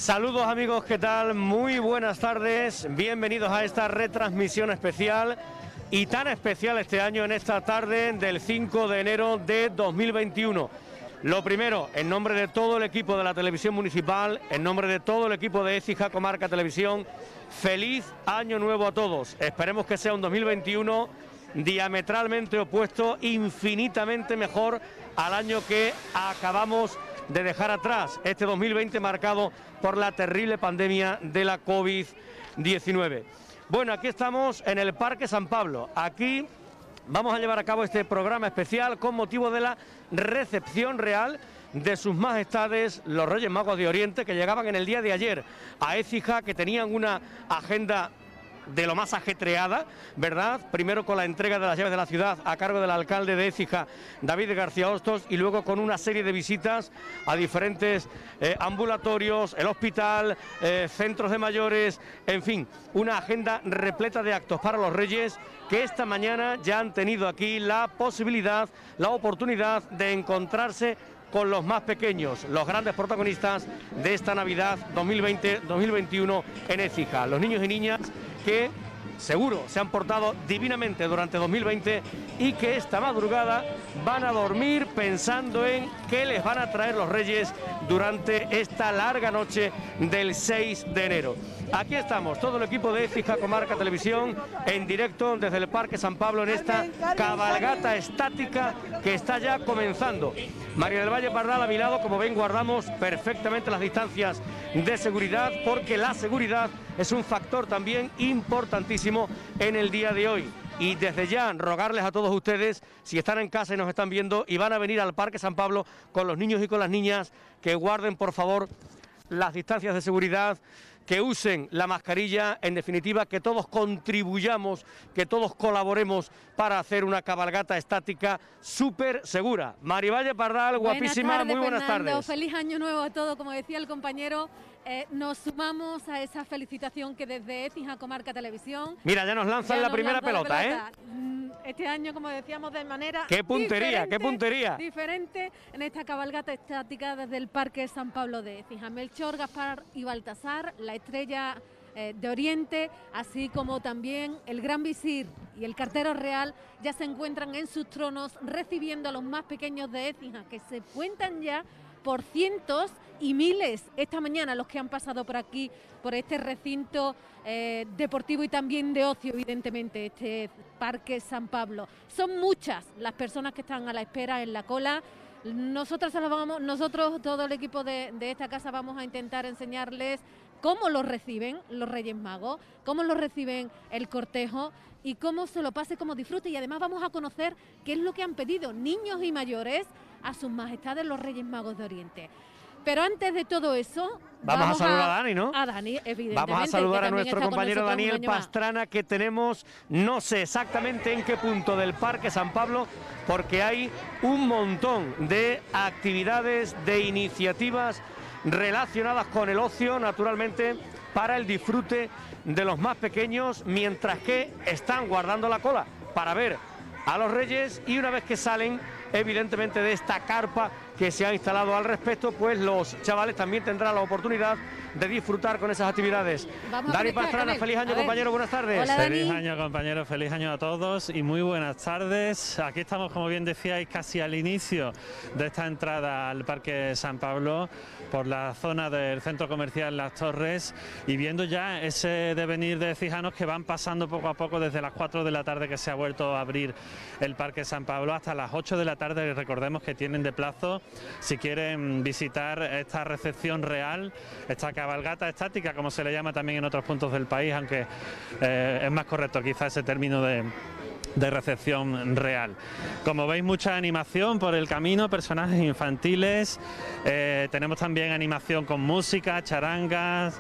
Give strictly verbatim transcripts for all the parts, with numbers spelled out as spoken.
Saludos amigos, ¿qué tal? Muy buenas tardes, bienvenidos a esta retransmisión especial y tan especial este año en esta tarde del cinco de enero de dos mil veintiuno. Lo primero, en nombre de todo el equipo de la televisión municipal, en nombre de todo el equipo de Écija Comarca Televisión, feliz año nuevo a todos. Esperemos que sea un dos mil veintiuno diametralmente opuesto, infinitamente mejor al año que acabamos de dejar atrás, este dos mil veinte marcado por la terrible pandemia de la COVID diecinueve. Bueno, aquí estamos en el Parque San Pablo. Aquí vamos a llevar a cabo este programa especial con motivo de la recepción real de sus majestades los Reyes Magos de Oriente, que llegaban en el día de ayer a Écija, que tenían una agenda de lo más ajetreada, ¿verdad? Primero con la entrega de las llaves de la ciudad a cargo del alcalde de Écija, David García Hostos, y luego con una serie de visitas a diferentes eh, ambulatorios, el hospital, eh, centros de mayores, en fin, una agenda repleta de actos para los Reyes, que esta mañana ya han tenido aquí la posibilidad, la oportunidad de encontrarse con los más pequeños, los grandes protagonistas de esta Navidad dos mil veinte dos mil veintiuno en Écija, los niños y niñas que seguro se han portado divinamente durante dos mil veinte y que esta madrugada van a dormir pensando en qué les van a traer los Reyes durante esta larga noche del seis de enero. Aquí estamos, todo el equipo de Écija Comarca Televisión, en directo desde el Parque San Pablo en esta cabalgata estática que está ya comenzando. María del Valle Pardal a mi lado, como ven, guardamos perfectamente las distancias de seguridad, porque la seguridad es un factor también importantísimo en el día de hoy. Y desde ya rogarles a todos ustedes, si están en casa y nos están viendo y van a venir al Parque San Pablo con los niños y con las niñas, que guarden por favor las distancias de seguridad, que usen la mascarilla, en definitiva que todos contribuyamos, que todos colaboremos para hacer una cabalgata estática súper segura. Marivalle Pardal, guapísima, tardes, muy buenas Fernando. tardes. Feliz año nuevo a todos, como decía el compañero. Eh, nos sumamos a esa felicitación que desde Écija Comarca Televisión... Mira, ya nos lanzan ya la nos primera lanza la pelota, pelota, ¿eh? Este año, como decíamos, de manera ¡Qué puntería, qué puntería! Diferente en esta cabalgata estática desde el Parque San Pablo de Écija. Melchor, Gaspar y Baltasar, la estrella eh, de Oriente, así como también el Gran Visir y el Cartero Real, ya se encuentran en sus tronos recibiendo a los más pequeños de Écija, que se cuentan ya por cientos y miles esta mañana los que han pasado por aquí, por este recinto eh, deportivo y también de ocio, evidentemente, este Parque San Pablo. Son muchas las personas que están a la espera en la cola. Nosotros, se las vamos, nosotros todo el equipo de, de esta casa, vamos a intentar enseñarles cómo los reciben los Reyes Magos, cómo los reciben el cortejo y cómo se lo pase, cómo disfrute. Y además vamos a conocer qué es lo que han pedido niños y mayores a sus majestades los Reyes Magos de Oriente. Pero antes de todo eso... Vamos, vamos a saludar a, a Dani, ¿no? A Dani, evidentemente. Vamos a saludar a nuestro compañero Daniel Pastrana, que tenemos, no sé exactamente en qué punto del Parque San Pablo, porque hay un montón de actividades, de iniciativas relacionadas con el ocio, naturalmente, para el disfrute de los más pequeños, mientras que están guardando la cola para ver a los Reyes, y una vez que salen, evidentemente, de esta carpa que se ha instalado al respecto, pues los chavales también tendrán la oportunidad de disfrutar con esas actividades. Dani Pastrana, feliz año, compañero, buenas tardes. Hola, feliz año, compañero, feliz año a todos y muy buenas tardes. Aquí estamos, como bien decíais, casi al inicio de esta entrada al Parque San Pablo, por la zona del centro comercial Las Torres, y viendo ya ese devenir de cijanos que van pasando poco a poco desde las cuatro de la tarde, que se ha vuelto a abrir el Parque San Pablo, hasta las ocho de la tarde. Recordemos que tienen de plazo si quieren visitar esta recepción real, esta cabalgata estática, como se le llama también en otros puntos del país, aunque eh, es más correcto quizá ese término de, de recepción real. Como veis, mucha animación por el camino, personajes infantiles, eh, tenemos también animación con música, charangas,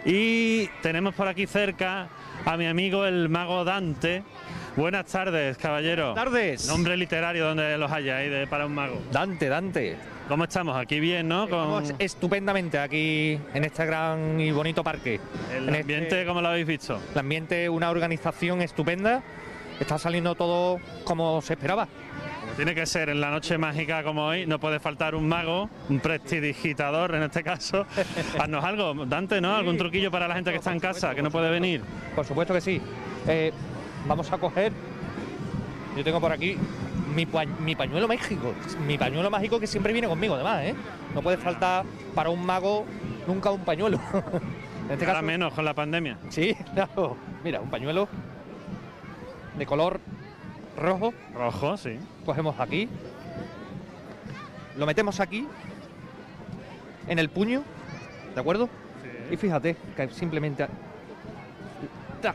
y tenemos por aquí cerca a mi amigo el mago Dante. Buenas tardes, caballero. Buenas tardes. Nombre literario donde los haya ahí de, para un mago. Dante, Dante. ¿Cómo estamos? Aquí bien, ¿no? Con... Estamos estupendamente aquí en este gran y bonito parque. ¿El en ambiente este... cómo lo habéis visto? El ambiente, una organización estupenda. Está saliendo todo como se esperaba. Tiene que ser en la noche mágica como hoy, no puede faltar un mago, un prestidigitador en este caso. Haznos algo, Dante, ¿no? ¿Algún truquillo para la gente que está en casa, que no puede venir? Por supuesto que sí. Eh, vamos a coger, yo tengo por aquí mi, pa mi pañuelo mágico, mi pañuelo mágico que siempre viene conmigo además, ¿eh? No puede faltar para un mago nunca un pañuelo. En este Ahora caso, menos con la pandemia. Sí, claro. Mira, un pañuelo de color rojo. Rojo, sí. Cogemos aquí, lo metemos aquí, en el puño, ¿de acuerdo? Sí. Y fíjate que simplemente... ¡Tac!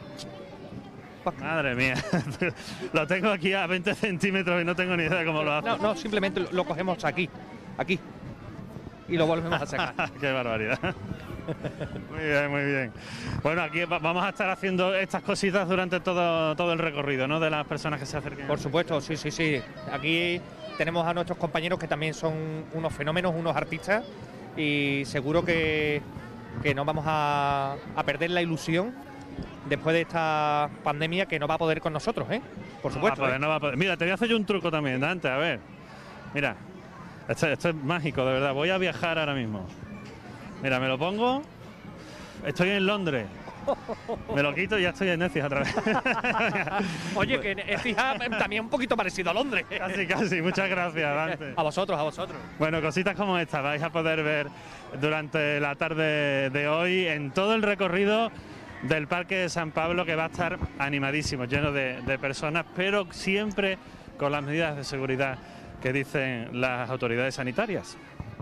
Madre mía, lo tengo aquí a veinte centímetros y no tengo ni idea de cómo lo hace. No, no, simplemente lo cogemos aquí, aquí, y lo volvemos a sacar. ¡Qué barbaridad! Muy bien, muy bien. Bueno, aquí vamos a estar haciendo estas cositas durante todo, todo el recorrido, ¿no? De las personas que se acerquen. Por supuesto, sí, sí, sí. Aquí tenemos a nuestros compañeros que también son unos fenómenos, unos artistas, y seguro que, que no vamos a, a perder la ilusión después de esta pandemia, que no va a poder con nosotros, ¿eh? Por supuesto. No va a poder, ¿eh? no va a poder. Mira, te voy a hacer yo un truco también, Dante, a ver. Mira, esto, esto es mágico, de verdad. Voy a viajar ahora mismo. Mira, me lo pongo. Estoy en Londres. Me lo quito y ya estoy en Écija otra vez. Oye, que Écija también un poquito parecido a Londres. Casi, casi. Muchas gracias, Dante. A vosotros, a vosotros. Bueno, cositas como esta vais a poder ver durante la tarde de hoy en todo el recorrido del Parque de San Pablo, que va a estar animadísimo, lleno de, de personas, pero siempre con las medidas de seguridad que dicen las autoridades sanitarias.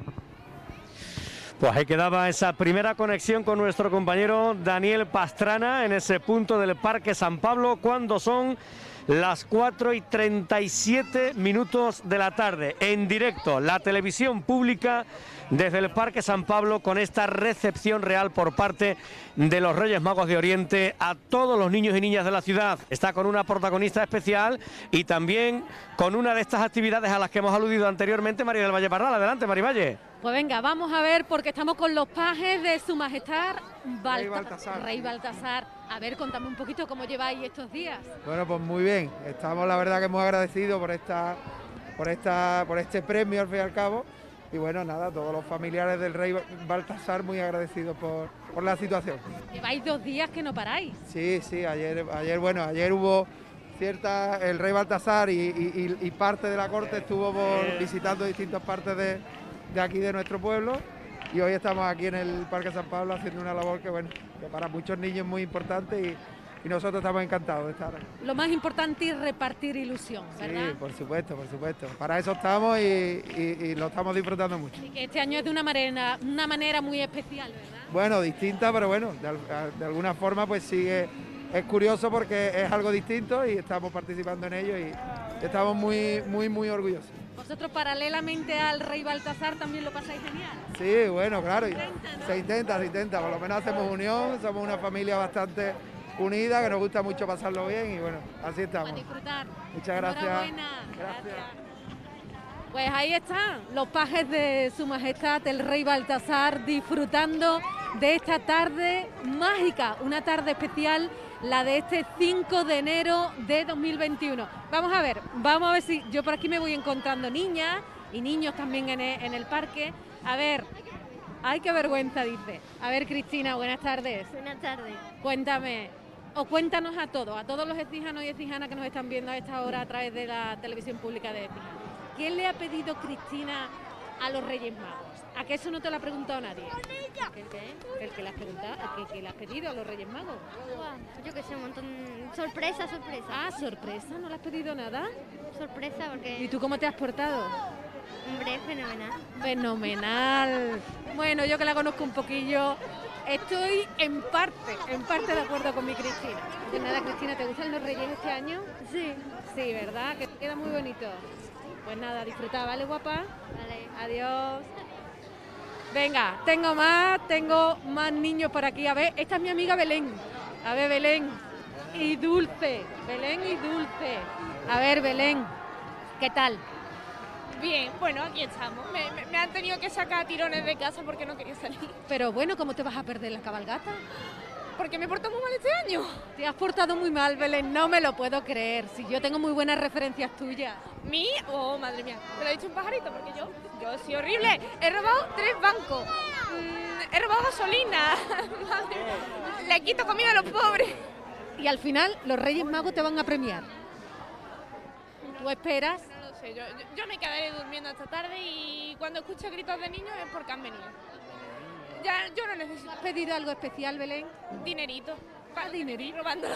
Pues ahí quedaba esa primera conexión con nuestro compañero Daniel Pastrana en ese punto del Parque San Pablo, cuando son las cuatro y treinta y siete minutos de la tarde, en directo, la televisión pública desde el Parque San Pablo, con esta recepción real por parte de los Reyes Magos de Oriente a todos los niños y niñas de la ciudad. Está con una protagonista especial y también con una de estas actividades a las que hemos aludido anteriormente, María del Valle Parral. Adelante, Mari Valle. Pues venga, vamos a ver, porque estamos con los pajes de Su Majestad Balta Rey Baltasar. Rey Baltasar. A ver, contame un poquito cómo lleváis estos días. Bueno, pues muy bien. Estamos, la verdad, que muy agradecidos por esta, por esta, por este premio, al fin y al cabo. Y bueno, nada, todos los familiares del Rey Baltasar muy agradecidos por, por la situación. Lleváis dos días que no paráis. Sí, sí, ayer, ayer bueno, ayer hubo cierta, el Rey Baltasar y, y, y parte de la corte estuvo por, visitando distintas partes de, de aquí de nuestro pueblo, y hoy estamos aquí en el Parque San Pablo haciendo una labor que, bueno, que para muchos niños es muy importante, y, y nosotros estamos encantados de estar aquí. Lo más importante es repartir ilusión, ¿verdad? Sí, por supuesto, por supuesto. Para eso estamos y, y, y lo estamos disfrutando mucho. Y que este año es de una manera, una manera muy especial, ¿verdad? Bueno, distinta, pero bueno, de, de alguna forma pues sigue, es curioso porque es algo distinto y estamos participando en ello y estamos muy, muy, muy orgullosos. ¿Vosotros paralelamente al Rey Baltasar también lo pasáis genial? Sí, bueno, claro, Se intenta, ¿no? se intenta, se intenta, por lo menos hacemos unión, somos una familia bastante unida, que nos gusta mucho pasarlo bien y bueno, así estamos. A disfrutar. Muchas gracias. Enhorabuena. Gracias. Gracias. Pues ahí están los pajes de Su Majestad el Rey Baltasar disfrutando de esta tarde mágica, una tarde especial, la de este cinco de enero de dos mil veintiuno. Vamos a ver, vamos a ver si yo por aquí me voy encontrando niñas y niños también en el, en el parque. A ver, ay, qué vergüenza, dice. A ver, Cristina, buenas tardes. Buenas tardes. Cuéntame, o cuéntanos a todos, a todos los ecijanos y ecijanas que nos están viendo a esta hora a través de la televisión pública de Écija. ¿Qué le ha pedido Cristina a los Reyes Magos? ¿A que eso no te lo ha preguntado nadie? ¿El qué? ¿El que le has preguntado? ¿El que, que le has pedido a los Reyes Magos? Wow, yo que sé, un montón. Sorpresa, sorpresa. Ah, sorpresa, ¿no le has pedido nada? Sorpresa ¿Y porque. tú cómo te has portado? Hombre, fenomenal. Fenomenal. Bueno, yo que la conozco un poquillo, estoy en parte, en parte de acuerdo con mi Cristina. De nada, Cristina, ¿te gustan los Reyes este año? Sí. Sí, ¿verdad? Que queda muy bonito. Pues nada, disfruta, ¿vale, guapa? Vale. Adiós. Venga, tengo más, tengo más niños por aquí. A ver, esta es mi amiga Belén. A ver, Belén y Dulce. Belén y Dulce. A ver, Belén, ¿qué tal? Bien, bueno, aquí estamos. Me, me, me han tenido que sacar tirones de casa porque no quería salir. Pero bueno, ¿cómo te vas a perder la cabalgata? Porque me porto muy mal este año. Te has portado muy mal, Belén, no me lo puedo creer. Si yo tengo muy buenas referencias tuyas. ¿Mí? Oh, madre mía, te lo he dicho un pajarito porque yo, yo soy horrible. He robado tres bancos. Mm, he robado gasolina. Madre mía. Le quito comida a los pobres. Y al final los Reyes Magos te van a premiar. ¿Tú esperas? No lo sé, yo, yo, yo me quedaré durmiendo esta tarde y cuando escuche gritos de niños es porque han venido. Ya, yo no necesito. ¿Has pedido algo especial, Belén? Dinerito. ¿Para dinerito? Robándolo.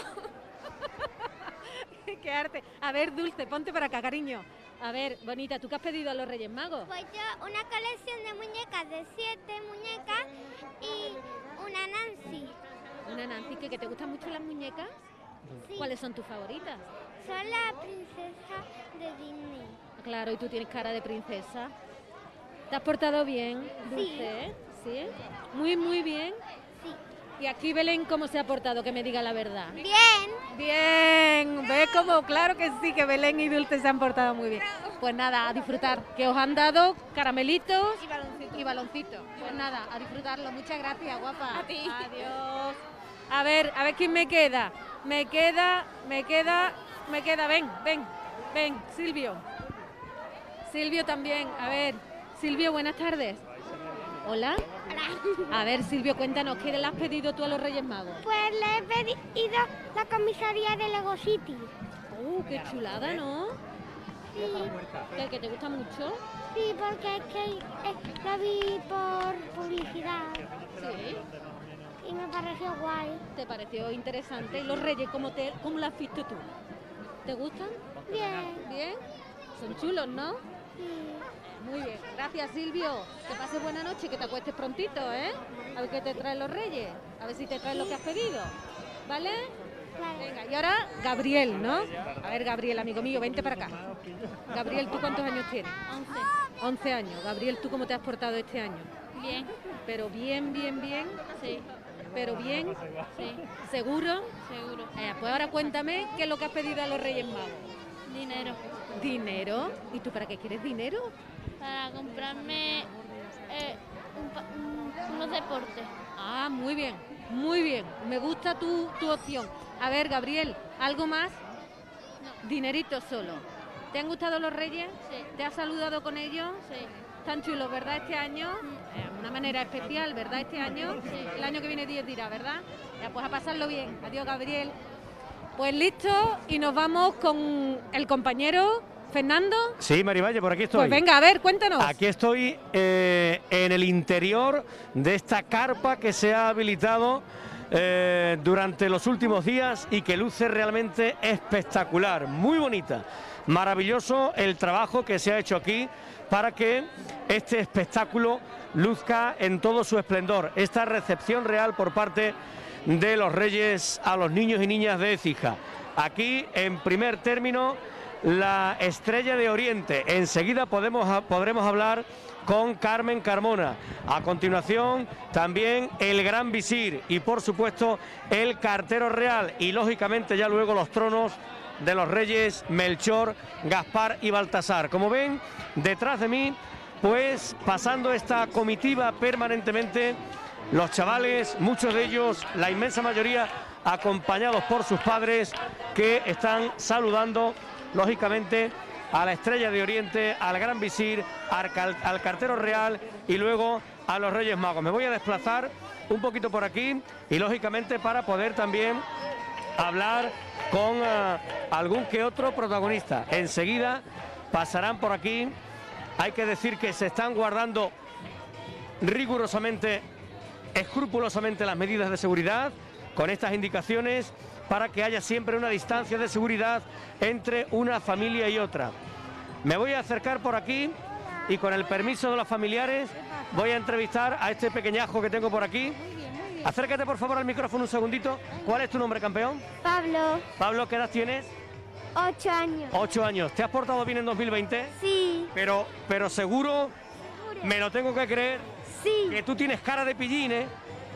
Qué arte. A ver, Dulce, ponte para acá, cariño. A ver, bonita, ¿tú qué has pedido a los Reyes Magos? Pues yo una colección de muñecas de siete muñecas y una Nancy. Una Nancy, ¿que, que te gustan mucho las muñecas? Sí. ¿Cuáles son tus favoritas? Son la princesa de Disney. Claro, y tú tienes cara de princesa. ¿Te has portado bien, Dulce? ¿Sí? Muy, muy bien. Sí. ¿Y aquí Belén cómo se ha portado? Que me diga la verdad. Bien. Bien, ve como, claro que sí, que Belén y Dulce se han portado muy bien. Pues nada, a disfrutar, que os han dado caramelitos Y baloncito. y baloncitos. Pues nada, a disfrutarlo. Muchas gracias, guapa. A ti. Adiós. A ver, a ver quién me queda. Me queda, me queda, me queda. Ven, ven, ven, Silvio. Silvio también. A ver, Silvio, buenas tardes. Hola. A ver, Silvio, cuéntanos, ¿qué le has pedido tú a los Reyes Magos? Pues le he pedido la comisaría de Lego City. ¡Uh, qué chulada!, ¿no? Sí, ¿Que, que te gusta mucho? sí, porque es que eh, la vi por publicidad Sí. y me pareció guay. ¿Te pareció interesante? ¿Y los Reyes, cómo, te, cómo lo has visto tú? ¿Te gustan? Bien. ¿Bien? Son chulos, ¿no? Sí. Muy bien. Gracias, Silvio. Que pases buena noche y que te acuestes prontito, ¿eh? A ver qué te traen los Reyes. A ver si te traen lo que has pedido. ¿Vale? Vale. Venga, y ahora Gabriel, ¿no? A ver, Gabriel, amigo mío, vente para acá. Gabriel, ¿tú cuántos años tienes? Once. once años. Gabriel, ¿tú cómo te has portado este año? Bien. Pero bien, bien, bien. Sí. Pero bien. Sí. ¿Seguro? Seguro. Eh, pues ahora cuéntame qué es lo que has pedido a los Reyes Magos. Dinero. ¿Dinero? ¿Y tú para qué quieres dinero? Para comprarme eh, un pa- un- unos deportes. Ah, muy bien, muy bien. Me gusta tu, tu opción. A ver, Gabriel, ¿algo más? No. Dinerito solo. ¿Te han gustado los Reyes? Sí. ¿Te has saludado con ellos? Sí. Están chulos, ¿verdad? Este año, eh, una manera especial, ¿verdad? Este año, Sí. el año que viene Dios dirá, ¿verdad? Ya, pues a pasarlo bien. Adiós, Gabriel. Pues listo, y nos vamos con el compañero Fernando. Sí, Marivalle, por aquí estoy. Pues venga, a ver, cuéntanos. Aquí estoy eh, en el interior de esta carpa que se ha habilitado eh, durante los últimos días y que luce realmente espectacular, muy bonita. Maravilloso el trabajo que se ha hecho aquí para que este espectáculo luzca en todo su esplendor. Esta recepción real por parte de los Reyes a los niños y niñas de Écija. Aquí, en primer término, la Estrella de Oriente. Enseguida podemos, podremos hablar con Carmen Carmona. A continuación, también el Gran Visir y, por supuesto, el Cartero Real. Y, lógicamente, ya luego los tronos de los Reyes Melchor, Gaspar y Baltasar. Como ven, detrás de mí, pues, pasando esta comitiva permanentemente, los chavales, muchos de ellos, la inmensa mayoría, acompañados por sus padres, que están saludando, lógicamente, a la Estrella de Oriente, al Gran Visir, al, al Cartero Real y luego a los Reyes Magos. Me voy a desplazar un poquito por aquí y, lógicamente, para poder también hablar con uh, algún que otro protagonista. Enseguida pasarán por aquí. Hay que decir que se están guardando rigurosamente, escrupulosamente las medidas de seguridad, con estas indicaciones para que haya siempre una distancia de seguridad entre una familia y otra. Me voy a acercar por aquí y, con el permiso de los familiares, voy a entrevistar a este pequeñajo que tengo por aquí. Acércate, por favor, al micrófono un segundito. ¿Cuál es tu nombre, campeón? Pablo, Pablo, ¿qué edad tienes? ocho años. Ocho años. ¿Te has portado bien en dos mil veinte? Sí, Pero, pero seguro, me lo tengo que creer, sí, que tú tienes cara de pillín, ¿eh?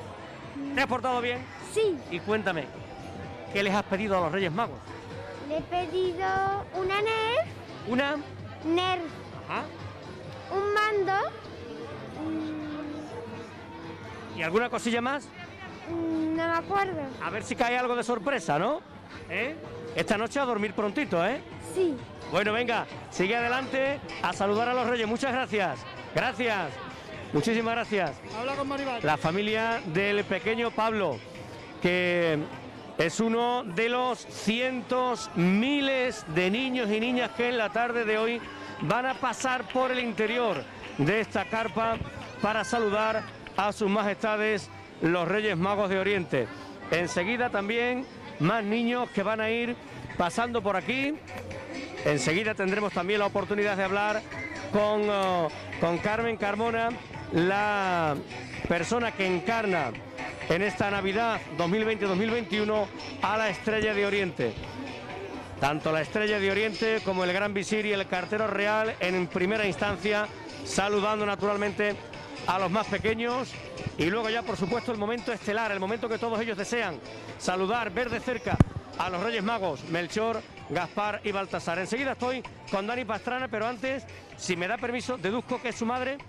¿Te has portado bien? sí. Y cuéntame, ¿qué les has pedido a los Reyes Magos? Le he pedido una Nerf, Una... Nerf, Ajá. un mando, ¿Y alguna cosilla más? mm, no me acuerdo. A ver si cae algo de sorpresa, ¿no? ¿Eh? esta noche a dormir prontito, ¿eh? Sí. Bueno, venga, sigue adelante a saludar a los Reyes. Muchas gracias. Gracias. Muchísimas gracias. Habla con Maribel. La familia del pequeño Pablo, que es uno de los cientos, miles de niños y niñas que en la tarde de hoy van a pasar por el interior de esta carpa para saludar a sus majestades los Reyes Magos de Oriente. Enseguida también más niños que van a ir pasando por aquí. Enseguida tendremos también la oportunidad de hablar con, uh, con Carmen Carmona, la persona que encarna en esta Navidad dos mil veinte dos mil veintiuno a la Estrella de Oriente. Tanto la Estrella de Oriente como el Gran Visir y el Cartero Real en primera instancia, saludando naturalmente a los más pequeños, y luego ya por supuesto el momento estelar, el momento que todos ellos desean, saludar, ver de cerca a los Reyes Magos, Melchor, Gaspar y Baltasar. Enseguida estoy con Dani Pastrana, pero antes, si me da permiso, deduzco que es su madre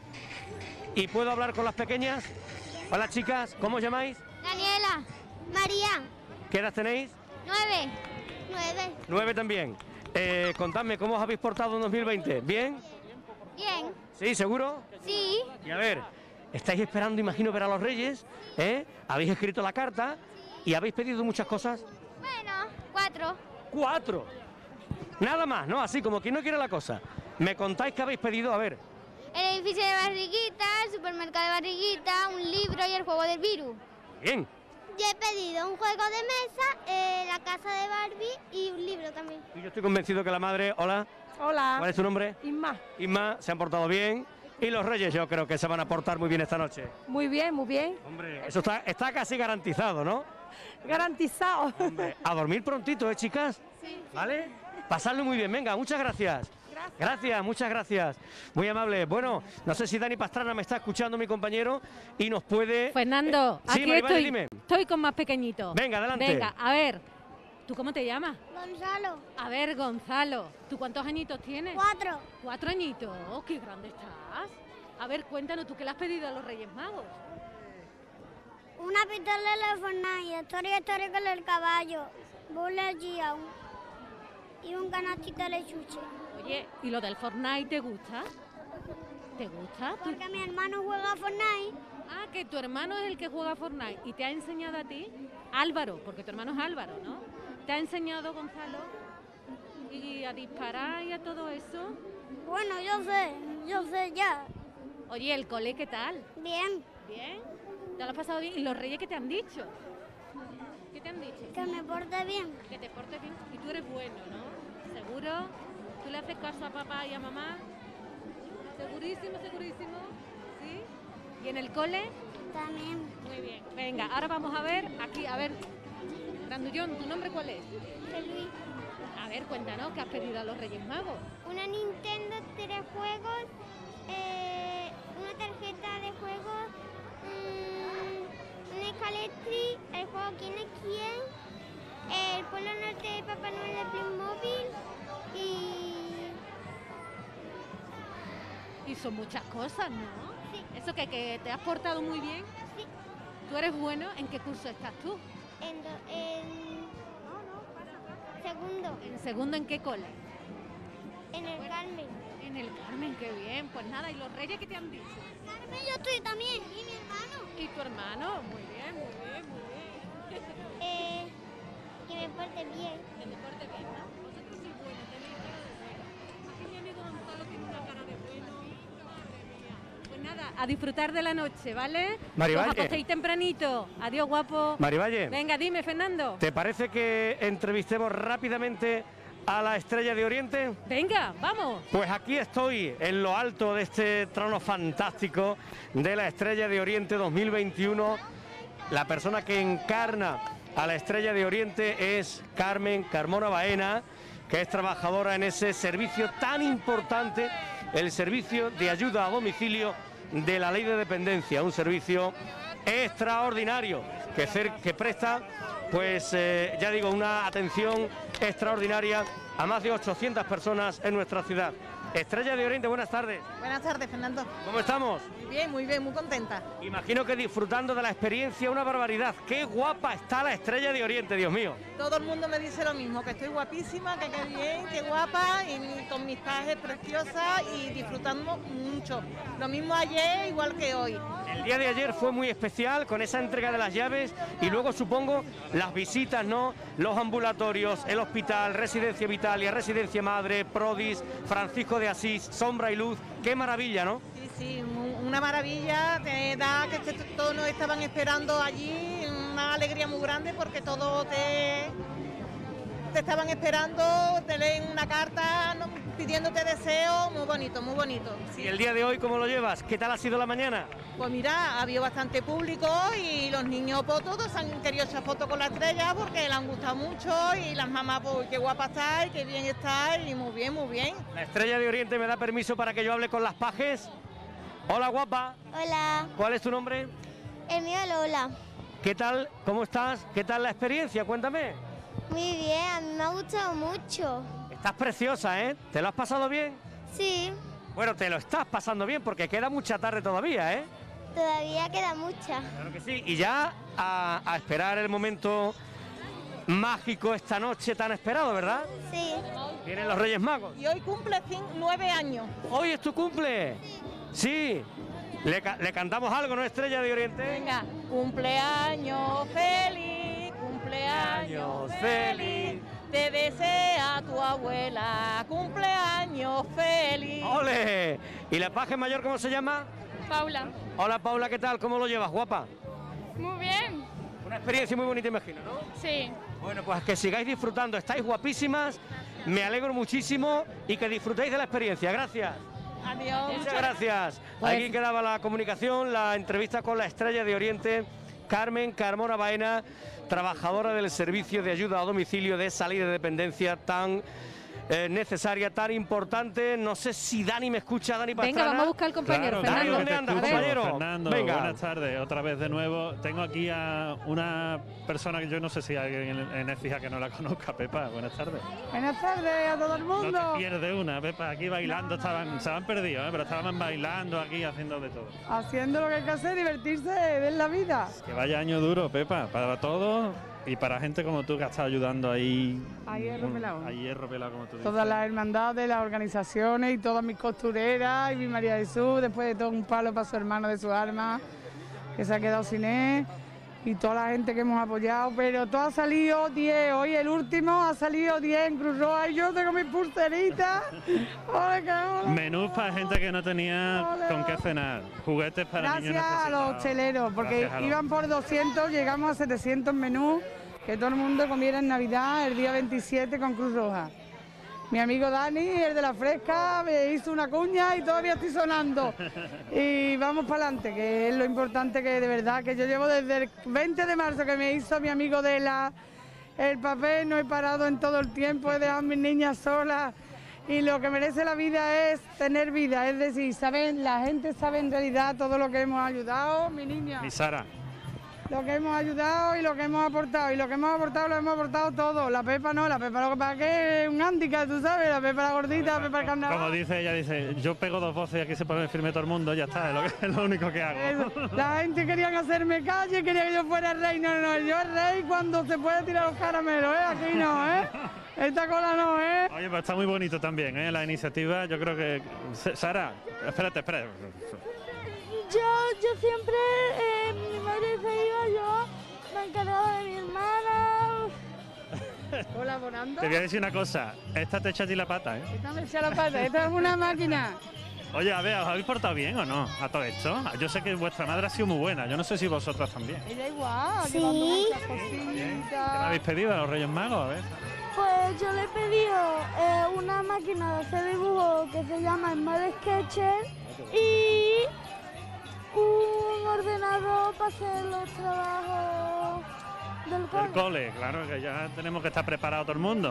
y puedo hablar con las pequeñas. Hola chicas, ¿cómo os llamáis? Daniela. María. ¿Qué edad tenéis? Nueve. Nueve. Nueve también. Eh, contadme, ¿cómo os habéis portado en dos mil veinte? ¿Bien? Bien. ¿Sí, seguro? Sí. Y a ver, estáis esperando, imagino, ver a los Reyes, ¿eh? Habéis escrito la carta y habéis pedido muchas cosas. Bueno, cuatro. ¡Cuatro! Nada más, ¿no? Así como quien no quiere la cosa. ¿Me contáis qué habéis pedido? A ver. El edificio de Barriguita, el supermercado de Barriguita, un libro y el juego del virus. Bien. Yo he pedido un juego de mesa, eh, la casa de Barbie y un libro también. Y yo estoy convencido que la madre... Hola. Hola. ¿Cuál es tu nombre? Isma. Isma, se han portado bien. Y los Reyes yo creo que se van a portar muy bien esta noche. Muy bien, muy bien. Hombre, eso está, está casi garantizado, ¿no? Garantizado. Hombre, a dormir prontito, ¿eh, chicas? Sí. ¿Vale? Pasadlo muy bien, venga, muchas gracias. Gracias. Gracias, muchas gracias. Muy amable. Bueno, no sé si Dani Pastrana me está escuchando, mi compañero, y nos puede... Fernando, Eh, sí, aquí Maribel, estoy, dime. estoy con más pequeñitos. Venga, adelante. Venga, a ver, ¿tú cómo te llamas? Gonzalo. A ver, Gonzalo, ¿tú cuántos añitos tienes? Cuatro. Cuatro añitos, oh, qué grande estás. A ver, cuéntanos, ¿tú qué le has pedido a los Reyes Magos? Una pistola de Fortnite, historia histórica del caballo, Bullet Giant y un canastito de lechuche. Oye, ¿y lo del Fortnite te gusta? ¿Te gusta? ¿Tú- Porque mi hermano juega a Fortnite. Ah, que tu hermano es el que juega a Fortnite y te ha enseñado a ti, Álvaro, porque tu hermano es Álvaro, ¿no? ¿Te ha enseñado, Gonzalo, y a disparar y a todo eso? Bueno, yo sé, yo sé ya. Oye, ¿el cole qué tal? Bien, ¿Bien? ¿Te lo has pasado bien? ¿Y los Reyes qué te han dicho? ¿Qué te han dicho? que me porte bien. Que te portes bien. Y tú eres bueno, ¿no? ¿Seguro? ¿Tú le haces caso a papá y a mamá? ¿Segurísimo, segurísimo? ¿Sí? ¿Y en el cole? También. Muy bien. Venga, ahora vamos a ver aquí, a ver. Grandullón, ¿tu nombre cuál es? De Luis. A ver, cuéntanos, ¿qué has pedido a los Reyes Magos? Una Nintendo, tres juegos, eh, una tarjeta de juegos, mm, un Scalectri, el juego ¿Quién es quién?, el Polo Norte de Papá Noel de Playmobil y... Y son muchas cosas, ¿no? Sí. Eso que, que te has portado muy bien. Sí, ¿Tú eres bueno? ¿En qué curso estás tú? en, do- en segundo, ¿En segundo en qué cole? en el Carmen. En el Carmen, qué bien. Pues nada, ¿y los Reyes qué te han dicho? Carmen, yo estoy también, y mi hermano. ¿Y tu hermano? Muy bien, muy bien, muy bien. Eh, que me porte bien. Que te porte bien, ¿no? Vosotros sois buenos, tenéis cara de bueno. Aquí mi amigo Gonzalo tiene una cara de bueno. Madre mía. Pues nada, a disfrutar de la noche, ¿vale? Marivalle. Os acostéis tempranito. Adiós, guapo. Marivalle, Venga, dime, Fernando. ¿te parece que entrevistemos rápidamente a la Estrella de Oriente? Venga, vamos. Pues aquí estoy, en lo alto de este trono fantástico de la Estrella de Oriente dos mil veintiuno. La persona que encarna a la Estrella de Oriente es Carmen Carmona Baena, que es trabajadora en ese servicio tan importante, el servicio de ayuda a domicilio de la Ley de Dependencia, un servicio extraordinario que, cer- que presta, pues eh, ya digo, una atención extraordinaria a más de ochocientas personas en nuestra ciudad. Estrella de Oriente, buenas tardes. Buenas tardes, Fernando. ¿Cómo estamos? Muy bien, muy bien, muy contenta. Imagino que disfrutando de la experiencia, una barbaridad. ¡Qué guapa está la Estrella de Oriente, Dios mío! Todo el mundo me dice lo mismo, que estoy guapísima, que qué bien, qué guapa, y con mis trajes preciosas y disfrutando mucho. Lo mismo ayer, igual que hoy. El día de ayer fue muy especial con esa entrega de las llaves y luego supongo las visitas, ¿no? Los ambulatorios, el hospital, Residencia Vitalia, Residencia Madre, Prodis, Francisco de Asís, Sombra y Luz. ¡Qué maravilla!, ¿no? Sí, sí, una maravilla, te da que todos nos estaban esperando allí, una alegría muy grande porque todos te, te estaban esperando, te leen una carta ¿no? pidiéndote deseos, muy bonito, muy bonito. ¿Y el día de hoy cómo lo llevas? ¿Qué tal ha sido la mañana? Pues mira, ha habido bastante público y los niños pues todos han querido echar fotos con la Estrella porque le han gustado mucho y las mamás pues qué guapa está y qué bien está y muy bien, muy bien. La Estrella de Oriente me da permiso para que yo hable con las pajes. Hola, guapa. Hola, ¿Cuál es tu nombre? el mío Lola. ¿Qué tal? ¿Cómo estás? ¿Qué tal la experiencia? Cuéntame. Muy bien, a mí me ha gustado mucho. Estás preciosa, ¿eh? ¿Te lo has pasado bien? Sí, Bueno, te lo estás pasando bien porque queda mucha tarde todavía, ¿eh? todavía queda mucha. Claro que sí. Y ya a, a esperar el momento mágico esta noche tan esperado, ¿verdad? Sí, Vienen los Reyes Magos. Y hoy cumple cin- nueve años. ¿Hoy es tu cumple? Sí. ¿Le, ca- le cantamos algo, no, Estrella de Oriente? Venga, cumpleaños feliz, cumpleaños feliz, te desea tu abuela, cumpleaños feliz. ¡Ole! ¿Y la paje mayor cómo se llama? Paula. Hola, Paula, ¿qué tal? ¿Cómo lo llevas, guapa? Muy bien. Una experiencia muy bonita, imagino, ¿no? Sí. Bueno, pues que sigáis disfrutando, estáis guapísimas, me alegro muchísimo y que disfrutéis de la experiencia. Gracias. Adiós. Muchas gracias. Pues- Aquí quedaba la comunicación, la entrevista con la Estrella de Oriente, Carmen Carmona Baena, trabajadora del servicio de ayuda a domicilio de salida de dependencia tan eh, necesaria, tan importante. No sé si Dani me escucha, Dani Pastrana. Venga, vamos a buscar al compañero. Claro, claro Fernando, que ¿dónde te andas, escucho, compañero? Fernando, Venga. buenas tardes, otra vez de nuevo. Tengo aquí a una persona que yo no sé si hay alguien en, en Écija que no la conozca. Pepa, buenas tardes. Buenas tardes a todo el No te pierdes una, Pepa, aquí bailando, estaban, se han perdido, ¿eh? Pero estaban bailando aquí, haciendo de todo. Haciendo lo que hay que hacer, divertirse, ver la vida. Que vaya año duro, Pepa, para todos y para gente como tú que ha estado ayudando ahí. A hierro un- pelado. A hierro pelado, como tú dices. Todas las hermandades, las organizaciones y todas mis costureras y mi María Jesús, después de todo un palo para su hermano de su alma, que se ha quedado sin él, y toda la gente que hemos apoyado, pero todo ha salido diez, hoy el último ha salido diez en Cruz Roja y yo tengo mis pulseritas. ¡Ole, qué hola! Menús para gente que no tenía Ole. con qué cenar, juguetes para niños Gracias a necesitados. los hosteleros, porque Gracias a los- iban por doscientos, llegamos a setecientos menús, que todo el mundo comiera en Navidad el día veintisiete con Cruz Roja. Mi amigo Dani, el de la fresca, me hizo una cuña y todavía estoy sonando. Y vamos para adelante, que es lo importante que de verdad, que yo llevo desde el veinte de marzo que me hizo mi amigo de la el papel, no he parado en todo el tiempo, he dejado a mis niñas solas. Y lo que merece la vida es tener vida, es decir, saben, la gente sabe en realidad todo lo que hemos ayudado, mi niña. Y Sara, Lo que hemos ayudado y lo que hemos aportado. Y lo que hemos aportado lo hemos aportado todo. La Pepa no, la Pepa lo que pasa es que es un handicap, tú sabes. La Pepa la gordita, la Pepa el como carnaval. dice ella, dice, yo pego dos voces y aquí se pone firme todo el mundo, ya está, es lo, que- es lo único que hago. Eso. La gente quería hacerme calle, quería que yo fuera el rey. No, no, yo el rey cuando se puede tirar los caramelos, ¿eh? Aquí no, ¿eh? Esta cola no, ¿eh? Oye, pues está muy bonito también, ¿eh? La iniciativa, yo creo que... S- Sara, espérate, espérate. yo, yo siempre, eh, mi madre se iba, yo me encargaba de mi hermana. Colaborando. Te voy a decir una cosa, esta te echa a ti la pata, ¿eh? Esta me echa la pata, esta es una máquina. Oye, a ver, ¿os habéis portado bien o no a todo esto? Yo sé que vuestra madre ha sido muy buena, yo no sé si vosotras también. Ella igual, Sí. llevando muchas ¿Qué me cositas. habéis pedido a los Reyes Magos? A ver. Pues yo le he pedido eh, una máquina de hacer dibujo que se llama Smart Sketcher y un ordenador para hacer los trabajos del Del cole. cole, claro, que ya tenemos que estar preparado todo el mundo.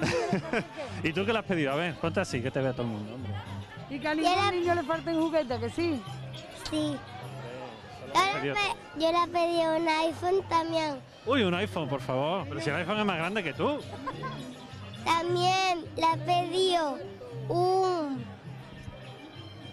¿Y tú qué le has pedido? A ver, ponte así, que te vea todo el mundo, hombre. Y que a ningún niño le falten juguetes, que sí. Sí. pedido Yo le he pedido un iPhone también. Uy, un iPhone, por favor. Pero si el iPhone es más grande que tú. También le he pedido un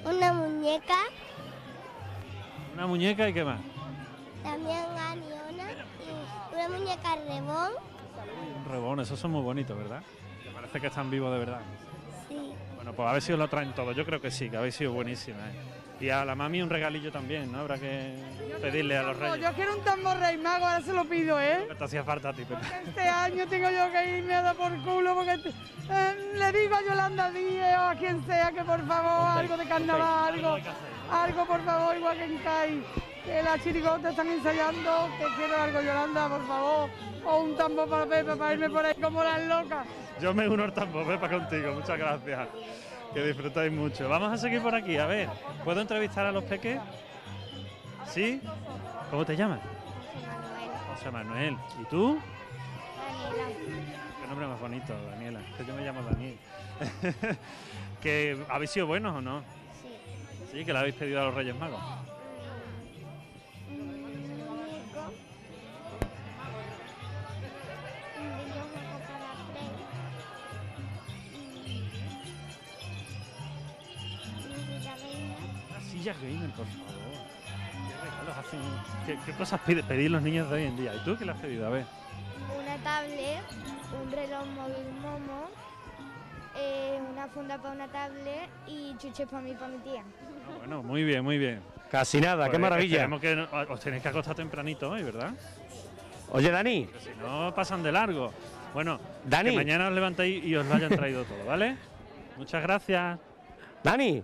Una muñeca, Una muñeca y qué más. también Aniona, y una muñeca rebón. Un rebón, esos son muy bonitos, ¿verdad? Me parece que están vivos de verdad. Sí. Bueno, pues a ver si os lo traen todo. Yo creo que sí, que habéis sido buenísimas. ¿eh? Y a la mami un regalillo también, ¿no? Habrá que pedirle a los reyes. Yo quiero un tambor rey mago, ahora se lo pido, ¿eh? ¿Qué te hacía falta a ti, Pepe? Este año tengo yo que irme a dar por culo porque te- eh, le digo a Yolanda Díez o a quien sea que por favor algo de carnaval, algo, algo por favor, igual que en CAI, que las chirigotas están ensayando, que quiero algo, Yolanda, por favor, o un tambor para Pepe para irme por ahí como las locas. Yo me uno al tambor, Pepa, contigo. Muchas gracias. Que disfrutáis mucho. Vamos a seguir por aquí, a ver. ¿Puedo entrevistar a los peques? ¿Sí? ¿Cómo te llamas? José Manuel. ¿Y tú? Qué nombre más bonito, Daniela. Que yo me llamo Daniel. ¿Que habéis sido buenos o no? Sí. Sí, que le habéis pedido a los Reyes Magos. Un muñeco. Un videojuego para Play. Y una silla gamer. Una silla gamer, por favor. ¿Qué regalos hacen? ¿Qué, qué cosas pide, pedís los niños de hoy en día? ¿Y tú qué le has pedido? A ver. Una tablet, un reloj móvil Momo, eh, una funda para una tablet y chuches para mí y para mi tía. Ah, bueno, muy bien, muy bien. Casi nada, Pues qué maravilla. esperemos que no- os tenéis que acostar tempranito hoy, ¿verdad? Oye, Dani, Porque si no, pasan de largo. Bueno, Dani. que mañana os levantéis y os lo hayan traído todo, ¿vale? Muchas gracias. Dani,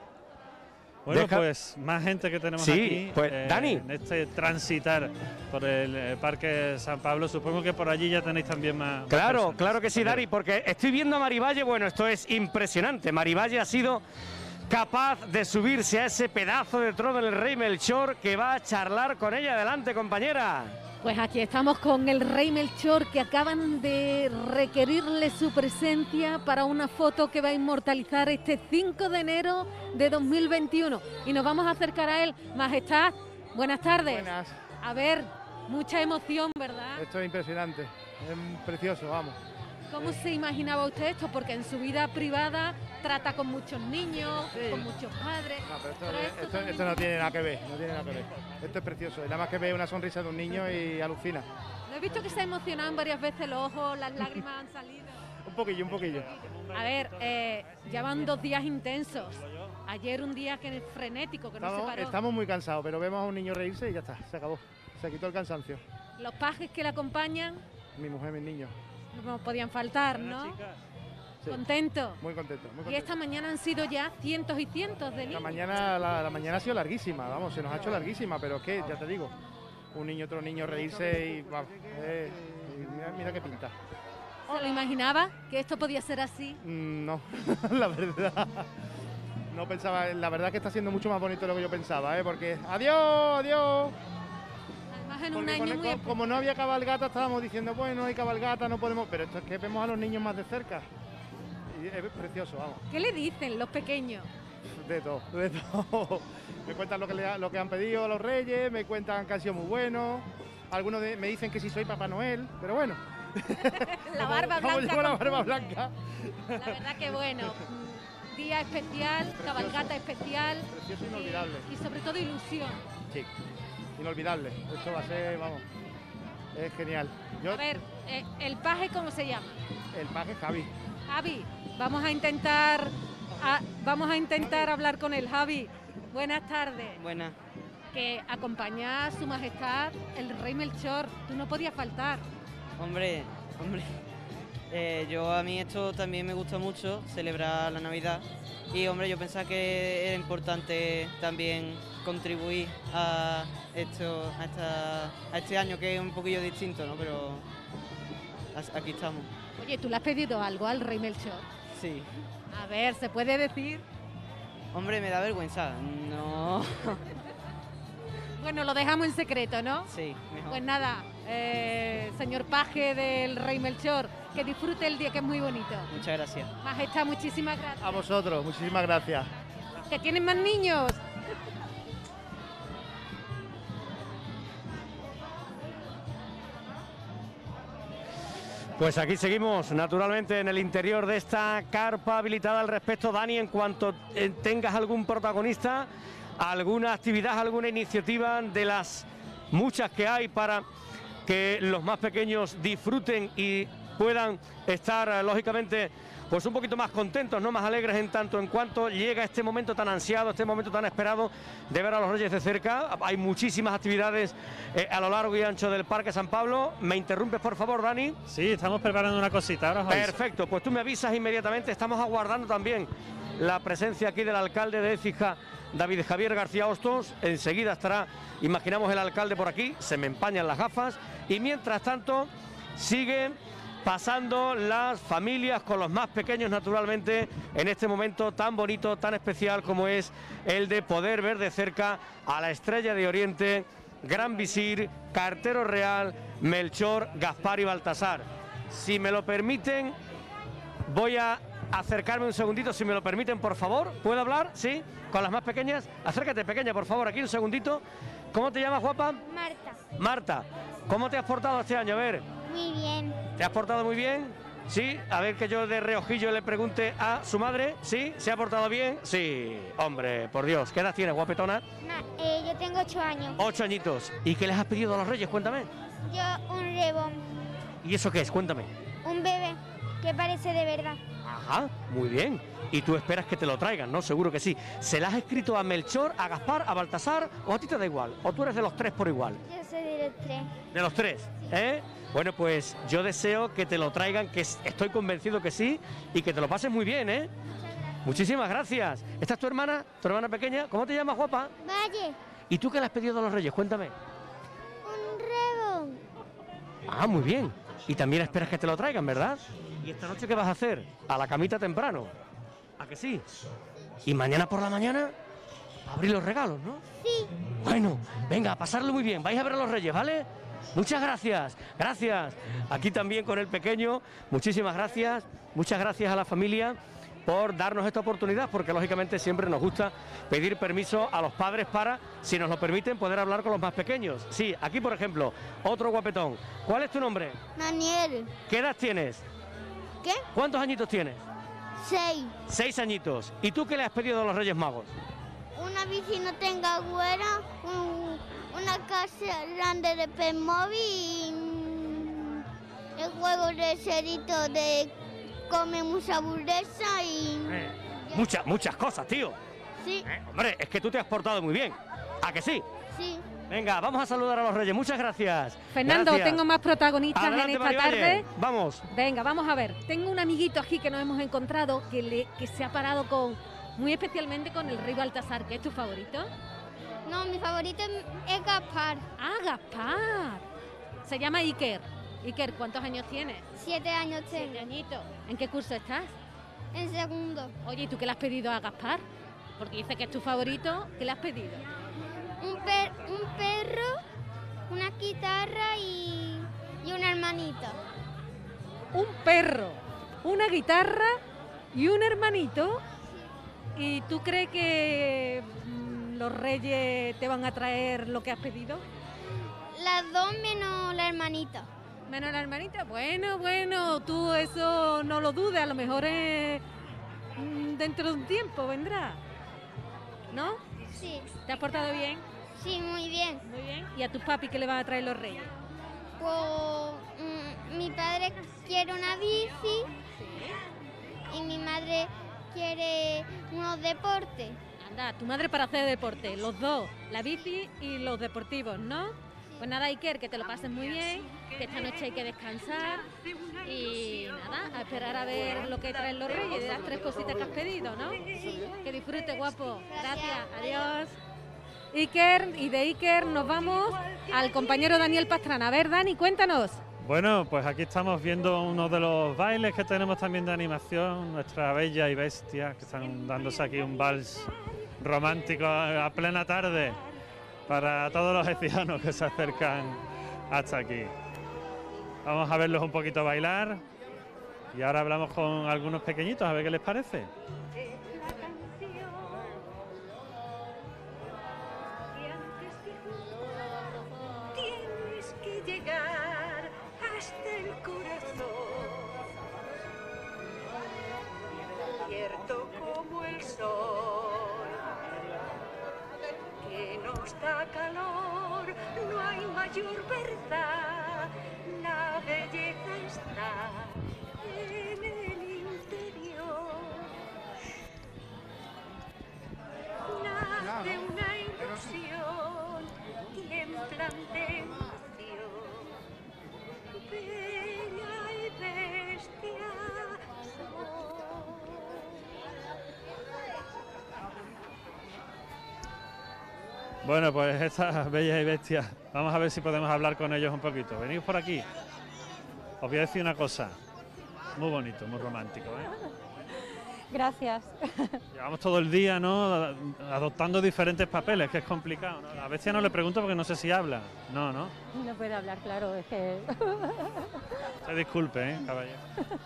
Bueno, Deja- pues más gente que tenemos Sí, aquí pues, Dani. en este transitar por el eh, Parque San Pablo. Supongo que por allí ya tenéis también más. más claro, personas, claro que sí, Dani, compañeros. porque estoy viendo a Marivalle, bueno, esto es impresionante. Marivalle ha sido capaz de subirse a ese pedazo de trono del rey Melchor que va a charlar con ella. Adelante, compañera. Pues aquí estamos con el rey Melchor, que acaban de requerirle su presencia para una foto que va a inmortalizar este cinco de enero de dos mil veintiuno. Y nos vamos a acercar a él. Majestad, buenas tardes. Buenas, A ver, mucha emoción, ¿verdad? esto es impresionante, es precioso, vamos. ¿Cómo se imaginaba usted esto? Porque en su vida privada trata con muchos niños, Sí. con muchos padres. No, pero esto, Pero esto esto- también- esto no tiene nada que ver, no tiene nada que ver. Esto es precioso, y nada más que ve una sonrisa de un niño y alucina. Lo he visto que se ha emocionado varias veces los ojos, las lágrimas han salido. Un poquillo, un poquillo. A ver, eh, ya van dos días intensos. Ayer un día que frenético, que no se Estamos, paró. estamos muy cansados, pero vemos a un niño reírse y ya está, se acabó. Se quitó el cansancio. Los pajes que le acompañan Mi mujer, mis niños. no podían faltar, ¿no? Sí, Contento. muy contento, muy Y contento. esta mañana han sido ya cientos y cientos de La niños. mañana, la, la mañana ha sido larguísima, vamos, se nos ha hecho larguísima, pero es que, ya te digo, un niño, otro niño reírse y, vamos, eh, y mira, mira qué pinta. ¿Se lo imaginaba que esto podía ser así? Mm, No, la verdad. No pensaba, la verdad que está siendo mucho más bonito de lo que yo pensaba, ¿eh? Porque adiós, adiós. Además en un Porque año con- muy... co- como no había cabalgata estábamos diciendo, bueno, no hay cabalgata, no podemos, pero esto es que vemos a los niños más de cerca. Y es precioso, vamos, ¿Qué le dicen los pequeños? de todo, de todo. Me cuentan lo que, le ha- lo que han pedido a los reyes, me cuentan que han sido muy buenos. Algunos de- me dicen que si soy Papá Noel, pero bueno. La barba ¿Cómo blanca. llevo la con barba punta. blanca? La verdad que bueno. mm, Día especial, cabalgata especial. Precioso, y- inolvidable. Y sobre todo ilusión. Sí, inolvidable. Esto va a ser, vamos, es genial. Yo, A ver, eh, ¿el paje cómo se llama? el paje Javi. Javi, vamos a intentar a- vamos a intentar hablar con él. Javi, buenas tardes. Buena. Que acompaña a su majestad el rey Melchor. Tú no podías faltar. Hombre, hombre. eh, yo a mí esto también me gusta mucho, celebrar la Navidad. Y hombre, yo pensaba que era importante también contribuir a esto, a, esta- a este año que es un poquillo distinto, ¿no? Pero as- aquí estamos. Oye, ¿tú le has pedido algo al rey Melchor? Sí. A ver, ¿se puede decir? Hombre, me da vergüenza. No. Bueno, lo dejamos en secreto, ¿no? Sí, mejor. Pues nada, eh, señor paje del rey Melchor, que disfrute el día, que es muy bonito. Muchas gracias. Majestad, muchísimas gracias. A vosotros, muchísimas gracias. ¿Que tienen más niños? Pues aquí seguimos, naturalmente, en el interior de esta carpa habilitada al respecto. Dani, en cuanto eh, tengas algún protagonista, alguna actividad, alguna iniciativa de las muchas que hay para que los más pequeños disfruten y puedan estar, eh, lógicamente, pues un poquito más contentos, no más alegres, en tanto en cuanto llega este momento tan ansiado, este momento tan esperado de ver a los Reyes de cerca. Hay muchísimas actividades eh, a lo largo y ancho del Parque San Pablo. ¿Me interrumpes, por favor, Dani? Sí, estamos preparando una cosita, ahora os aviso. Perfecto, pues tú me avisas inmediatamente. Estamos aguardando también la presencia aquí del alcalde de Écija, David Javier García Hostos. Enseguida estará, imaginamos, el alcalde por aquí. Se me empañan las gafas. Y mientras tanto, sigue pasando las familias con los más pequeños, naturalmente, en este momento tan bonito, tan especial como es el de poder ver de cerca a la Estrella de Oriente, Gran Visir, Cartero Real, Melchor, Gaspar y Baltasar. Si me lo permiten, voy a acercarme un segundito, si me lo permiten, por favor. ¿Puedo hablar? ¿Sí? Con las más pequeñas. Acércate, pequeña, por favor, aquí un segundito. ¿Cómo te llamas, guapa? Marta. Marta, ¿cómo te has portado este año? A ver. Muy bien. ¿Te has portado muy bien? Sí, a ver que yo de reojillo le pregunte a su madre. ¿Sí? ¿Se ha portado bien? Sí, hombre, por Dios. ¿Qué edad tienes, guapetona? Ma, eh, yo tengo ocho años. Ocho añitos. ¿Y qué les has pedido a los Reyes? Cuéntame. Yo un rebón, ¿Y eso qué es? Cuéntame. un bebé que parece de verdad. Ajá, muy bien. Y tú esperas que te lo traigan, ¿no? Seguro que sí. ¿Se la has escrito a Melchor, a Gaspar, a Baltasar o a ti te da igual? ¿O tú eres de los tres por igual? Yo soy de los tres. De los tres, ¿eh? Bueno, pues yo deseo que te lo traigan, que estoy convencido que sí, y que te lo pases muy bien, ¿eh? Muchísimas gracias. ¿Esta es tu hermana, tu hermana pequeña? ¿Cómo te llamas, guapa? Valle, ¿Y tú qué le has pedido a los Reyes? Cuéntame. un rebón. Ah, muy bien. Y también esperas que te lo traigan, ¿verdad? ¿Y esta noche qué vas a hacer? A la camita temprano. ¿A que sí? ¿Y mañana por la mañana? A abrir los regalos, ¿no? Sí. Bueno, venga, a pasarlo muy bien. Vais a ver a los Reyes, ¿vale? Muchas gracias, gracias. Aquí también con el pequeño, muchísimas gracias. Muchas gracias a la familia por darnos esta oportunidad, porque lógicamente siempre nos gusta pedir permiso a los padres para, si nos lo permiten, poder hablar con los más pequeños. Sí, aquí por ejemplo, otro guapetón. ¿Cuál es tu nombre? Daniel. ¿Qué edad tienes? ¿Qué? ¿Cuántos añitos tienes? Seis. Seis añitos. ¿Y tú qué le has pedido a los Reyes Magos? Una bici no tenga güera, un- una casa grande de Playmobil y mm, el juego de cerito de come mucha hamburguesa y... Eh, muchas, muchas cosas, tío. Sí, Eh, hombre, es que tú te has portado muy bien. ¿A que sí? sí. Venga, vamos a saludar a los Reyes. Muchas gracias. Fernando, Gracias. tengo más protagonistas Adelante, en esta Maribel. tarde. Vamos. Venga, vamos a ver. Tengo un amiguito aquí que nos hemos encontrado que, le, que se ha parado con, muy especialmente con el rey Baltasar, que es tu favorito. No, mi favorito es Gaspar. Ah, Gaspar. Se llama Iker. Iker, ¿cuántos años tienes? Siete años Siete tengo. añitos. ¿En qué curso estás? En segundo. Oye, ¿y tú qué le has pedido a Gaspar? Porque dice que es tu favorito. ¿Qué le has pedido? Un, per- un perro, una guitarra y, y un hermanito. Un perro, una guitarra y un hermanito. ¿Y tú crees que mm, los reyes te van a traer lo que has pedido? Las dos menos la hermanita. Menos la hermanita. Bueno, bueno, tú eso no lo dudes, a lo mejor es, mm, dentro de un tiempo vendrá. ¿No? Sí, ¿Te has portado bien? sí, muy bien. Muy bien. ¿Y a tus papi qué le van a traer los reyes? Pues mm, mi padre quiere una bici y mi madre quiere unos deportes. Anda, tu madre para hacer deporte, los dos, la bici y los deportivos, ¿no? Pues nada, Iker, que te lo pases muy bien, que esta noche hay que descansar y nada, a esperar a ver lo que traen los reyes de las tres cositas que has pedido, ¿no? Que disfrute, guapo. Gracias, adiós. Iker, y de Iker nos vamos al compañero Daniel Pastrana. A ver, Dani, cuéntanos. Bueno, pues aquí estamos viendo uno de los bailes que tenemos también de animación, nuestra Bella y Bestia, que están dándose aquí un vals romántico a plena tarde para todos los ecianos que se acercan hasta aquí. Vamos a verlos un poquito bailar y ahora hablamos con algunos pequeñitos a ver qué les parece. Tienes que llegar hasta el corazón. nos da calor, no hay mayor verdad, la belleza está en el interior. Nace una ilusión, tiemblan de emoción, bella y bestia soy. Bueno, pues estas bellas y bestias, vamos a ver si podemos hablar con ellos un poquito. Venid por aquí. Os voy a decir una cosa, muy bonito, muy romántico, ¿eh? Gracias. Llevamos todo el día, ¿no?, adoptando diferentes papeles, que es complicado, ¿no? A la bestia no le pregunto porque no sé si habla. No, ¿no? No puede hablar, claro, es que... Se disculpe, ¿eh, caballero?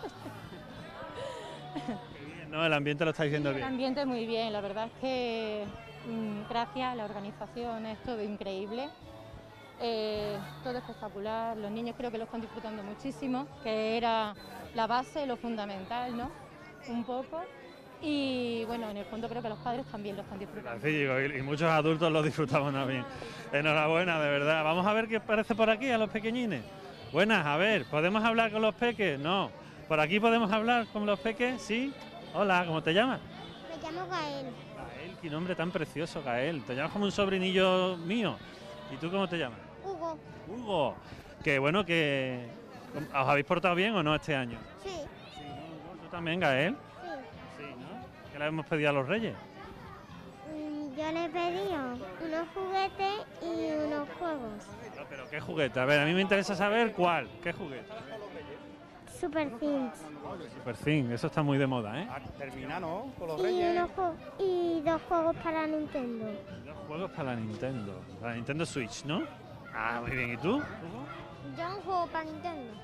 No, el ambiente lo está diciendo El bien. ambiente muy bien, la verdad es que mm, gracias, la organización es todo increíble, eh, todo espectacular, los niños creo que lo están disfrutando muchísimo, que era la base, lo fundamental, ¿no? Un poco, y bueno, en el fondo creo que los padres también lo están disfrutando. Así digo, y, y muchos adultos lo disfrutamos también. Enhorabuena, de verdad. Vamos a ver qué parece por aquí a los pequeñines. Buenas, a ver, ¿podemos hablar con los peques? No. ¿Por aquí podemos hablar con los peques? Sí. Hola, ¿cómo te llamas? Me llamo Gael. Gael, qué nombre tan precioso, Gael. Te llamas como un sobrinillo mío. ¿Y tú cómo te llamas? Hugo. Hugo. Qué bueno que... ¿Os habéis portado bien o no este año? Sí. ¿Tú también, Gael? Sí. Sí, ¿no? ¿Qué le hemos pedido a los reyes? Mm, Yo le pedí unos juguetes y unos juegos. No, pero ¿qué juguete? A ver, a mí me interesa saber cuál. ¿Qué juguete? Super Things. Super Thing, eso está muy de moda, ¿eh? Termina, ¿no? Con los Y, reyes. unos ju- y dos juegos para Nintendo. Dos juegos para la Nintendo. Para la Nintendo Switch, ¿no? Ah, muy bien. ¿Y tú? Yo un juego para Nintendo.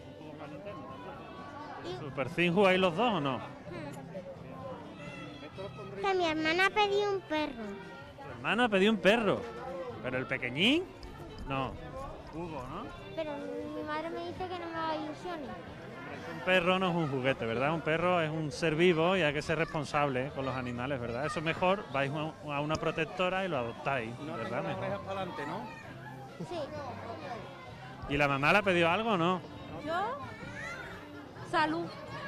¿Super Thing jugáis los dos o no? Que mi hermana pidió un perro. Tu hermano ha pedido un perro. ¿Pero el pequeñín? No. Hugo, ¿no? Pero mi madre me dice que no me haga ilusiones. Un perro no es un juguete, ¿verdad? Un perro es un ser vivo y hay que ser responsable con los animales, ¿verdad? Eso es mejor, vais a una protectora y lo adoptáis, ¿verdad? Las orejas Mejor. para adelante, ¿no? Sí. ¿Y la mamá le ha pedido algo o no? Yo, salud.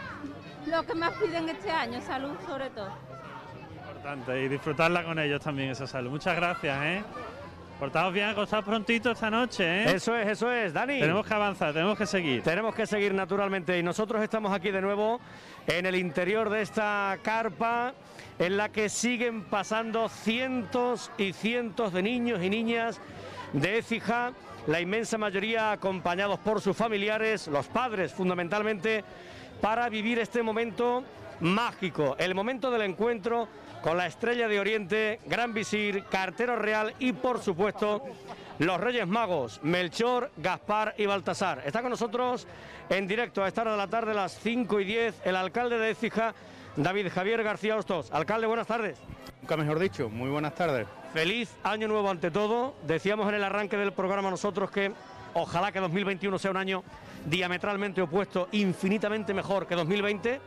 Lo que más piden este año, salud sobre todo. Importante, y disfrutarla con ellos también, esa salud. Muchas gracias, ¿eh? Portaos bien, acostaos prontito esta noche, ¿eh? Eso es, eso es, Dani. Tenemos que avanzar, tenemos que seguir. Tenemos que seguir naturalmente y nosotros estamos aquí de nuevo en el interior de esta carpa en la que siguen pasando cientos y cientos de niños y niñas de Écija, la inmensa mayoría acompañados por sus familiares, los padres fundamentalmente, para vivir este momento mágico, el momento del encuentro con la Estrella de Oriente, Gran Visir, Cartero Real y, por supuesto, los Reyes Magos, Melchor, Gaspar y Baltasar. Está con nosotros en directo a esta hora de la tarde, las cinco y diez, el alcalde de Écija, David Javier García Hostos. Alcalde, buenas tardes. Nunca mejor dicho, muy buenas tardes. Feliz año nuevo ante todo. Decíamos en el arranque del programa nosotros que ojalá que dos mil veintiuno sea un año diametralmente opuesto, infinitamente mejor que dos mil veinte.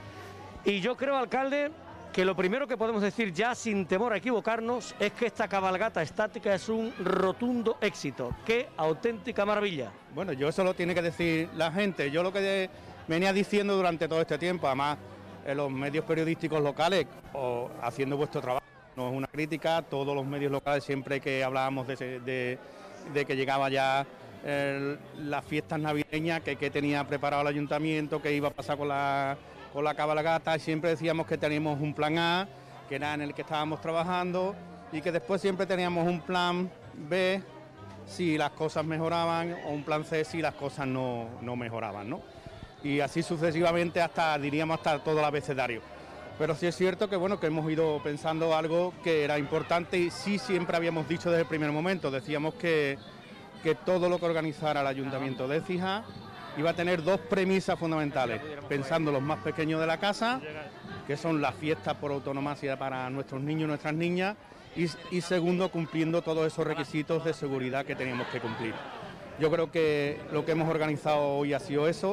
Y yo creo, alcalde, que lo primero que podemos decir ya sin temor a equivocarnos es que esta cabalgata estática es un rotundo éxito. ¡Qué auténtica maravilla! Bueno, yo eso lo tiene que decir la gente. Yo lo que venía diciendo durante todo este tiempo, además en los medios periodísticos locales, o haciendo vuestro trabajo, no es una crítica, todos los medios locales siempre que hablábamos de, de, de que llegaba ya el, las fiestas navideñas, que, que tenía preparado el ayuntamiento, que iba a pasar con la... con la cabalgata, y siempre decíamos que teníamos un plan A, que era en el que estábamos trabajando, y que después siempre teníamos un plan B si las cosas mejoraban, o un plan C si las cosas no, no mejoraban, ¿no? Y así sucesivamente hasta, diríamos, hasta todo el abecedario. Pero sí es cierto que, bueno, que hemos ido pensando algo que era importante, y sí siempre habíamos dicho desde el primer momento, decíamos que, que todo lo que organizara el Ayuntamiento de Écija iba a tener dos premisas fundamentales, pensando los más pequeños de la casa, que son las fiestas por autonomía para nuestros niños y nuestras niñas, y, y segundo, cumpliendo todos esos requisitos de seguridad que teníamos que cumplir. Yo creo que lo que hemos organizado hoy ha sido eso,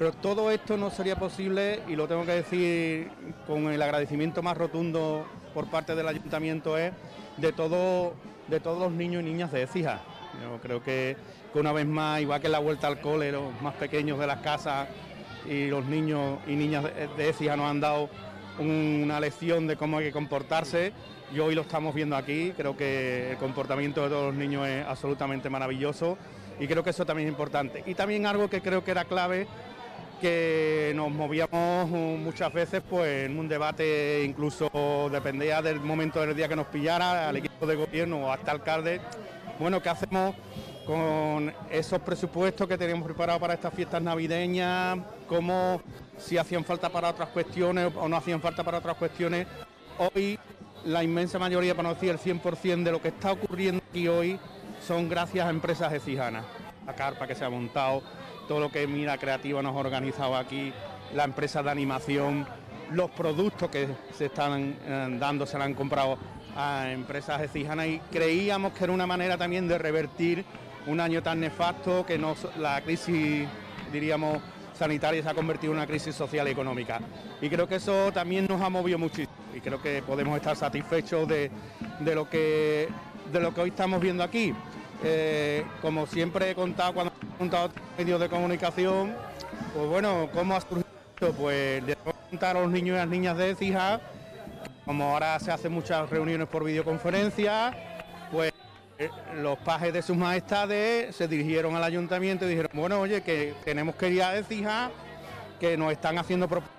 Pero todo esto no sería posible, y lo tengo que decir con el agradecimiento más rotundo por parte del ayuntamiento, es de todo, de todos los niños y niñas de Écija. Yo creo que, que una vez más, igual que en la vuelta al cole, los más pequeños de las casas y los niños y niñas de, de Écija nos han dado una lección de cómo hay que comportarse, y hoy lo estamos viendo aquí. Creo que el comportamiento de todos los niños es absolutamente maravilloso, y creo que eso también es importante. Y también algo que creo que era clave, que nos movíamos muchas veces pues en un debate, incluso dependía del momento del día que nos pillara, al equipo de gobierno o hasta alcalde, bueno, ¿qué hacemos con esos presupuestos que teníamos preparados para estas fiestas navideñas? ¿Cómo, si hacían falta para otras cuestiones o no hacían falta para otras cuestiones? Hoy la inmensa mayoría, para no decir el cien por cien de lo que está ocurriendo aquí hoy, son gracias a empresas ecijanas. La carpa que se ha montado, todo lo que Mira Creativa nos ha organizado aquí, la empresa de animación, los productos que se están eh, dando, se le han comprado a empresas ecijanas, y creíamos que era una manera también de revertir un año tan nefasto, que nos, la crisis, diríamos, sanitaria se ha convertido en una crisis social y económica. Y creo que eso también nos ha movido muchísimo, y creo que podemos estar satisfechos de, de, lo, que, de lo que hoy estamos viendo aquí. Eh, como siempre he contado cuando he contado otros medios de comunicación, pues bueno, ¿cómo ha surgido esto? Pues de contar a los niños y las niñas de Écija, como ahora se hacen muchas reuniones por videoconferencia, pues eh, los pajes de sus majestades se dirigieron al ayuntamiento y dijeron, bueno, oye, que tenemos que ir a Écija, que nos están haciendo propuestas,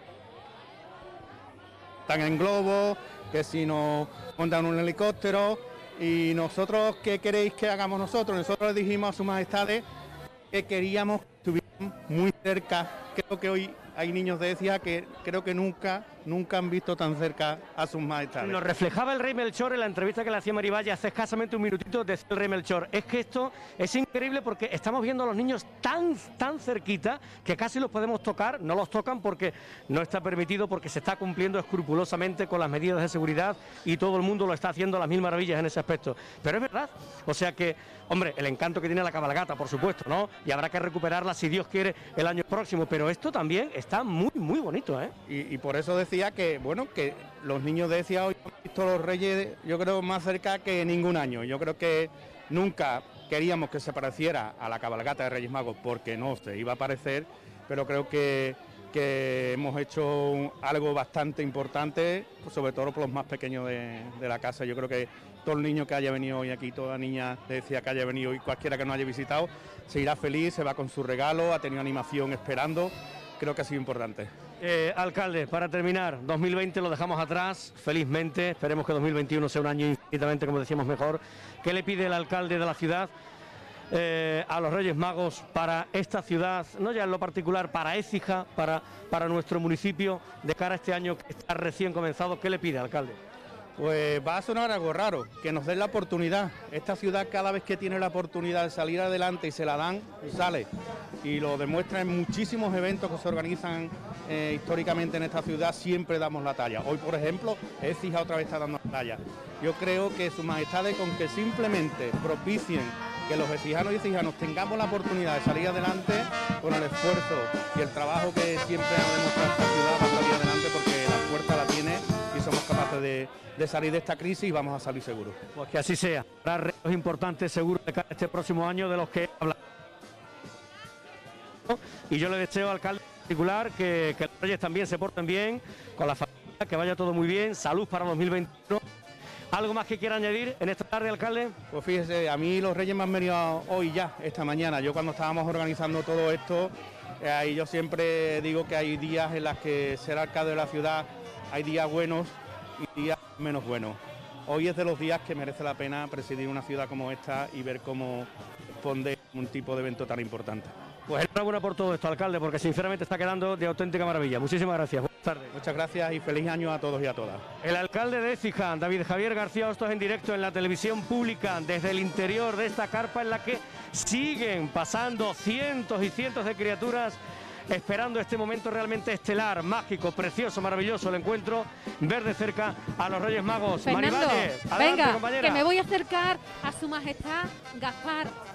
están en globo, que si nos montan un helicóptero. Y nosotros, ¿qué queréis que hagamos nosotros? Nosotros le dijimos a sus majestades que queríamos que estuvieran muy cerca. Creo que hoy hay niños de Écija que creo que nunca, nunca han visto tan cerca a sus majestades. Nos reflejaba el rey Melchor en la entrevista que le hacía Maribaya hace escasamente un minutito, decía el rey Melchor, es que esto es increíble porque estamos viendo a los niños tan, tan cerquita que casi los podemos tocar, no los tocan porque no está permitido, porque se está cumpliendo escrupulosamente con las medidas de seguridad y todo el mundo lo está haciendo a las mil maravillas en ese aspecto. Pero es verdad, o sea que, hombre, el encanto que tiene la cabalgata, por supuesto, ¿no? Y habrá que recuperarla, si Dios quiere, el año próximo, pero esto también está muy, muy bonito, ¿eh? Y, y por eso decía que, bueno, que los niños de Écija hoy han visto a los Reyes, yo creo, más cerca que ningún año. Yo creo que nunca queríamos que se pareciera a la cabalgata de Reyes Magos, porque no se iba a parecer, pero creo que, que hemos hecho algo bastante importante, sobre todo por los más pequeños de, de la casa. Yo creo que todo el niño que haya venido hoy aquí, toda niña de Écija que haya venido hoy, cualquiera que nos haya visitado, se irá feliz, se va con su regalo, ha tenido animación esperando. Creo que ha sido importante. Eh, alcalde, para terminar, dos mil veinte lo dejamos atrás, felizmente, esperemos que dos mil veintiuno sea un año infinitamente, como decíamos, mejor. ¿Qué le pide el alcalde de la ciudad eh, a los Reyes Magos para esta ciudad, no ya en lo particular, para Écija, para, para nuestro municipio, de cara a este año que está recién comenzado? ¿Qué le pide, alcalde? Pues va a sonar algo raro, que nos den la oportunidad. Esta ciudad, cada vez que tiene la oportunidad de salir adelante y se la dan, sale. Y lo demuestra en muchísimos eventos que se organizan eh, históricamente en esta ciudad, siempre damos la talla. Hoy, por ejemplo, Écija otra vez está dando la talla. Yo creo que sus majestades, con que simplemente propicien que los écijanos y écijanos tengamos la oportunidad de salir adelante, con el esfuerzo y el trabajo que siempre ha demostrado esta ciudad, va a salir adelante, porque la fuerza la tiene y somos capaces de, de salir de esta crisis y vamos a salir seguros. Pues que así sea. Habrá retos importantes seguros de cara a este próximo año de los que hablamos. Y yo le deseo al alcalde en particular que, que los Reyes también se porten bien, con la familia, que vaya todo muy bien, salud para dos mil veintiuno. ¿Algo más que quiera añadir en esta tarde, alcalde? Pues fíjese, a mí los Reyes me han venido hoy ya, esta mañana. Yo cuando estábamos organizando todo esto, eh, ahí yo siempre digo que hay días en los que ser alcalde de la ciudad, hay días buenos y días menos buenos. Hoy es de los días que merece la pena presidir una ciudad como esta y ver cómo responde un tipo de evento tan importante. Pues enhorabuena por todo esto, alcalde, porque sinceramente está quedando de auténtica maravilla. Muchísimas gracias. Buenas tardes. Muchas gracias y feliz año a todos y a todas. El alcalde de Écija, David Javier García Hostos, en directo en la televisión pública desde el interior de esta carpa en la que siguen pasando cientos y cientos de criaturas esperando este momento realmente estelar, mágico, precioso, maravilloso, el encuentro, ver de cerca a los Reyes Magos. Fernando, Marivalle, adelante, venga, compañera. que me voy a acercar a su majestad Gaspar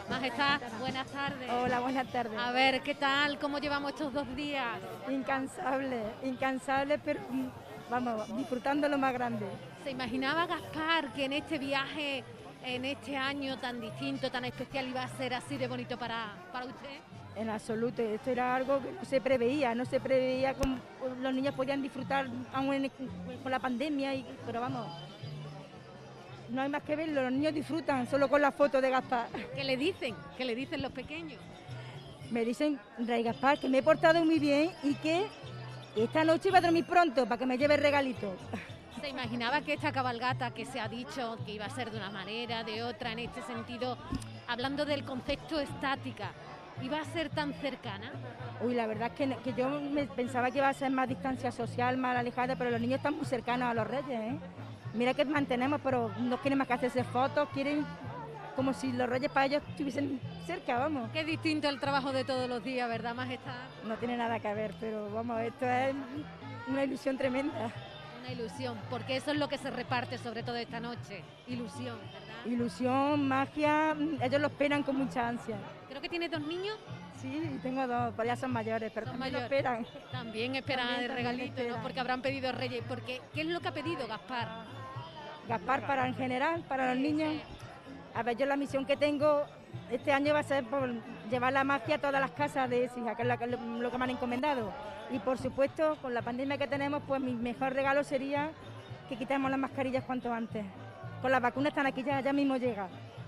Majestad, buenas tardes. Hola, buenas tardes. A ver, ¿qué tal? ¿Cómo llevamos estos dos días? Incansable, incansable, pero vamos, disfrutando lo más grande. ¿Se imaginaba Gaspar que en este viaje, en este año tan distinto, tan especial, iba a ser así de bonito para, para usted? En absoluto, esto era algo que no se preveía, no se preveía cómo los niños podían disfrutar aún en- con la pandemia, y, pero vamos, no hay más que verlo, los niños disfrutan solo con la foto de Gaspar. ¿Qué le dicen? ¿Qué le dicen los pequeños? Me dicen, Rey Gaspar, que me he portado muy bien y que esta noche iba a dormir pronto para que me lleve el regalito. ¿Se imaginaba que esta cabalgata que se ha dicho que iba a ser de una manera, de otra, en este sentido, hablando del concepto estática, iba a ser tan cercana? Uy, la verdad es que, que yo me pensaba que iba a ser más distancia social, más alejada, pero los niños están muy cercanos a los reyes, ¿eh? Mira que mantenemos, pero no quieren más que hacerse fotos, quieren como si los reyes para ellos estuviesen cerca, vamos. Qué distinto el trabajo de todos los días, ¿verdad, Majestad? No tiene nada que ver, pero vamos, esto es una ilusión tremenda. Una ilusión, porque eso es lo que se reparte sobre todo esta noche, ilusión, ¿verdad? Ilusión, magia, ellos lo esperan con mucha ansia. Creo que tiene dos niños. Sí, tengo dos, pero ya son mayores, pero Son también lo mayores. esperan. También esperan También, el también regalito, ¿no? esperan. Porque habrán pedido Reyes. Porque, ¿qué es lo que ha pedido Gaspar? Gaspar para en general, para los niños. A ver, yo la misión que tengo este año va a ser por llevar la magia a todas las casas de Écija, que es la que- lo que me han encomendado. Y por supuesto, con la pandemia que tenemos, pues mi mejor regalo sería que quitemos las mascarillas cuanto antes. Con las vacunas están aquí, ya, ya mismo llega.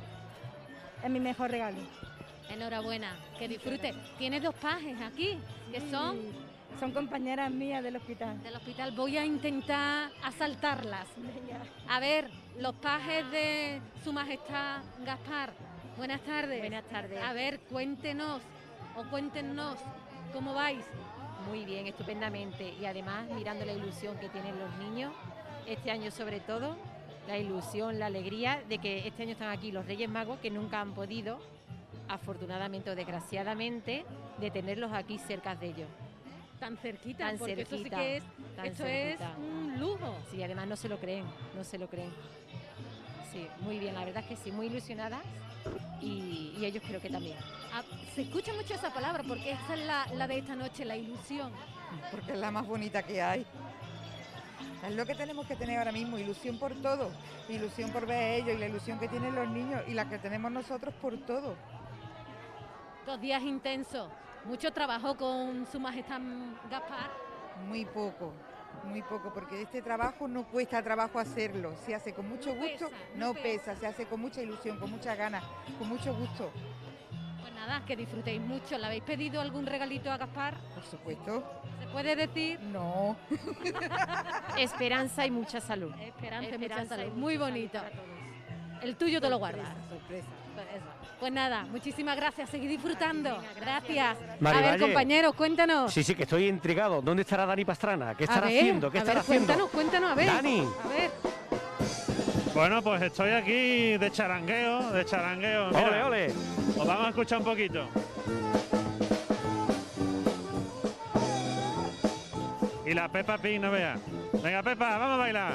Es mi mejor regalo. Enhorabuena, que disfrute. Tiene dos pajes aquí, que Sí, son Son compañeras mías del hospital. del hospital. Voy a intentar asaltarlas. A ver, los pajes de Su Majestad Gaspar. Buenas tardes. Buenas tardes. A ver, cuéntenos o cuéntenos cómo vais. Muy bien, estupendamente. Y además, mirando la ilusión que tienen los niños, este año sobre todo, la ilusión, la alegría de que este año están aquí los Reyes Magos, que nunca han podido, afortunadamente o desgraciadamente, de tenerlos aquí cerca de ellos. Tan cerquita, Tan porque cerquita, eso sí que es, tan esto cerquita. es un lujo. Sí, además no se lo creen, no se lo creen. Sí, muy bien, la verdad es que sí, muy ilusionadas y, y ellos creo que también. Ah, se escucha mucho esa palabra porque esa es la, la de esta noche, la ilusión. Porque es la más bonita que hay. Es lo que tenemos que tener ahora mismo, ilusión por todo, ilusión por ver a ellos y la ilusión que tienen los niños y la que tenemos nosotros por todo. Dos días intensos, mucho trabajo con Su Majestad Gaspar. Muy poco, muy poco, porque este trabajo no cuesta trabajo hacerlo, se hace con mucho No gusto, pesa, no no pesa, se hace con mucha ilusión, con muchas ganas, con mucho gusto. Pues nada, que disfrutéis mucho. ¿Le habéis pedido algún regalito a Gaspar? Por supuesto. ¿Se puede decir? No. Esperanza y mucha salud. Esperanza, y mucha Esperanza y salud. mucha Muy salud bonito. para todos. El tuyo te lo guardas. Sorpresa. Pues, eso. Pues nada, muchísimas gracias. Seguid disfrutando. Gracias. A Marivalle. ver, compañeros, cuéntanos. Sí, sí, que estoy intrigado. ¿Dónde estará Dani Pastrana? ¿Qué A estará ver, haciendo? ¿Qué a estará ver, haciendo? Cuéntanos, cuéntanos, a ver. Dani. A ver. Bueno, pues estoy aquí de charangueo, de charangueo. Ole, Mira, ole. Os vamos a escuchar un poquito. Y la Peppa Pig, no vea. Venga, Pepa, vamos a bailar.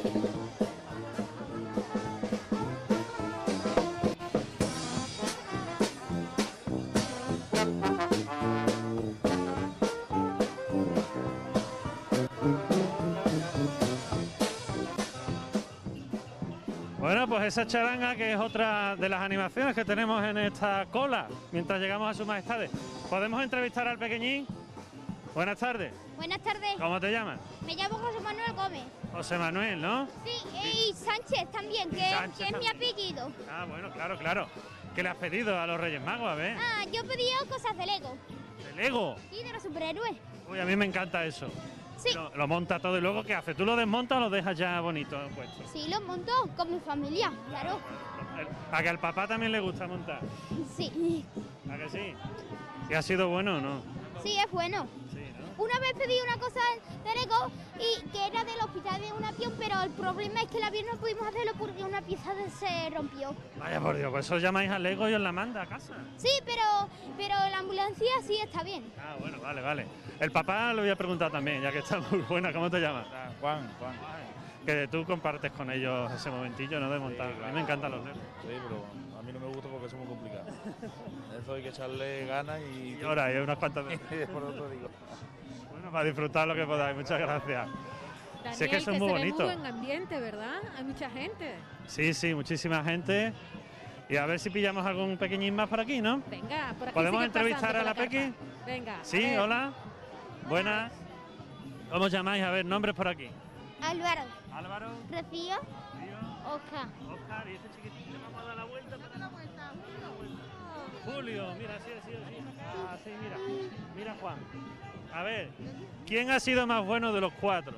Bueno, pues esa charanga que es otra de las animaciones que tenemos en esta cola mientras llegamos a Sus Majestades. ¿Podemos entrevistar al pequeñín? Buenas tardes. Buenas tardes. ¿Cómo te llamas? Me llamo José Manuel Gómez. José Manuel, ¿no? Sí, y Sánchez también, que, Sánchez que es mi también. apellido. Ah, bueno, claro, claro. ¿Qué le has pedido a los Reyes Magos? A ver. Ah, yo pedí cosas de Lego. ¿De Lego? Sí, de los superhéroes. Uy, a mí me encanta eso. Sí. Lo, lo monta todo y luego ¿qué hace? ¿Tú lo desmontas o lo dejas ya bonito puesto? Sí, los monto con mi familia, claro. ¿A que al papá también le gusta montar? Sí. ¿A que sí? ¿Y ha sido bueno o no? Sí, es bueno. Una vez pedí una cosa de Lego y que era del hospital de un avión, pero el problema es que el avión no pudimos hacerlo porque una pieza de- se rompió. Vaya por Dios, pues eso llamáis a Lego y os la manda a casa. Sí, pero, pero la ambulancia sí está bien. Ah, bueno, vale, vale. El papá lo voy a preguntar también, ya que está muy buena. ¿Cómo te llamas? Juan, Juan. que tú compartes con ellos ese momentillo, ¿no? De montar. Sí, claro. A mí me encantan los nervios. Sí, pero a mí no me gusta porque es muy complicado. Eso hay que echarle ganas y... Y ahora, hay unas cuantas veces. Por eso digo. Bueno, para disfrutar lo que podáis. Muchas gracias. Daniel, Si es que son muy se ve bonitos. muy buen ambiente, ¿verdad? Hay mucha gente. Sí, sí, muchísima gente. Y a ver si pillamos algún pequeñín más por aquí, ¿no? Venga, por aquí ¿Podemos sigue entrevistar pasando a la por Pequi? carpa. Venga. a Sí, ver. hola. Buenas. ¿Cómo os llamáis? A ver, nombres por aquí. Álvaro. Álvaro. Rocío. Oscar. Oscar, y este chiquitín le vamos a dar la vuelta. Para la vuelta, Julio, mira, sí, sí, sí. Ah, sí, mira. Mira, Juan. A ver, ¿quién ha sido más bueno de los cuatro?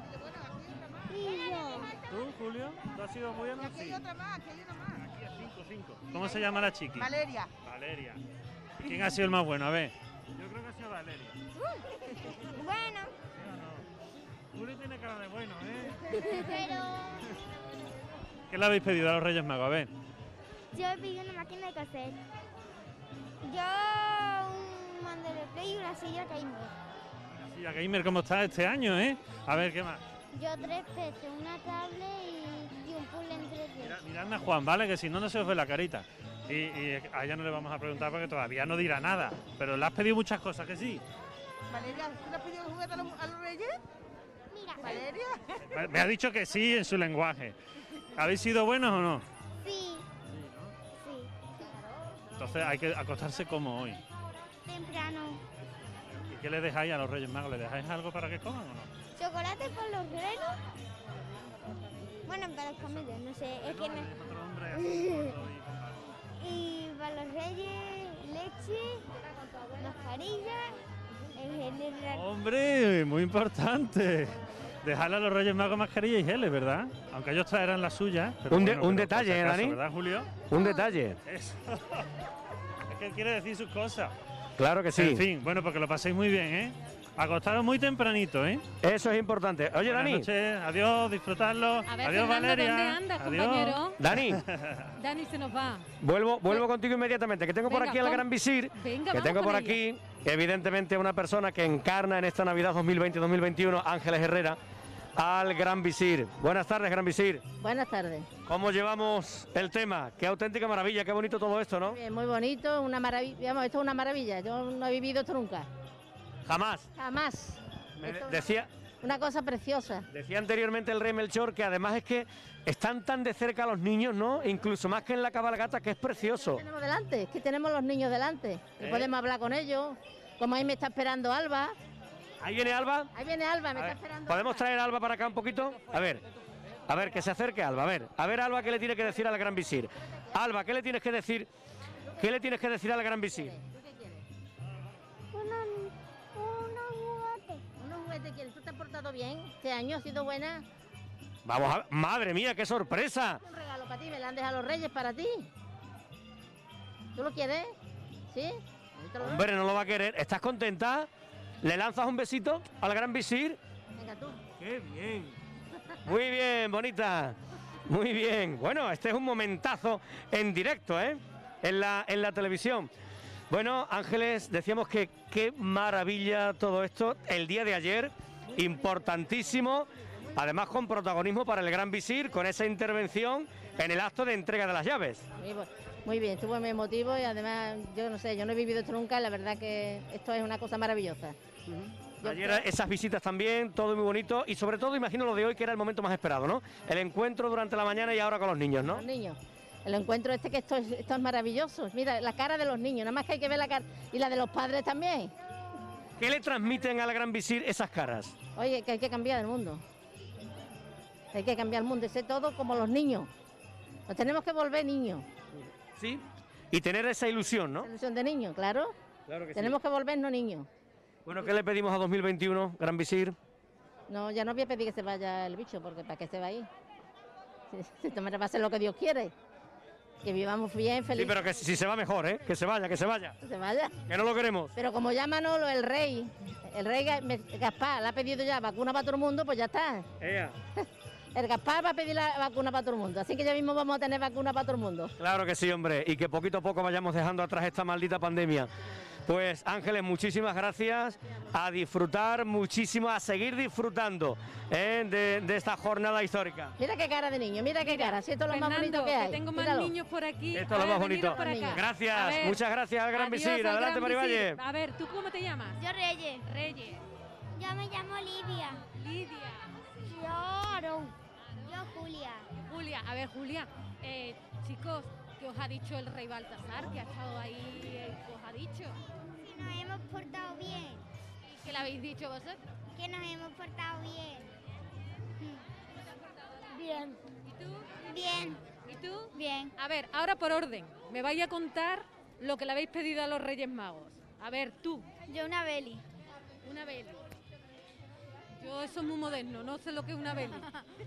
¿Tú, Julio? ¿Tú has sido bueno? Aquí hay Sí. otra más, aquí hay una más. Aquí hay cinco, cinco. ¿Cómo se llama la chiqui? Valeria. Valeria. ¿Y quién ha sido el más bueno? A ver. Yo creo que ha sido Valeria. Bueno. Julio tiene cara de bueno, ¿eh? Pero ¿Qué le habéis pedido a los Reyes Magos? A ver. yo he pedido una máquina de coser. Yo un mando de play y una silla gamer. Sí, a Gamer, ¿cómo está este año, eh? A ver, ¿qué más? Yo tres peces, una tablet y, y un puzzle en tres D. Mira, miradme a Juan, ¿vale? Que si no, no se os ve la carita. Y, y a ella no le vamos a preguntar porque todavía no dirá nada. Pero le has pedido muchas cosas, ¿que sí? Valeria, ¿tú le has pedido juguete a los, a los reyes? Mira. Valeria. Me- Me ha dicho que sí en su lenguaje. ¿Habéis sido buenos o no? Sí. Sí. Entonces hay que acostarse como hoy. Temprano. ¿Y qué le dejáis a los Reyes Magos? ¿Le dejáis algo para que coman o no? Chocolate por los renos. Bueno, para los camellos, no sé. Es que no. Y para los reyes, leche, mascarilla, el general. ¡Hombre! Muy importante. Dejarle a los Reyes Magos mascarilla y geles, ¿verdad? Aunque ellos traerán las suyas. pero Un, de- bueno, un pero por detalle, si ¿eh, acaso, Dani? ¿verdad, Julio? Un detalle. Eso. Es que él quiere decir sus cosas. Claro que sí. En fin, bueno, porque lo paséis muy bien, ¿eh? Acostaros muy tempranito, ¿eh? Eso es importante. Oye, Buenas Dani. noches, adiós, disfrutarlo. A ver, Adiós, Fernando, Valeria. ¿dónde andas, Adiós. compañero? Dani, Dani se nos va. vuelvo, vuelvo contigo inmediatamente, que tengo por Venga, aquí al con- Gran Visir, Venga, que vamos tengo con por ella. aquí, evidentemente, una persona que encarna en esta Navidad dos mil veinte dos mil veintiuno, Ángeles Herrera, al Gran Visir. Buenas tardes, Gran Visir. Buenas tardes. ¿Cómo llevamos el tema? Qué auténtica maravilla, qué bonito todo esto, ¿no? Bien, muy bonito, una maravilla. Vamos, esto es una maravilla. Yo no he vivido esto nunca. Jamás. Jamás. Me Esto es decía, una cosa preciosa. decía anteriormente el rey Melchor que además es que están tan de cerca los niños, ¿no? Incluso más que en la cabalgata, que es precioso. Tenemos delante, es que tenemos los niños delante. Y ¿Eh? podemos hablar con ellos. Como ahí me está esperando Alba. Ahí viene Alba. Ahí viene Alba, me A está ver, esperando. ¿podemos traer a Alba para acá un poquito? A ver, a ver, que se acerque Alba, a ver, a ver Alba, ¿qué le tiene que decir al Gran Visir? Alba, ¿qué le tienes que decir? ¿Qué le tienes que decir al Gran Visir? Unos unos juguetes. Unos juguetes quieres. ¿Tú te has portado bien? ¿Este año ha sido buena? Vamos a... ¡Madre mía, qué sorpresa! Un regalo para ti, me lo han dejado los reyes para ti. ¿Tú lo quieres? ¿Sí? Ahí te lo doy. Hombre, no lo va a querer. ¿Estás contenta? ¿Le lanzas un besito al Gran Visir? Venga tú. ¡Qué bien! Muy bien, bonita. Muy bien. Bueno, este es un momentazo en directo, ¿eh? En la, en la televisión. Bueno, Ángeles, decíamos que qué maravilla todo esto. El día de ayer, importantísimo. Además, con protagonismo para el Gran Visir, con esa intervención en el acto de entrega de las llaves. Muy, bu- muy bien, estuvo muy emotivo y además, yo no sé, yo no he vivido esto nunca y la verdad que esto es una cosa maravillosa. Yo Ayer creo- esas visitas también, todo muy bonito y sobre todo imagino lo de hoy que era el momento más esperado, ¿no? El encuentro durante la mañana y ahora con los niños, ¿no? Los niños. El encuentro este que esto es, esto es maravilloso. Mira, la cara de los niños, nada más que hay que ver la cara. Y la de los padres también. ¿Qué le transmiten al Gran Visir esas caras? Oye, que hay que cambiar el mundo. Hay que cambiar el mundo y ser todo como los niños. Nos tenemos que volver niños. Sí. Y tener esa ilusión, ¿no? Ilusión de niños, claro. Claro que sí. Tenemos que volvernos niños. Bueno, ¿qué le pedimos a dos mil veintiuno, Gran Visir? No, ya no voy a pedir que se vaya el bicho, porque ¿para qué se va ahí? Si va a hacer lo que Dios quiere. Que vivamos bien, Sí, felices. pero que si se va mejor, ¿eh? Que se vaya, que se vaya. Que se vaya. Que no lo queremos. Pero como ya Manolo, el rey, el rey Ga- Gaspar, le ha pedido ya vacuna para todo el mundo, pues ya está. Ea. El Gaspar va a pedir la vacuna para todo el mundo, así que ya mismo vamos a tener vacuna para todo el mundo. Claro que sí, hombre. Y que poquito a poco vayamos dejando atrás esta maldita pandemia. Pues Ángeles, muchísimas gracias, a disfrutar muchísimo, a seguir disfrutando ¿eh? de, de esta jornada histórica. Mira qué cara de niño, mira qué cara, si esto es lo más bonito que hay. Que tengo más Míralo. niños por aquí. Esto es lo más bonito. Por acá. Gracias, A ver, muchas gracias al Gran adiós Visir. al Adelante, Gran Marivalle. Visir. A ver, ¿tú cómo te llamas? Yo Reyes. Reyes. Yo me llamo Lidia. Lidia. Yo Aarón. Yo Julia. Julia, a ver, Julia, eh, chicos, ¿qué os ha dicho el rey Baltasar? Que ha estado ahí, eh, ¿qué os ha dicho? Que nos hemos portado bien. ¿Qué le habéis dicho vosotros? Que nos hemos portado bien. Bien. ¿Y tú? Bien. ¿Y tú? Bien. A ver, ahora por orden, me vais a contar lo que le habéis pedido a los Reyes Magos. A ver, tú. Yo una Beli. Una Beli. Yo eso es muy moderno, no sé lo que es una Beli.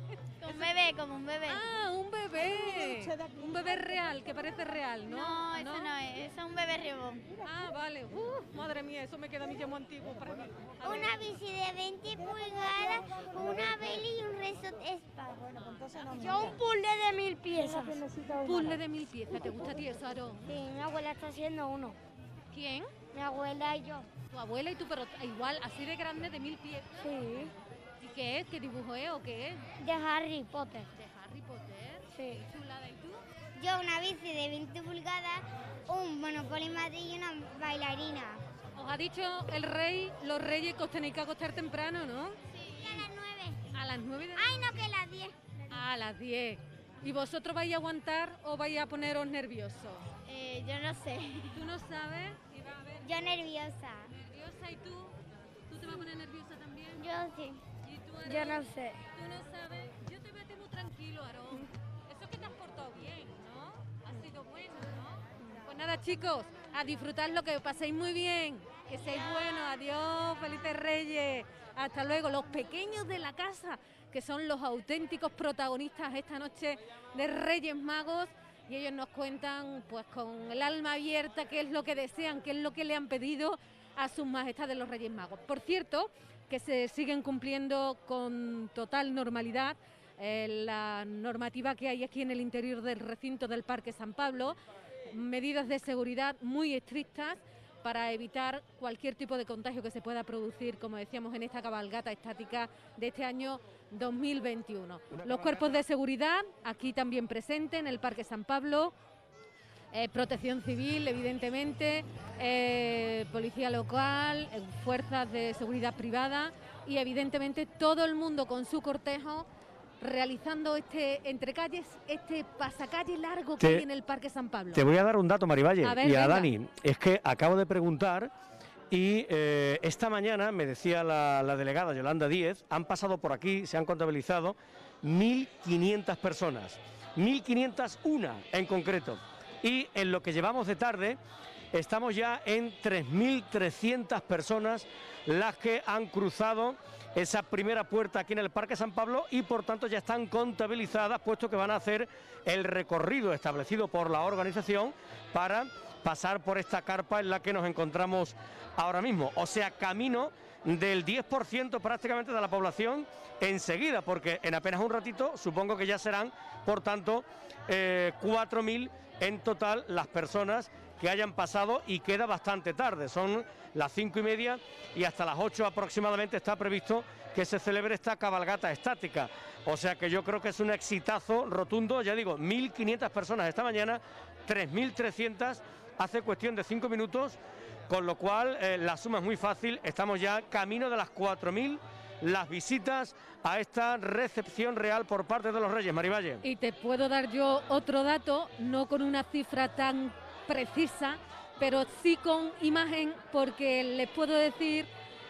Un bebé, como un bebé. Ah, un bebé. Un bebé real, que parece real, ¿no? No, eso no es, eso es un bebé rebón. Ah, vale. Uf, madre mía, eso me queda a mí ya muy antiguo para mí. A ver. Una bici de veinte pulgadas, una Beli y un resort spa. Yo un puzzle de mil piezas. Puzzle de mil piezas, ¿te gusta a ti eso, Aarón? Sí, mi abuela está haciendo uno. ¿Quién? Mi abuela y yo. Tu abuela y tú, pero igual, así de grande, de mil piezas. Sí. ¿Y qué es? ¿Qué dibujo es o qué es? De Harry Potter. ¿De Harry Potter? Sí. Qué chulada, ¿y tú? Yo una bici de veinte pulgadas, un Monopoly Madrid y una bailarina. Os ha dicho el rey, los reyes, que os tenéis que acostar temprano, ¿no? Sí, a las nueve. A las nueve de la Ay, no, que a las diez. A las diez. ¿Y vosotros vais a aguantar o vais a poneros nerviosos? Eh, yo no sé. ¿Tú no sabes? Y va a ver. Yo nerviosa. ¿Nerviosa y tú? ¿Tú te vas a poner nerviosa también? Yo sí. ¿Y tú, Aarón? Yo no sé. ¿Tú no sabes? Yo te veo a ti muy tranquilo, Aarón. Eso es que te has portado bien, ¿no? Has sido bueno, ¿no? Pues nada, chicos, a disfrutarlo, que paséis muy bien. Que seáis buenos. Adiós, felices Reyes. Hasta luego. Los pequeños de la casa, que son los auténticos protagonistas esta noche de Reyes Magos. Y ellos nos cuentan, pues con el alma abierta, qué es lo que desean, qué es lo que le han pedido a sus majestades los Reyes Magos. Por cierto, que se siguen cumpliendo con total normalidad eh, la normativa que hay aquí en el interior del recinto del Parque San Pablo, medidas de seguridad muy estrictas para evitar cualquier tipo de contagio que se pueda producir, como decíamos, en esta cabalgata estática de este año dos mil veintiuno. Los cuerpos de seguridad aquí también presentes en el Parque San Pablo, eh, protección civil, evidentemente, eh, policía local, eh, fuerzas de seguridad privada y evidentemente todo el mundo con su cortejo realizando este entre calles, este pasacalle largo que Te- hay en el Parque San Pablo. Te voy a dar un dato, Marivalle, A ver, y a venga. Dani. Es que acabo de preguntar y eh, esta mañana, me decía la, la delegada Yolanda Díez, han pasado por aquí, se han contabilizado mil quinientas personas, mil quinientas una en concreto. Y en lo que llevamos de tarde, estamos ya en tres mil trescientas personas las que han cruzado esa primera puerta aquí en el Parque San Pablo y por tanto ya están contabilizadas, puesto que van a hacer el recorrido establecido por la organización para pasar por esta carpa en la que nos encontramos ahora mismo. O sea, camino del diez por ciento prácticamente de la población enseguida, porque en apenas un ratito supongo que ya serán, por tanto, eh, cuatro mil en total las personas que hayan pasado, y queda bastante tarde, son las cinco y media y hasta las ocho aproximadamente está previsto que se celebre esta cabalgata estática, o sea que yo creo que es un exitazo rotundo, ya digo, mil quinientas personas esta mañana, tres mil trescientas hace cuestión de cinco minutos, con lo cual eh, la suma es muy fácil, estamos ya camino de las cuatro mil las visitas a esta recepción real por parte de los Reyes. Marivalle. Y te puedo dar yo otro dato, no con una cifra tan precisa, pero sí con imagen, porque les puedo decir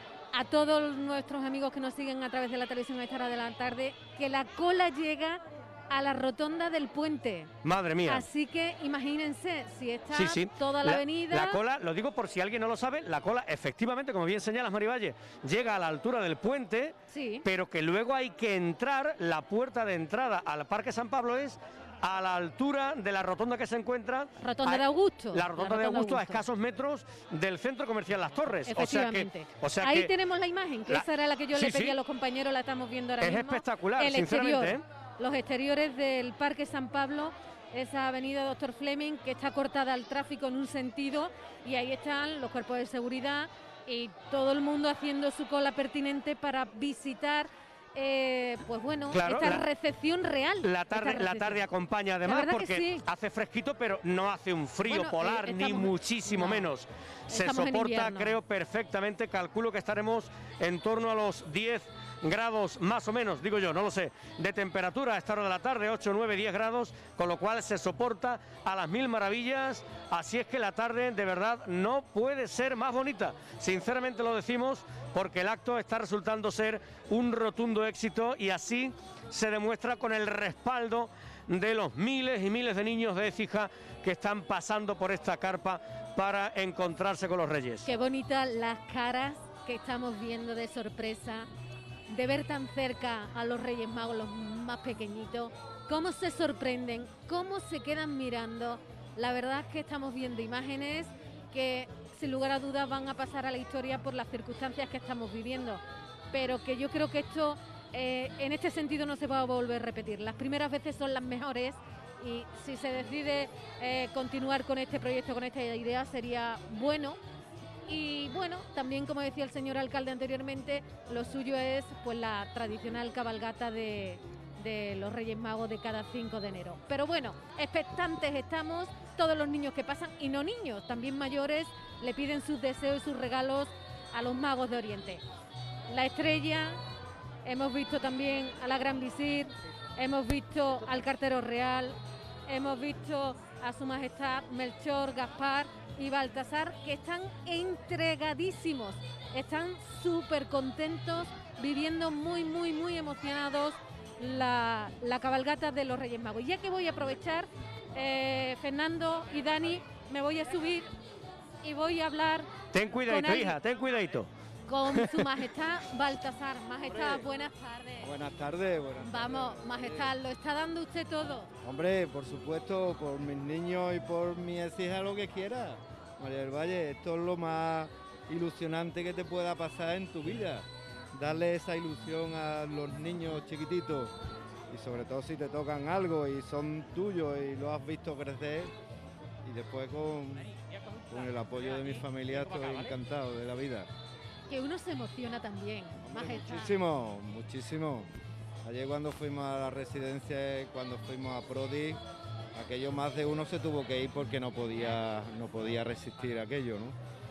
a todos nuestros amigos que nos siguen a través de la televisión a esta hora de la tarde que la cola llega a la rotonda del puente. Madre mía. Así que imagínense, si está Sí, sí. toda la, avenida... La cola, lo digo por si alguien no lo sabe, la cola efectivamente, como bien señalas Marivalle, llega a la altura del puente, Sí. pero que luego hay que entrar, la puerta de entrada al Parque San Pablo es a la altura de la rotonda que se encuentra... Rotonda a- de Augusto. La rotonda, de Augusto, a escasos metros del centro comercial Las Torres. O sea que, Efectivamente. o sea Ahí que tenemos la imagen, que la- esa era la que yo Sí, le pedí sí. a los compañeros, la estamos viendo ahora Es mismo. espectacular, El sinceramente, exterior, ¿eh? Los exteriores del Parque San Pablo, esa avenida Doctor Fleming, que está cortada al tráfico en un sentido, y ahí están los cuerpos de seguridad y todo el mundo haciendo su cola pertinente para visitar, eh, pues bueno, Claro, esta la- recepción real. La tarde, esta la recepción. tarde acompaña La además verdad que porque sí. hace fresquito, pero no hace un frío Bueno, polar, eh, ni estamos- muchísimo no. menos. Se Estamos en soporta, invierno. creo, perfectamente. Calculo que estaremos en torno a los diez grados, más o menos, digo yo, no lo sé, de temperatura a esta hora de la tarde, ocho, nueve, diez grados, con lo cual se soporta a las mil maravillas. Así es que la tarde, de verdad, no puede ser más bonita. Sinceramente lo decimos, porque el acto está resultando ser un rotundo éxito, y así se demuestra con el respaldo de los miles y miles de niños de Écija que están pasando por esta carpa para encontrarse con los Reyes. Qué bonitas las caras que estamos viendo de sorpresa, de ver tan cerca a los Reyes Magos, los más pequeñitos, cómo se sorprenden, cómo se quedan mirando. La verdad es que estamos viendo imágenes que sin lugar a dudas van a pasar a la historia por las circunstancias que estamos viviendo, pero que yo creo que esto eh, en este sentido no se va a volver a repetir. Las primeras veces son las mejores, y si se decide eh, continuar con este proyecto, con esta idea, sería bueno. Y bueno, también, como decía el señor alcalde anteriormente, lo suyo es pues la tradicional cabalgata de, de los Reyes Magos de cada cinco de enero. Pero bueno, expectantes estamos, todos los niños que pasan, y no niños, también mayores, le piden sus deseos y sus regalos a los Magos de Oriente. La estrella, hemos visto también a la Gran Visir, hemos visto al Cartero Real, hemos visto a Su Majestad Melchor, Gaspar y Baltasar, que están entregadísimos, están súper contentos, viviendo muy, muy, muy emocionados la, la cabalgata de los Reyes Magos. Ya que voy a aprovechar, eh, Fernando y Dani, me voy a subir y voy a hablar Ten cuidadito, con alguien- hija, ten cuidadito. con Su Majestad Baltasar. Majestad, buenas tardes. Buenas tardes, buenas Vamos, Majestad, lo está dando usted todo. Hombre, por supuesto, por mis niños y por mi hija, lo que quiera. María del Valle, esto es lo más ilusionante que te pueda pasar en tu vida. Darle esa ilusión a los niños chiquititos, y sobre todo si te tocan algo y son tuyos y lo has visto crecer, y después con, con el apoyo de mi familia estoy encantado de la vida. Que uno se emociona también, Majestad. Muchísimo, muchísimo. Ayer cuando fuimos a la residencia, cuando fuimos a Prodi, aquello más de uno se tuvo que ir porque no podía, no podía resistir aquello, ¿no?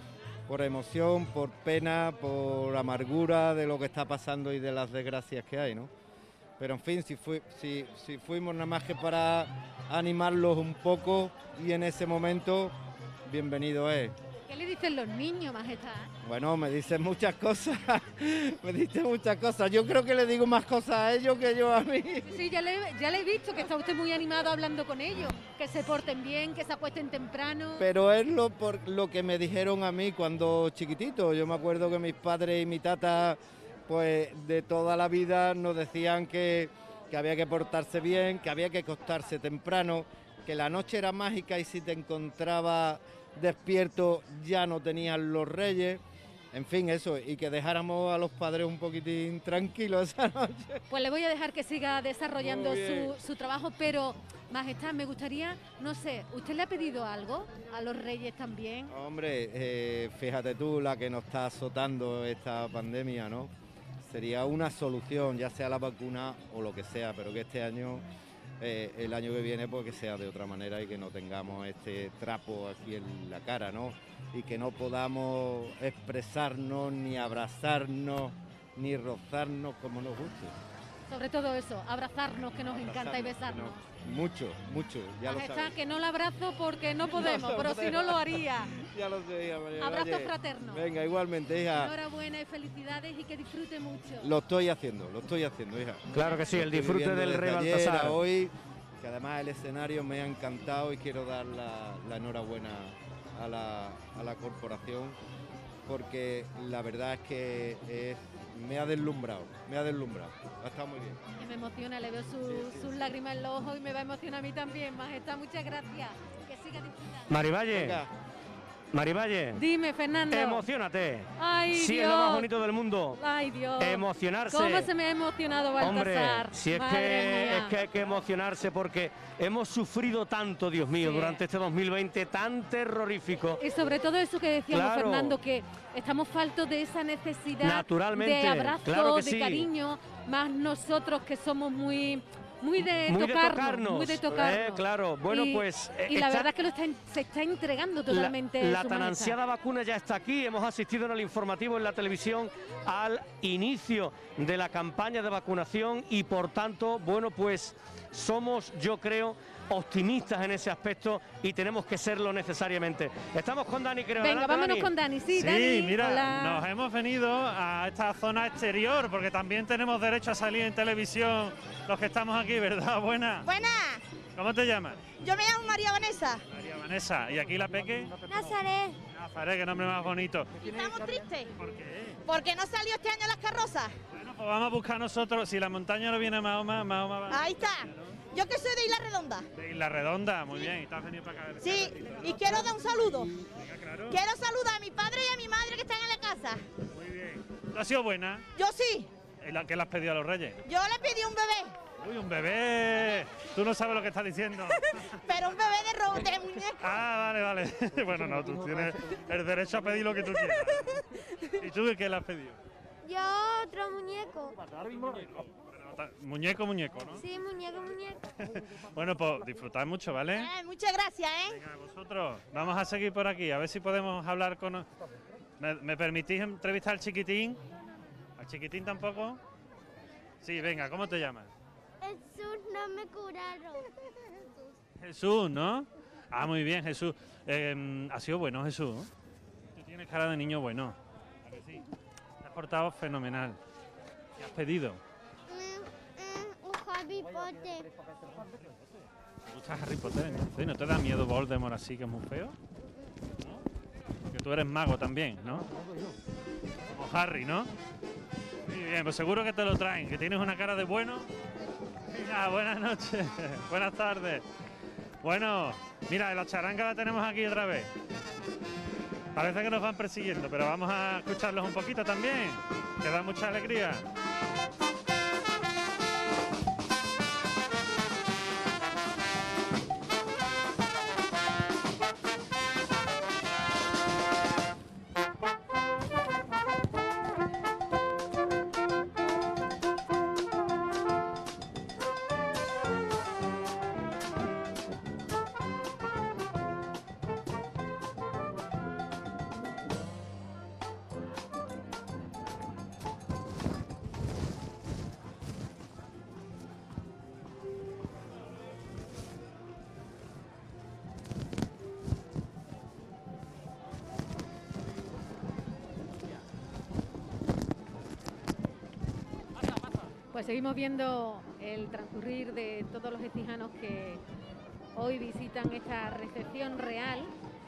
Por emoción, por pena, por amargura de lo que está pasando y de las desgracias que hay, ¿no? Pero en fin, si, fui, si, si fuimos nada más que para animarlos un poco, y en ese momento, bienvenido es. ¿Qué le dicen los niños, Majestad? Bueno, me dicen muchas cosas, me dicen muchas cosas. Yo creo que le digo más cosas a ellos que yo a mí. Sí, sí, ya le, ya le he visto que está usted muy animado hablando con ellos, que se porten bien, que se acuesten temprano. Pero es lo, por, lo que me dijeron a mí cuando chiquitito. Yo me acuerdo que mis padres y mi tata, pues de toda la vida nos decían que, que había que portarse bien, que había que acostarse temprano, que la noche era mágica y si te encontraba despierto ya no tenían los reyes, en fin, eso, y que dejáramos a los padres un poquitín tranquilos esa noche. Pues le voy a dejar que siga desarrollando Muy bien. su, su trabajo, pero, Majestad, me gustaría, no sé, ¿usted le ha pedido algo a los reyes también? Hombre, eh, fíjate tú la que nos está azotando esta pandemia, ¿no? Sería una solución, ya sea la vacuna o lo que sea, pero que este año, eh, el año que viene, pues que sea de otra manera y que no tengamos este trapo aquí en la cara, ¿no? Y que no podamos expresarnos, ni abrazarnos, ni rozarnos como nos guste. Sobre todo eso, abrazarnos, que nos encanta, y besarnos. No, mucho, mucho, ya lo Majestad, sabes. que no la abrazo porque no podemos, No pero si podemos. no lo haría. Ya lo sé, hija María del Abrazo Valle. fraterno. Venga, igualmente, hija. Enhorabuena y felicidades, y que disfrute mucho. Lo estoy haciendo, lo estoy haciendo, hija. Claro que sí, Lo el estoy disfrute viviendo del desde Rey ayer Baltasar. a hoy, que además el escenario me ha encantado, y quiero dar la, la enhorabuena a la, a la corporación, porque la verdad es que es- me ha deslumbrado, me ha deslumbrado. Ha estado muy bien. Y me emociona, le veo su- sus lágrimas en los ojos, y me va a emocionar a mí también, Majestad. Muchas gracias. Que siga disfrutando. Marivalle, Venga. Marivalle. Dime, Fernando. Emocionate. Ay, Si Dios. es lo más bonito del mundo. Ay, Dios. Emocionarse. ¿Cómo se me ha emocionado Baltasar? Hombre, si es Madre que, mía. es que hay que emocionarse porque hemos sufrido tanto, Dios mío, Sí. durante este dos mil veinte tan terrorífico. Y sobre todo eso que decíamos, Claro. Fernando, que estamos faltos de esa necesidad Naturalmente, de abrazo, claro que de sí. cariño, más nosotros que somos muy... Muy de, Muy de tocarnos, tocarnos, muy de tocarnos. eh, claro. Bueno, y, pues, eh, y la está- verdad es que lo está, en- se está entregando La, totalmente. la su tan majestad. ansiada vacuna ya está aquí. Hemos asistido en el informativo en la televisión al inicio de la campaña de vacunación y por tanto, bueno, pues somos, yo creo, optimistas en ese aspecto y tenemos que serlo necesariamente. Estamos con Dani, creo. Venga, Adelante, vámonos Dani. con Dani. Sí, Sí, Dani. mira, hola. nos hemos venido a esta zona exterior porque también tenemos derecho a salir en televisión los que estamos aquí, ¿verdad? Buena. Buena, ¿Cómo te llamas? yo me llamo María Vanessa. María Vanessa. ¿Y aquí la Peque? Nazaret. Nazaret, qué nombre más bonito. ¿Y estamos tristes? ¿Por qué? Porque no salió este año las carrozas. Bueno, pues vamos a buscar nosotros, si la montaña no viene a Mahoma, Mahoma va Ahí está. Yo que soy de Isla Redonda. de Isla Redonda, muy bien, y te has venido para acá. Sí, y quiero dar un saludo. claro. Quiero saludar a mi padre y a mi madre que están en la casa. Muy bien. ¿Tú has sido buena? Yo sí. ¿Y la- ¿Qué le has pedido a los reyes? Yo le pedí un bebé, Uy, un bebé. Tú no sabes lo que estás diciendo. pero un bebé de, ro de muñeco. Ah, vale, vale. Bueno, no, tú tienes el derecho a pedir lo que tú quieras. ¿Y tú qué le has pedido? Yo otro muñeco. Pero ta- Muñeco, muñeco, ¿no? Sí, muñeco, muñeco. Bueno, pues disfrutad mucho, ¿vale? Eh, muchas gracias, ¿eh? Venga, vosotros, vamos a seguir por aquí, a ver si podemos hablar con... ¿Me, me permitís entrevistar al chiquitín? ¿Al chiquitín tampoco? Sí, venga, ¿cómo te llamas? Jesús, no me curaron. Jesús, ¿no? Ah, muy bien, Jesús. Eh, ha sido bueno, Jesús. Tú tienes cara de niño bueno. ¿A que sí? Te has portado fenomenal. ¿Qué has pedido? Un Harry Potter. ¿Te gusta Harry Potter? ¿Sí? ¿No te da miedo Voldemort así, que es muy feo? ¿No? Porque tú eres mago también, ¿no? Como Harry, ¿no? Muy bien, pues seguro que te lo traen, que tienes una cara de bueno. Mira, buenas noches, buenas tardes. Bueno, mira, la charanga la tenemos aquí otra vez. Parece que nos van persiguiendo, pero vamos a escucharlos un poquito también, que da mucha alegría. Pues seguimos viendo el transcurrir de todos los ecijanos que hoy visitan esta recepción real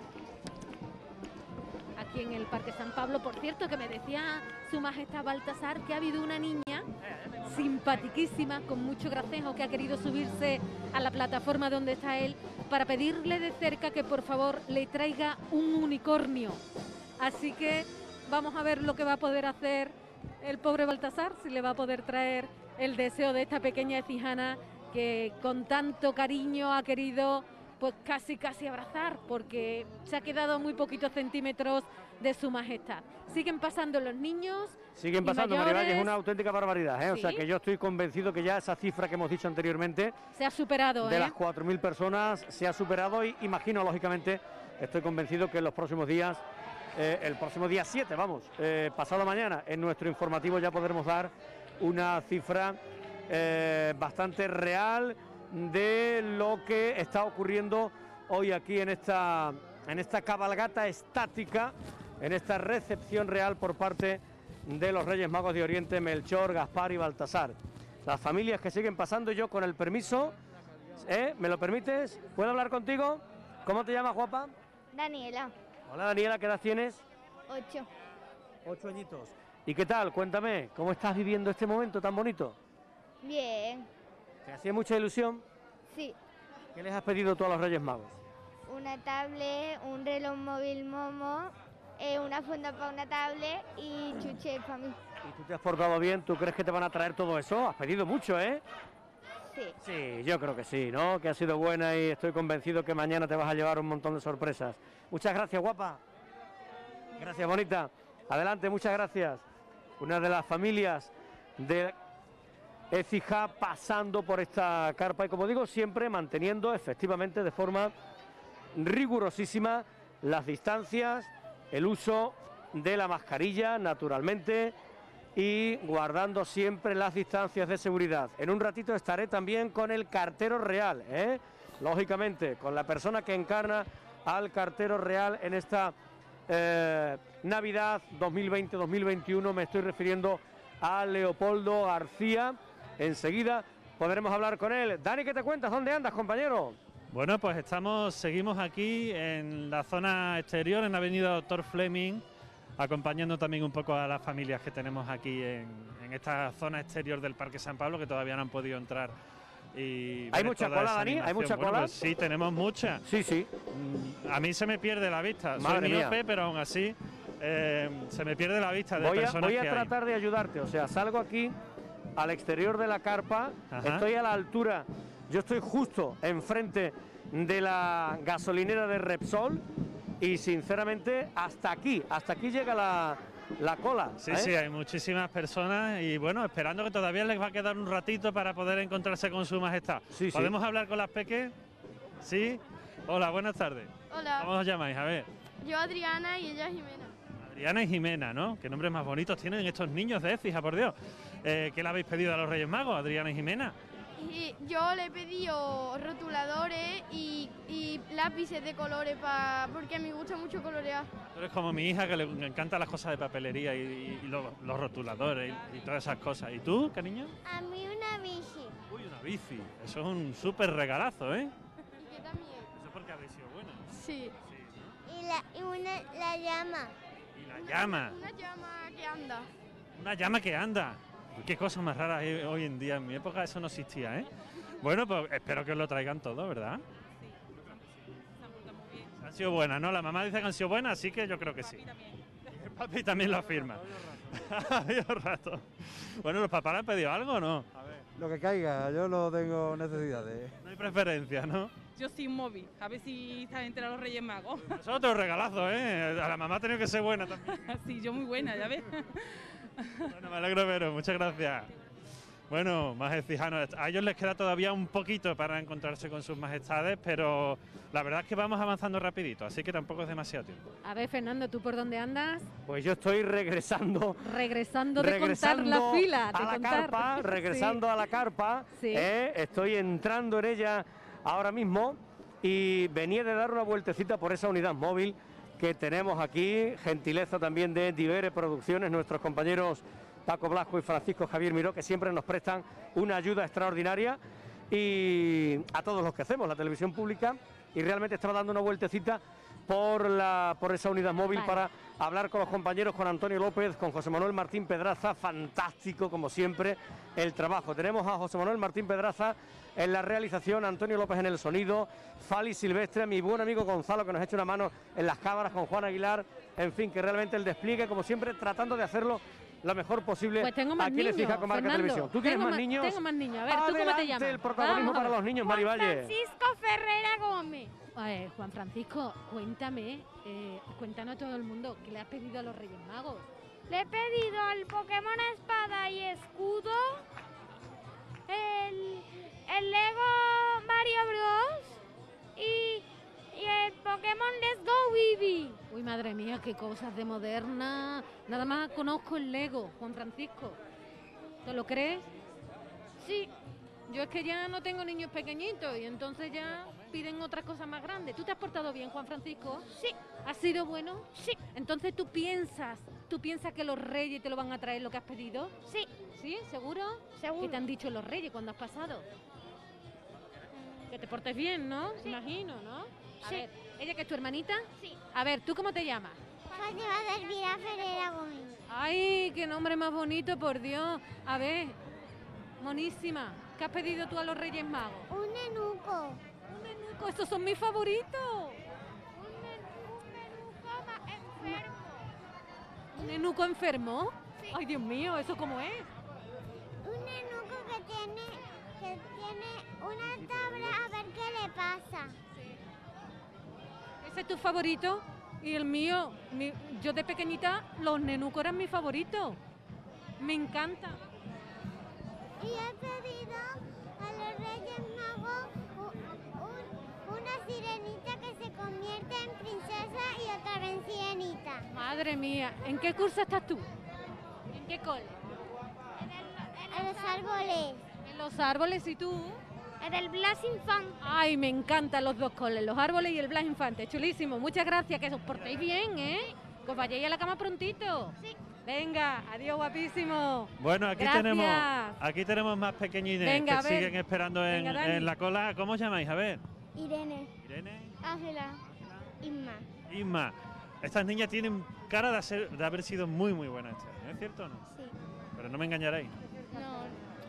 aquí en el Parque San Pablo. Por cierto, que me decía Su Majestad Baltasar que ha habido una niña simpatiquísima, con mucho gracejo, que ha querido subirse a la plataforma donde está él para pedirle de cerca que por favor le traiga un unicornio. Así que vamos a ver lo que va a poder hacer el pobre Baltasar, si le va a poder traer el deseo de esta pequeña ecijana que con tanto cariño ha querido pues casi casi abrazar, porque se ha quedado a muy poquitos centímetros de Su Majestad. Siguen pasando los niños. Siguen y pasando, mayores. Maribel, que es una auténtica barbaridad, ¿eh? O sea Sí. que yo estoy convencido que ya esa cifra que hemos dicho anteriormente, Se ha superado, de ¿eh? las cuatro mil personas, se ha superado y imagino, lógicamente, estoy convencido que en los próximos días, eh, el próximo día siete, vamos, eh, pasado mañana, en nuestro informativo ya podremos dar una cifra eh, bastante real de lo que está ocurriendo hoy aquí en esta, en esta cabalgata estática, en esta recepción real por parte de los Reyes Magos de Oriente, Melchor, Gaspar y Baltasar. Las familias que siguen pasando, yo con el permiso, ¿eh? ¿Me lo permites? ¿Puedo hablar contigo? ¿Cómo te llamas, guapa? Daniela, Hola, Daniela, ¿qué edad tienes? ocho. Ocho añitos. ¿Y qué tal? Cuéntame, ¿cómo estás viviendo este momento tan bonito? Bien, ¿Te hacía mucha ilusión? sí. ¿Qué les has pedido tú a los Reyes Magos? una tablet, un reloj móvil Momo, eh, una funda para una tablet y chuche para mí. ¿Y tú te has portado bien? ¿Tú crees que te van a traer todo eso? Has pedido mucho, ¿eh? Sí. Sí, yo creo que sí, ¿no? Que ha sido buena y estoy convencido que mañana te vas a llevar un montón de sorpresas. Muchas gracias, guapa. Gracias, bonita. Adelante, muchas gracias. Una de las familias de Écija pasando por esta carpa y, como digo, siempre manteniendo efectivamente de forma rigurosísima las distancias, el uso de la mascarilla, naturalmente, y guardando siempre las distancias de seguridad. En un ratito estaré también con el cartero real, ¿eh? Lógicamente, con la persona que encarna al cartero real en esta eh, Navidad dos mil veinte dos mil veintiuno. Me estoy refiriendo a Leopoldo García. Enseguida podremos hablar con él. Dani, ¿qué te cuentas? ¿Dónde andas, compañero? Bueno, pues estamos, seguimos aquí en la zona exterior, en la avenida Doctor Fleming, acompañando también un poco a las familias que tenemos aquí en, en esta zona exterior del Parque San Pablo, que todavía no han podido entrar. Y ¿Hay mucha cola, Dani? ¿Hay mucha bueno, cola? Pues sí, tenemos mucha. Sí, sí. A mí se me pierde la vista. Madre Soy miope, mía. pero aún así eh, se me pierde la vista de Voy a, personas voy a que hay. tratar de ayudarte, o sea, salgo aquí al exterior de la carpa, Ajá. estoy a la altura, yo estoy justo enfrente de la gasolinera de Repsol y sinceramente hasta aquí, hasta aquí llega la, la cola. Sí, ¿eh? sí, hay muchísimas personas y bueno, esperando que todavía les va a quedar un ratito para poder encontrarse con su majestad. Sí, sí. ¿Podemos hablar con las peques? Sí. Hola, buenas tardes. Hola. ¿Cómo os llamáis? A ver. Yo Adriana y ella Jimena. Adriana y Jimena, ¿no? Qué nombres más bonitos tienen estos niños de Écija, por Dios. Eh, ¿Qué le habéis pedido a los Reyes Magos, Adriana y Jimena? Y yo le he pedido rotuladores y, y lápices de colores pa, porque me gusta mucho colorear. Tú eres como mi hija, que le encantan las cosas de papelería y, y los, los rotuladores y, y todas esas cosas. ¿Y tú, cariño? A mí una bici. Uy, una bici. Eso es un súper regalazo, ¿eh? Y yo también. Eso es porque habéis sido buenos. Sí. Y, la, y una, la llama. Y la llama. Una llama que anda. Una llama que anda. Qué cosas más raras hay hoy en día. En mi época eso no existía, ¿eh? Bueno, pues espero que os lo traigan todo, ¿verdad? Han sido buenas, ¿no? La mamá dice que han sido buenas, así que yo creo que sí. El papi también lo afirma. Ha habido rato. Bueno, ¿los papás le han pedido algo o no? Lo que caiga, yo no tengo necesidades. No hay preferencia, ¿no? Yo sí un móvil, a ver si están enterados los Reyes Magos. Eso es otro regalazo, ¿eh? A la mamá ha tenido que ser buena también. Sí, yo muy buena, ya ves. Bueno, me alegro veros, muchas gracias. Bueno, más ecijanos, a ellos les queda todavía un poquito para encontrarse con sus majestades, pero la verdad es que vamos avanzando rapidito, así que tampoco es demasiado tiempo. A ver, Fernando, ¿tú por dónde andas? Pues yo estoy regresando. Regresando de regresando contar la fila. De a la contar. carpa, regresando Sí. a la carpa. Sí. ¿eh? Estoy entrando en ella ahora mismo y venía de dar una vueltecita por esa unidad móvil que tenemos aquí, gentileza también de Divere Producciones, nuestros compañeros Paco Blasco y Francisco Javier Miró, que siempre nos prestan una ayuda extraordinaria, y a todos los que hacemos la televisión pública, y realmente estaba dando una vueltecita por la por esa unidad móvil. Vale. Para hablar con los compañeros, con Antonio López, con José Manuel Martín Pedraza. Fantástico, como siempre, el trabajo. Tenemos a José Manuel Martín Pedraza en la realización, Antonio López en el sonido, Fali Silvestre, mi buen amigo Gonzalo, que nos ha hecho una mano en las cámaras, con Juan Aguilar, en fin, que realmente el despliegue, como siempre, tratando de hacerlo lo mejor posible. Pues tengo más aquí niños, les fija con Marca Fernando. Televisión. ¿Tú tienes Tengo más ma- niños? Tengo más niños. A ver, ¿tú cómo te Adelante, llamas? el protagonismo Vamos. para los niños, Mari Valle. Francisco Ferrera Gómez. Eh, Juan Francisco, cuéntame, eh, cuéntanos a todo el mundo, ¿qué le has pedido a los Reyes Magos? Le he pedido el Pokémon Espada y Escudo, el, el Lego Mario Bros. y, y el Pokémon Let's Go Eevee. Uy, madre mía, qué cosas de moderna. Nada más conozco el Lego, Juan Francisco. ¿Te lo crees? Sí. Yo es que ya no tengo niños pequeñitos y entonces ya piden otras cosas más grandes. ¿Tú te has portado bien, Juan Francisco? Sí. ¿Has sido bueno? Sí. Entonces tú piensas, tú piensas que los reyes te lo van a traer lo que has pedido? Sí. ¿Sí? ¿Seguro? Seguro. ¿Qué te han dicho los reyes cuando has pasado? Que te portes bien, ¿no? Sí. Imagino, ¿no? A Sí. ver, ¿ella que es tu hermanita? Sí. A ver, ¿tú cómo te llamas? Fátima Delvira Ferreira Gómez. ¡Ay, qué nombre más bonito, por Dios! A ver, monísima, ¿qué has pedido tú a los Reyes Magos? Un nenuco. Un nenuco, estos son mis favoritos. ¿Un nenuco enfermo? Ay, Dios mío, ¿eso cómo es? Un nenuco que tiene, que tiene una tabla a ver qué le pasa. ¿Ese es tu favorito? Y el mío, mi- yo de pequeñita, los nenucos eran mi favorito. Me encanta. Y he pedido a los Reyes Magos u- un- una sirenita que se convierte en princesa y otra vez en sirenita. Madre mía, ¿en qué curso estás tú? ¿En qué cole? En los árboles. En los árboles, ¿y tú? En el Blas Infante. Ay, me encantan los dos coles, los árboles y el Blas Infante. Chulísimo, muchas gracias, que os portéis bien, ¿eh? Que os vayáis a la cama prontito. Sí. Venga, adiós, guapísimo. Bueno, aquí Gracias. tenemos aquí tenemos más pequeñines Venga, a que ver. siguen esperando en, Venga, Dani. en la cola. ¿Cómo os llamáis? A ver. Irene. Irene. Ángela. Inma. Isma. Estas niñas tienen cara de, ser- de haber sido muy, muy buenas este año, ¿es cierto o no? Sí. Pero no me engañaréis. No.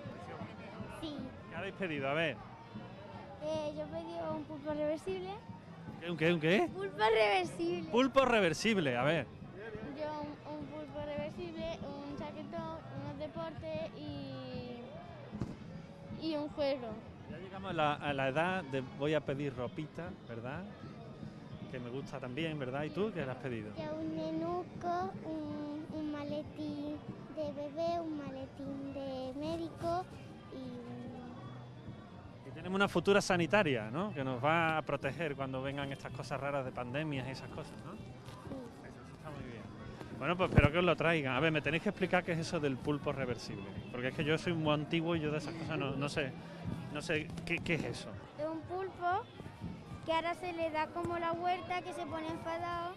Sí. ¿Qué habéis pedido? A ver. Eh, yo pedí un pulpo reversible. ¿Un qué? ¿Un qué? Pulpo reversible. Pulpo reversible, a ver. Yo un, un pulpo reversible, un chaquetón, unos deportes y, y un juego. Ya llegamos a la, a la edad de voy a pedir ropita, ¿verdad? Que me gusta también, ¿verdad? ¿Y tú qué le has pedido? Yo un nenuco, un, un maletín de bebé, un maletín de médico y un... Y tenemos una futura sanitaria, ¿no? Que nos va a proteger cuando vengan estas cosas raras de pandemias y esas cosas, ¿no? Eso está muy bien. Bueno, pues espero que os lo traigan. A ver, me tenéis que explicar qué es eso del pulpo reversible. Porque es que yo soy muy antiguo y yo de esas cosas no, no sé. No sé, ¿qué, qué es eso? de un pulpo que ahora se le da como la huerta que se pone enfadado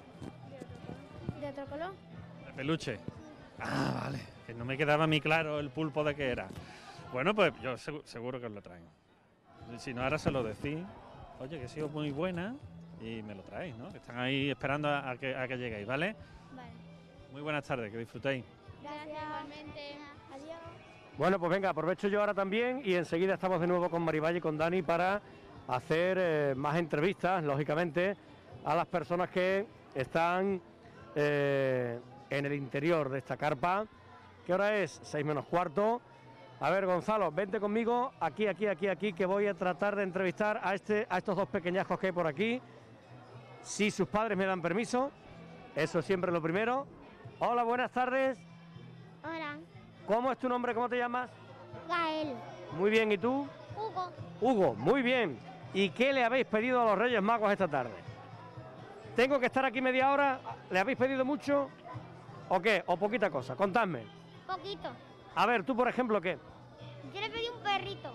de otro color. De peluche. Ah, vale. Que no me quedaba a mí claro el pulpo de qué era. Bueno, pues yo segu- seguro que os lo traen. Si no, ahora se lo decís. Oye, que he sido muy buena y me lo traéis, ¿no? Que están ahí esperando a, a que, a que lleguéis, ¿vale? Vale. Muy buenas tardes, que disfrutéis. Gracias. Igualmente. Adiós. Bueno, pues venga, aprovecho yo ahora también y enseguida estamos de nuevo con Marivalle y con Dani para hacer eh, más entrevistas, lógicamente, a las personas que están eh, en el interior de esta carpa. ¿Qué hora es? Seis menos cuarto. A ver, Gonzalo, vente conmigo, aquí, aquí, aquí, aquí, que voy a tratar de entrevistar a, este, a estos dos pequeñajos que hay por aquí. Si sus padres me dan permiso, eso siempre es lo primero. Hola, buenas tardes. Hola. ¿Cómo es tu nombre? ¿Cómo te llamas? Gael. Muy bien, ¿y tú? Hugo. Hugo, muy bien. ¿Y qué le habéis pedido a los Reyes Magos esta tarde? ¿Tengo que estar aquí media hora? ¿Le habéis pedido mucho? ¿O qué? ¿O poquita cosa? Contadme. Poquito. A ver, tú por ejemplo, ¿qué? Yo le pedí un perrito.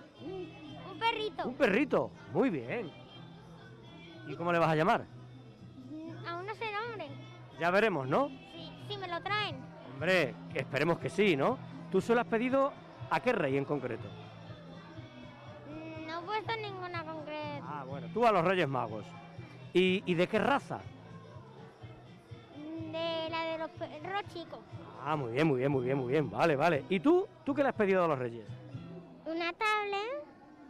Un perrito. Un perrito. Muy bien. ¿Y cómo le vas a llamar? Aún no sé nombre. Ya veremos, ¿no? Sí, sí, me lo traen. Hombre, que esperemos que sí, ¿no? ¿Tú se lo has pedido a qué rey en concreto? No he puesto ninguna concreta. Ah, bueno, tú a los Reyes Magos. ¿Y, y de qué raza? De la de los perros chicos. Ah, muy bien, muy bien, muy bien, muy bien. Vale, vale. ¿Y tú? ¿Tú qué le has pedido a los Reyes? Una tablet,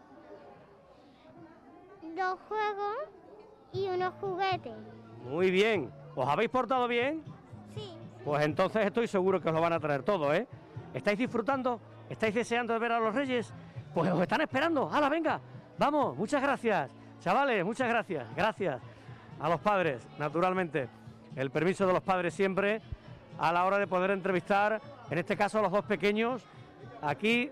dos juegos y unos juguetes. Muy bien. ¿Os habéis portado bien? Sí. Pues entonces estoy seguro que os lo van a traer todo, ¿eh? ¿Estáis disfrutando? ¿Estáis deseando de ver a los Reyes? Pues os están esperando. ¡Hala, venga! Vamos, muchas gracias. Chavales, muchas gracias. Gracias a los padres, naturalmente. El permiso de los padres siempre a la hora de poder entrevistar, en este caso a los dos pequeños. Aquí,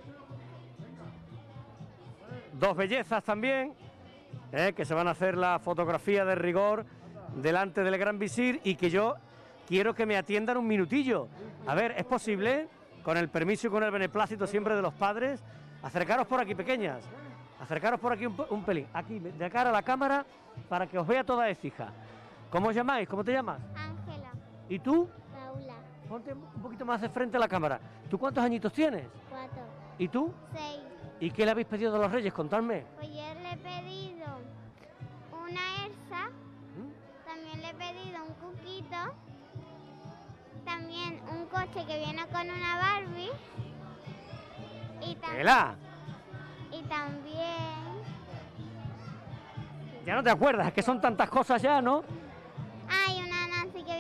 dos bellezas también, ¿eh? Que se van a hacer la fotografía de rigor delante del Gran Visir y que yo quiero que me atiendan un minutillo. A ver, ¿es posible? Con el permiso y con el beneplácito siempre de los padres. Acercaros por aquí, pequeñas. Acercaros por aquí un, un pelín. Aquí, de cara a la cámara, para que os vea toda hija. ¿Cómo os llamáis? ¿Cómo te llamas? Ángela. ¿Y tú? Paula. Ponte un poquito más de frente a la cámara. ¿Tú cuántos añitos tienes? Cuatro. ¿Y tú? Seis. ¿Y qué le habéis pedido a los Reyes? Contadme. Pues yo le he pedido una Elsa. También le he pedido un cuquito. También un coche que viene con una Barbie. Y, tam ¡Tela! y también... Ya no te acuerdas, es que son tantas cosas ya, ¿no? Hay una Nancy que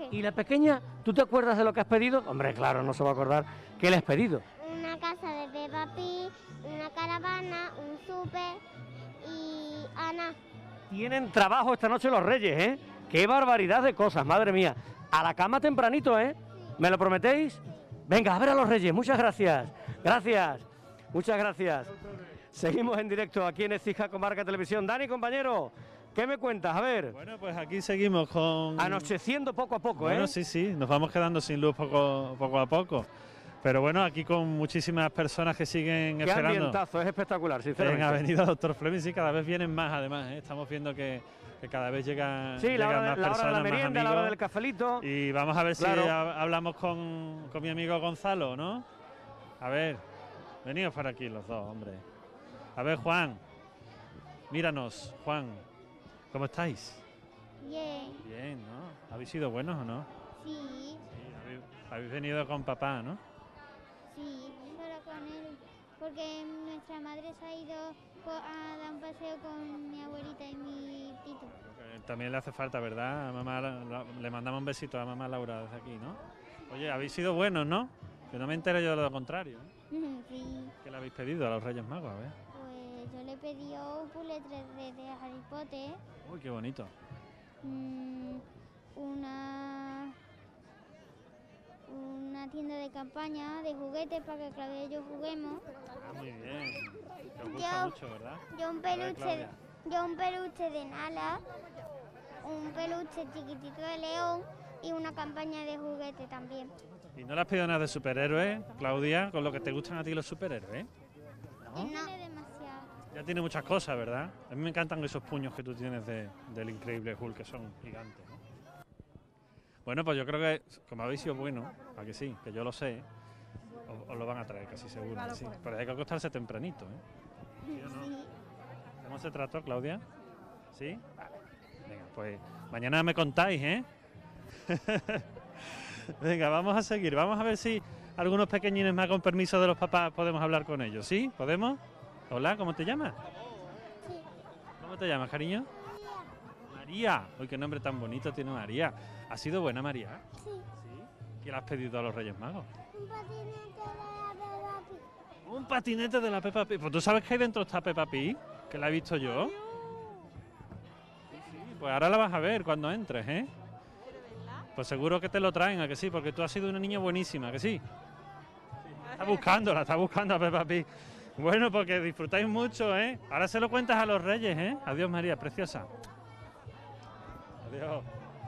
¿Y la pequeña, tú te acuerdas de lo que has pedido? Hombre, claro, no se va a acordar. ¿Qué le has pedido? Una casa de Peppa Pig, una caravana, un súper y Ana. Tienen trabajo esta noche los Reyes, ¿eh? ¡Qué barbaridad de cosas, madre mía! A la cama tempranito, ¿eh? ¿Me lo prometéis? Venga, a ver a los Reyes, muchas gracias. Gracias, muchas gracias. Seguimos en directo aquí en Écija Comarca Televisión. Dani, compañero, ¿qué me cuentas? A ver. Bueno, pues aquí seguimos con... Anocheciendo poco a poco, bueno, ¿eh? sí, sí, nos vamos quedando sin luz poco, poco a poco. Pero bueno, aquí con muchísimas personas que siguen Qué esperando. ambientazo, es espectacular, sinceramente. En Avenida Doctor Fleming, sí, cada vez vienen más, además, ¿eh? Estamos viendo que, que cada vez llegan, sí, llegan la hora, más de, la hora personas, de la merienda, más amigos. la hora del cafelito. Y vamos a ver Claro. si ha- hablamos con, con mi amigo Gonzalo, ¿no? A ver, venidos por aquí los dos, hombre. A ver, Juan, míranos, Juan, ¿cómo estáis? Bien. Bien, ¿no? ¿Habéis sido buenos o no? Sí, Sí, habéis, habéis venido con papá, ¿no? sí, pero con él. Porque nuestra madre se ha ido po- a dar un paseo con mi abuelita y mi tito. Eh, También le hace falta, ¿verdad? A mamá, la- la- le mandamos un besito a mamá Laura desde aquí, ¿no? Oye, habéis sido buenos, ¿no? Que no me entere yo de lo contrario, ¿eh? Sí, ¿Qué le habéis pedido a los Reyes Magos? A ver. pues yo le pedí un puzzle tres D de Harry Potter, Uy, qué bonito. mm, una una tienda de campaña de juguetes para que Claudia y yo juguemos. Ah, muy bien. Te os gusta Yo, mucho, ¿verdad? yo un A ver, peluche, Claudia. yo un peluche de Nala, un peluche chiquitito de león y una campaña de juguete también. ¿Y no le has pedido nada de superhéroes, Claudia, con lo que te gustan a ti los superhéroes? ¿No? No tiene demasiado. Ya tiene muchas cosas, ¿verdad? A mí me encantan esos puños que tú tienes de- del increíble Hulk, que son gigantes, ¿no? Bueno, pues yo creo que, como habéis sido buenos, ¿a que sí? Que yo lo sé, os, os lo van a traer casi seguro, que sí. Pero hay que acostarse tempranito, ¿eh? ¿Sí o no? ¿Cómo se trató, Claudia? ¿Sí? Vale. Venga, pues mañana me contáis, ¿eh? Venga, vamos a seguir. Vamos a ver si algunos pequeñines más con permiso de los papás podemos hablar con ellos. ¿Sí? ¿Podemos? Hola, ¿cómo te llamas? ¿Cómo te llamas, cariño? María. Uy, qué nombre tan bonito tiene María. ¿Ha sido buena, María? Sí. ¿Qué le has pedido a los Reyes Magos? Un patinete de la Peppa Pig. Un patinete de la Peppa Pig. Pues tú sabes que ahí dentro está Peppa Pig, que la he visto yo. Sí, sí, pues ahora la vas a ver cuando entres, ¿eh? Pues seguro que te lo traen, ¿a que sí? Porque tú has sido una niña buenísima, ¿a que sí? Está buscándola, está buscando a Peppa Pig. Bueno, porque disfrutáis mucho, ¿eh? Ahora se lo cuentas a los Reyes, ¿eh? Adiós, María, preciosa. Adiós.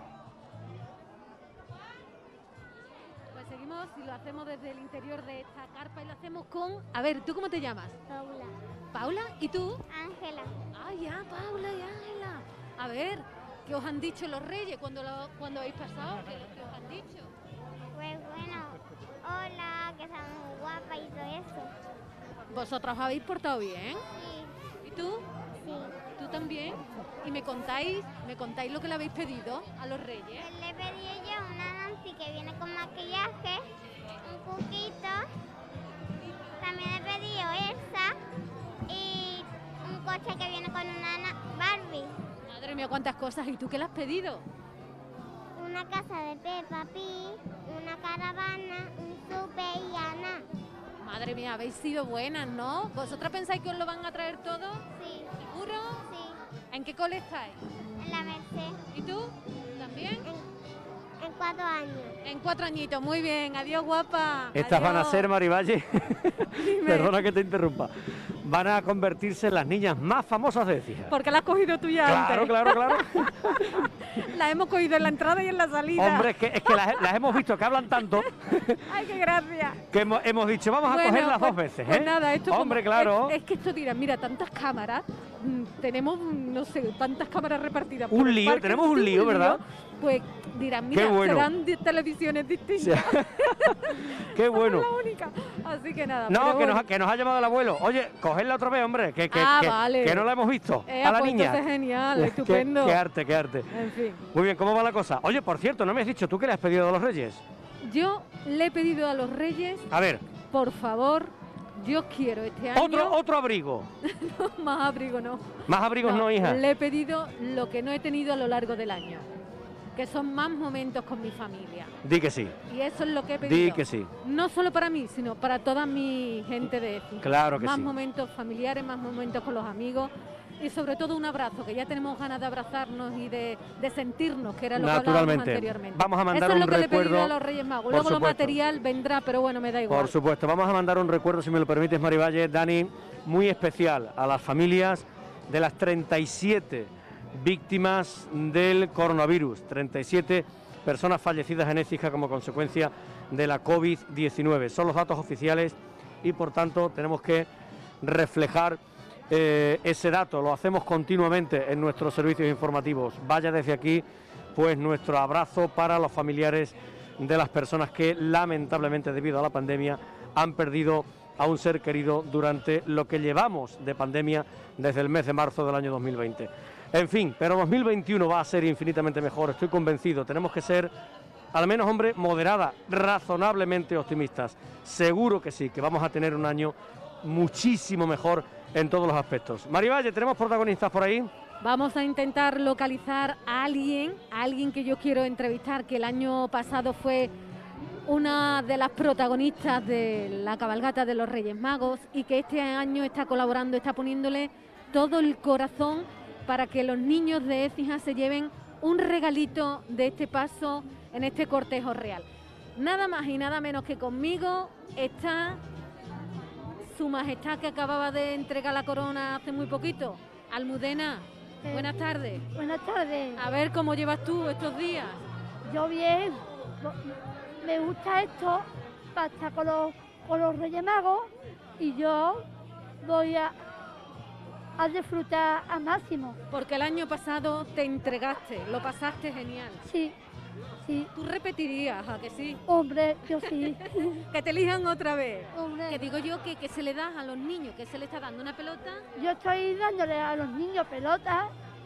Pues seguimos y lo hacemos desde el interior de esta carpa y lo hacemos con... A ver, ¿tú cómo te llamas? Paula. ¿Paula? ¿Y tú? Ángela. Ah, ya, Paula y Ángela. A ver, ¿qué os han dicho los Reyes cuando, lo- cuando habéis pasado? ¿Qué, qué os han dicho? Pues bueno, hola, que estás muy guapa y todo eso. ¿Vosotros os habéis portado bien? Sí. ¿Y tú? Sí. ¿Tú también? ¿Y me contáis, me contáis lo que le habéis pedido a los Reyes? Pues le pedí yo una Nancy que viene con maquillaje, un cuquito. También he pedido Elsa y un coche que viene con una na- Barbie. Madre mía, cuántas cosas. ¿Y tú qué le has pedido? Una casa de Peppa Pig, una caravana, un súper y Ana. Madre mía, habéis sido buenas, ¿no? ¿Vosotras pensáis que os lo van a traer todo? Sí. ¿Seguro? Sí. ¿En qué cole estáis? En la Merced. ¿Y tú? ¿También? En, en cuatro años. En cuatro añitos, muy bien. Adiós, guapa. Estas van a Adiós. ser, Marivalle, perdona que te interrumpa, van a convertirse en las niñas más famosas de Écija. Porque la has cogido tú ya Claro, antes. claro, claro. La hemos cogido en la entrada y en la salida. Hombre, es que, es que las, las hemos visto que hablan tanto Ay, qué gracia. que hemos, hemos dicho, vamos a Bueno, cogerlas pues- dos veces, pues ¿eh? nada, esto Hombre, como- claro. Es, es que esto dirá, mira, tantas cámaras, mm, tenemos, mm, no sé, tantas cámaras repartidas. Un por el lío, parque, tenemos un sí, lío, ¿verdad? Pues dirán, Qué mira, bueno. serán de televisiones distintas. Qué bueno. la única. Así que nada. No, pero que bueno. nos, ha- que nos ha llamado el abuelo. Oye, cogerla otra vez, hombre, que, que, Ah, que, vale. que no la hemos visto. Eh, a la pues niña. entonces genial, Qué- estupendo. Qué, arte, qué arte. En fin. Muy bien, ¿cómo va la cosa? Oye, por cierto, no me has dicho tú qué le has pedido a los Reyes. Yo le he pedido a los Reyes, A ver, por favor, yo quiero este año... otro, otro abrigo. No, más abrigo no. Más abrigos no, hija. Le he pedido lo que no he tenido a lo largo del año. que son más momentos con mi familia. Di que sí. Y eso es lo que he pedido. Di que sí. No solo para mí, sino para toda mi gente de Écija. Claro que más sí. Más momentos familiares, más momentos con los amigos y sobre todo un abrazo, que ya tenemos ganas de abrazarnos y de, de sentirnos, que era lo que hablábamos anteriormente. Vamos a mandar eso un es lo que recuerdo. Le he pedido a los Reyes Magos. Luego lo material vendrá, pero bueno, me da igual. Por supuesto, vamos a mandar un recuerdo, si me lo permites, Marivalle, Dani, muy especial a las familias de las treinta y siete víctimas del coronavirus, treinta y siete personas fallecidas en Écija como consecuencia de la COVID diecinueve. Son los datos oficiales y por tanto tenemos que reflejar eh, ese dato. Lo hacemos continuamente en nuestros servicios informativos. Vaya desde aquí pues nuestro abrazo para los familiares de las personas que lamentablemente debido a la pandemia han perdido a un ser querido durante lo que llevamos de pandemia desde el mes de marzo del año dos mil veinte. En fin, pero dos mil veintiuno va a ser infinitamente mejor, estoy convencido. Tenemos que ser, al menos, hombre, moderada, razonablemente optimistas. Seguro que sí, que vamos a tener un año muchísimo mejor en todos los aspectos. Marivalle, ¿tenemos protagonistas por ahí? Vamos a intentar localizar a alguien, a alguien que yo quiero entrevistar, que el año pasado fue una de las protagonistas de la cabalgata de los Reyes Magos y que este año está colaborando, está poniéndole todo el corazón para que los niños de Écija se lleven un regalito de este paso en este cortejo real. Nada más y nada menos que conmigo está Su Majestad, que acababa de entregar la corona hace muy poquito, Almudena. Eh, buenas tardes. Buenas tardes. A ver cómo llevas tú estos días. Yo bien. Me gusta esto para estar con los, con los Reyes Magos y yo voy a, a disfrutar al máximo. Porque el año pasado te entregaste, lo pasaste genial. Sí, sí. ¿Tú repetirías, a que sí? Hombre, yo sí. Que te elijan otra vez. Hombre. Que digo yo que, que se le da a los niños, que se le está dando una pelota. Yo estoy dándole a los niños pelotas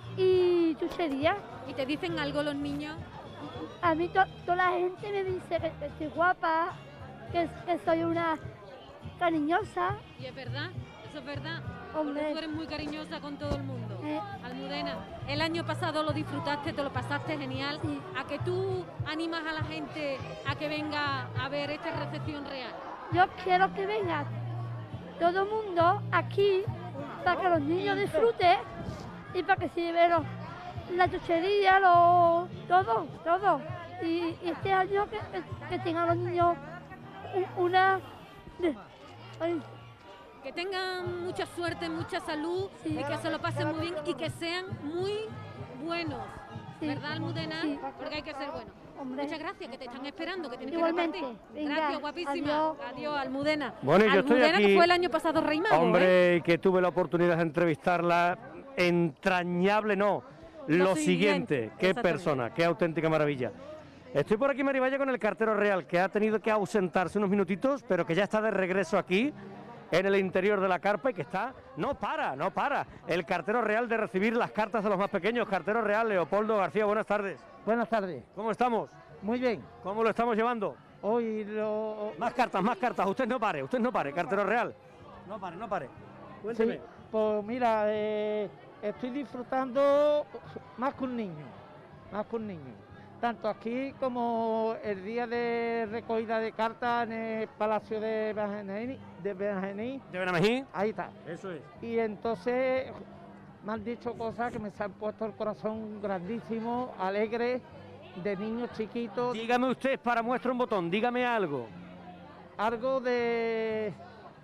y chucherías. ¿Y te dicen algo los niños? A mí to, toda la gente me dice que, que estoy guapa, que, que soy una cariñosa. Y es verdad, eso es verdad. Hombre. Porque tú eres muy cariñosa con todo el mundo. Eh. Almudena, el año pasado lo disfrutaste, te lo pasaste genial. Sí. ¿A que tú animas a la gente a que venga a ver esta recepción real? Yo quiero que venga todo el mundo aquí para que los niños disfruten y para que se lleven los la chuchería, lo, todo, todo. Y, y este año que, que, que tengan los niños una... De, ay. Que tengan mucha suerte, mucha salud, sí. Y que se lo pasen muy bien y que sean muy buenos. Sí. ¿Verdad, Almudena? Sí. Porque hay que ser buenos. Hombre. Muchas gracias, que te están esperando, que tienes Igualmente. que repartir. Venga, gracias, guapísima. Adiós. Adiós, Almudena. Bueno, yo Almudena, estoy aquí, que fue el año pasado Rey Mago, hombre, ¿eh? que tuve la oportunidad de entrevistarla, entrañable no, lo, lo siguiente, siguiente. Qué persona, qué auténtica maravilla. Estoy por aquí, Marivalle, con el cartero real, que ha tenido que ausentarse unos minutitos, pero que ya está de regreso aquí, en el interior de la carpa, y que está, no para, no para, el cartero real de recibir las cartas de los más pequeños. Cartero real, Leopoldo García, buenas tardes. Buenas tardes. ¿Cómo estamos? Muy bien. ¿Cómo lo estamos llevando? Hoy lo... Más cartas, más cartas, usted no pare, usted no pare, cartero real. No pare, no pare. Cuénteme. Sí, pues mira, eh, estoy disfrutando más que un niño, más que un niño. Tanto aquí como el día de recogida de cartas en el Palacio de Benjamín. De Benjamín. ¿De Benjamín? Ahí está. Eso es. Y entonces me han dicho cosas que me se han puesto el corazón grandísimo, alegre, de niños chiquitos. Dígame usted, para muestra un botón, dígame algo. Algo de...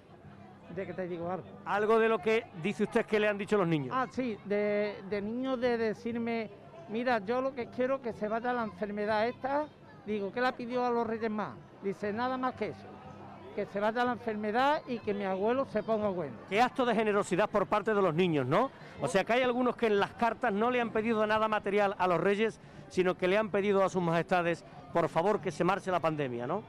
¿De qué te digo algo? Algo de lo que dice usted que le han dicho los niños. Ah, sí, de, de niños de decirme... Mira, yo lo que quiero es que se vaya la enfermedad esta. Digo, ¿qué la pidió a los Reyes Magos? Dice, nada más que eso. Que se vaya la enfermedad y que mi abuelo se ponga bueno. Qué acto de generosidad por parte de los niños, ¿no? O sea, que hay algunos que en las cartas no le han pedido nada material a los Reyes, sino que le han pedido a sus majestades, por favor, que se marche la pandemia, ¿no?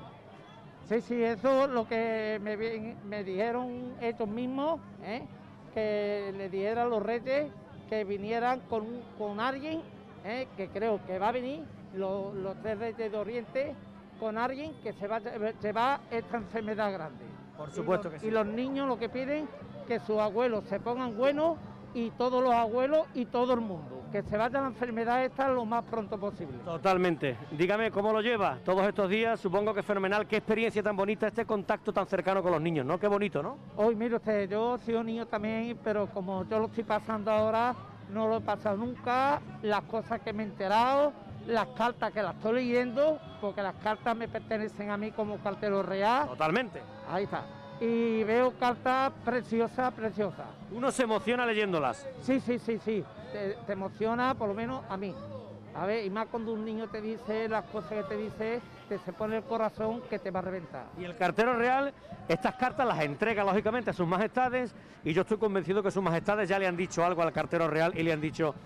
Sí, sí, eso es lo que me, me dijeron ellos mismos, ¿eh? Que le dijera a los Reyes que vinieran con, con alguien, ¿eh? Que creo que va a venir, los, los tres Reyes de Oriente, con alguien que se va a llevar esta enfermedad grande. Por supuesto los, que sí. Y los niños lo que piden, que sus abuelos se pongan buenos, y todos los abuelos y todo el mundo, que se vaya la enfermedad esta lo más pronto posible. Totalmente. Dígame, ¿cómo lo lleva todos estos días? Supongo que fenomenal. Qué experiencia tan bonita, este contacto tan cercano con los niños, ¿no? Qué bonito, ¿no? Hoy, mire usted, yo he sido niño también, pero como yo lo estoy pasando ahora, no lo he pasado nunca. Las cosas que me he enterado, las cartas que las estoy leyendo, porque las cartas me pertenecen a mí como cartero real. Totalmente. Ahí está. Y veo cartas preciosas, preciosas. Uno se emociona leyéndolas. Sí, sí, sí, sí. Te, te emociona, por lo menos a mí. A ver, y más cuando un niño te dice las cosas que te dice, te se pone el corazón que te va a reventar. Y el cartero real, estas cartas las entrega lógicamente a sus majestades, y yo estoy convencido que sus majestades ya le han dicho algo al cartero real y le han dicho: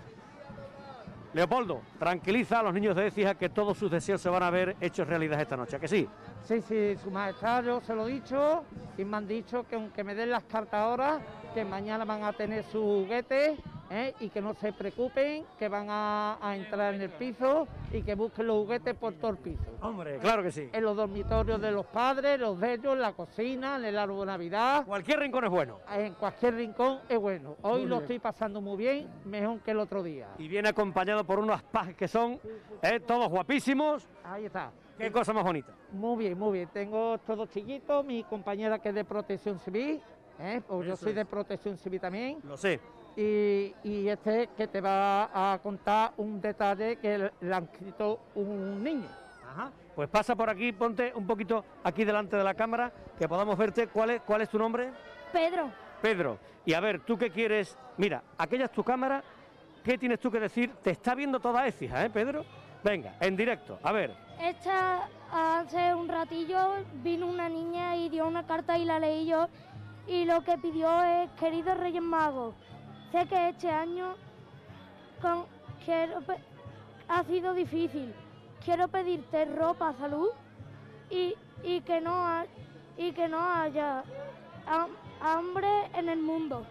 Leopoldo, tranquiliza a los niños de Écija que todos sus deseos se van a ver hechos realidad esta noche, ¿a que sí? Sí, sí, su majestad, yo se lo he dicho y me han dicho que aunque me den las cartas ahora, que mañana van a tener sus juguetes, ¿eh? Y que no se preocupen, que van a, a entrar en el piso y que busquen los juguetes por todo el piso. Hombre, claro que sí. En los dormitorios de los padres, los de ellos, en la cocina, en el árbol de Navidad. Cualquier rincón es bueno. En cualquier rincón es bueno. Hoy Muy lo bien. estoy pasando muy bien, mejor que el otro día. Y viene acompañado por unos pajes que son eh, todos guapísimos. Ahí está. Qué cosa más bonita. Muy bien, muy bien. Tengo todos chiquitos, mi compañera que es de Protección Civil, ¿eh? Pues yo Eso soy es. de Protección Civil también. Lo sé. Y, y este que te va a contar un detalle que le han escrito un niño. Ajá. Pues pasa por aquí, ponte un poquito aquí delante de la cámara, que podamos verte. ¿Cuál es, cuál es tu nombre? Pedro, Pedro. Y a ver, ¿tú qué quieres? Mira, aquella es tu cámara. ¿Qué tienes tú que decir? Te está viendo toda Écija, ¿eh, Pedro? Venga, en directo, a ver. esta hace un ratillo vino una niña y dio una carta y la leí yo y lo que pidió es: queridos Reyes Magos, sé que este año con, quiero, pe- ha sido difícil, quiero pedirte ropa, salud y, y, que, no ha- y que no haya ham- hambre en el mundo.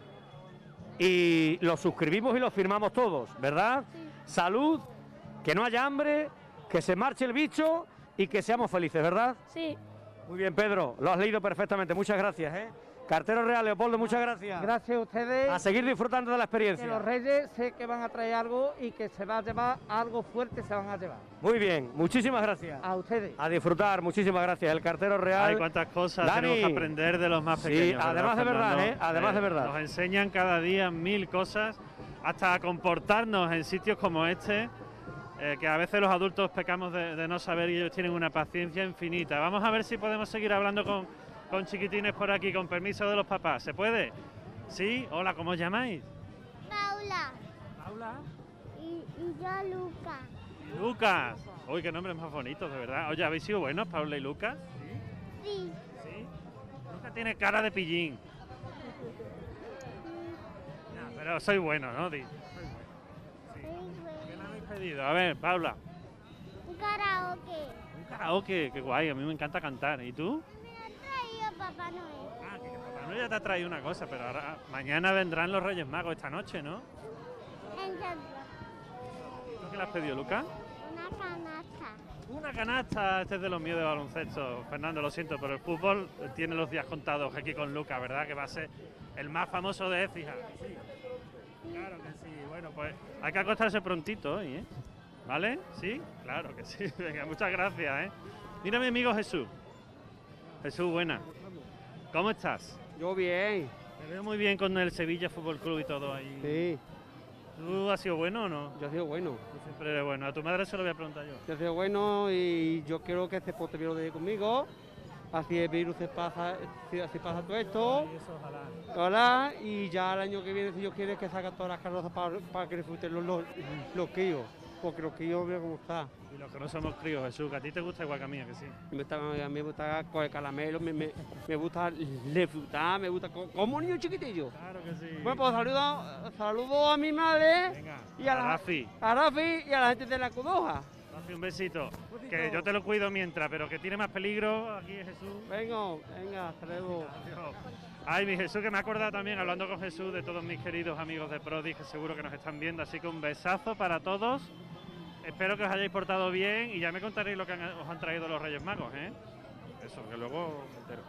Y lo suscribimos y lo firmamos todos, ¿verdad? Salud, que no haya hambre, que se marche el bicho y que seamos felices, ¿verdad? Sí. Muy bien, Pedro, lo has leído perfectamente. Muchas gracias, ¿eh? Cartero Real, Leopoldo, muchas gracias. Gracias a ustedes. A seguir disfrutando de la Que experiencia. los Reyes sé que van a traer algo y que se va a llevar algo fuerte, se van a llevar. Muy bien, muchísimas gracias. A ustedes. A disfrutar, muchísimas gracias. El Cartero Real. Ay, cuántas cosas Dani. tenemos que aprender de los más Sí, pequeños. además de verdad, Fernando? ¿eh? Además de verdad. Nos enseñan cada día mil cosas, hasta a comportarnos en sitios como este, eh, que a veces los adultos pecamos de, de no saber y ellos tienen una paciencia infinita. Vamos a ver si podemos seguir hablando con, con chiquitines por aquí, con permiso de los papás. ¿Se puede? ¿Sí? Hola, ¿cómo os llamáis? Paula. Paula. Y, y yo, Luca. Lucas. Uy, qué nombres más bonitos, de verdad. Oye, ¿habéis sido buenos, Paula y Lucas? Sí. ¿Sí? Lucas tiene cara de pillín. Ya, pero soy bueno, ¿no? Di. ¿Qué le habéis pedido? A ver, Paula. Un karaoke. Un karaoke, qué guay, a mí me encanta cantar. ¿Y tú? Me lo ha traído Papá Noel. Papá Noel ya te ha traído una cosa, pero ahora mañana vendrán los Reyes Magos esta noche, ¿no? Entonces, ¿Tú qué le has pedido, Lucas? una canasta. Una canasta, este es de los míos de baloncesto. Fernando, lo siento, pero el fútbol tiene los días contados aquí con Lucas, ¿verdad? Que va a ser el más famoso de Écija. Claro que sí. Bueno, pues hay que acostarse prontito hoy, ¿eh? ¿Vale? ¿Sí? Claro que sí. Venga, muchas gracias, ¿eh? Mira mi amigo Jesús. Jesús, buena. ¿Cómo estás? Yo bien. Me veo muy bien con el Sevilla Fútbol Club y todo ahí. Sí. ¿Tú has sido bueno o no? Yo he sido bueno. Tú siempre eres bueno. A tu madre se lo voy a preguntar yo. Yo he sido bueno y yo quiero que este pote virus de conmigo. Así el virus se pasa, así pasa todo esto. Sí, eso, ojalá. Ojalá, y ya el año que viene, si Dios quiere, que saca todas las carrozas para, para que disfruten los, los, los críos. Porque los críos, mira cómo está. Y los que no somos críos, Jesús, que a ti te gusta igual que a mí, ¿a que sí? Me gusta, a mí me gusta coger caramelo, me, me, me gusta disfrutar, me gusta co- como un niño chiquitillo. Claro que sí. Bueno, pues saludo, saludo a mi madre. Venga, y a, a la, Rafi. a Rafi y a la gente de la Cudoja. Rafi, un besito. Que yo te lo cuido mientras, pero que tiene más peligro aquí es Jesús. Venga, venga, hasta luego. Adiós. Ay, mi Jesús, que me he acordado también, hablando con Jesús, de todos mis queridos amigos de Prodi, que seguro que nos están viendo. Así que un besazo para todos. Espero que os hayáis portado bien y ya me contaréis lo que han- os han traído los Reyes Magos, ¿eh? Eso, que luego me entero.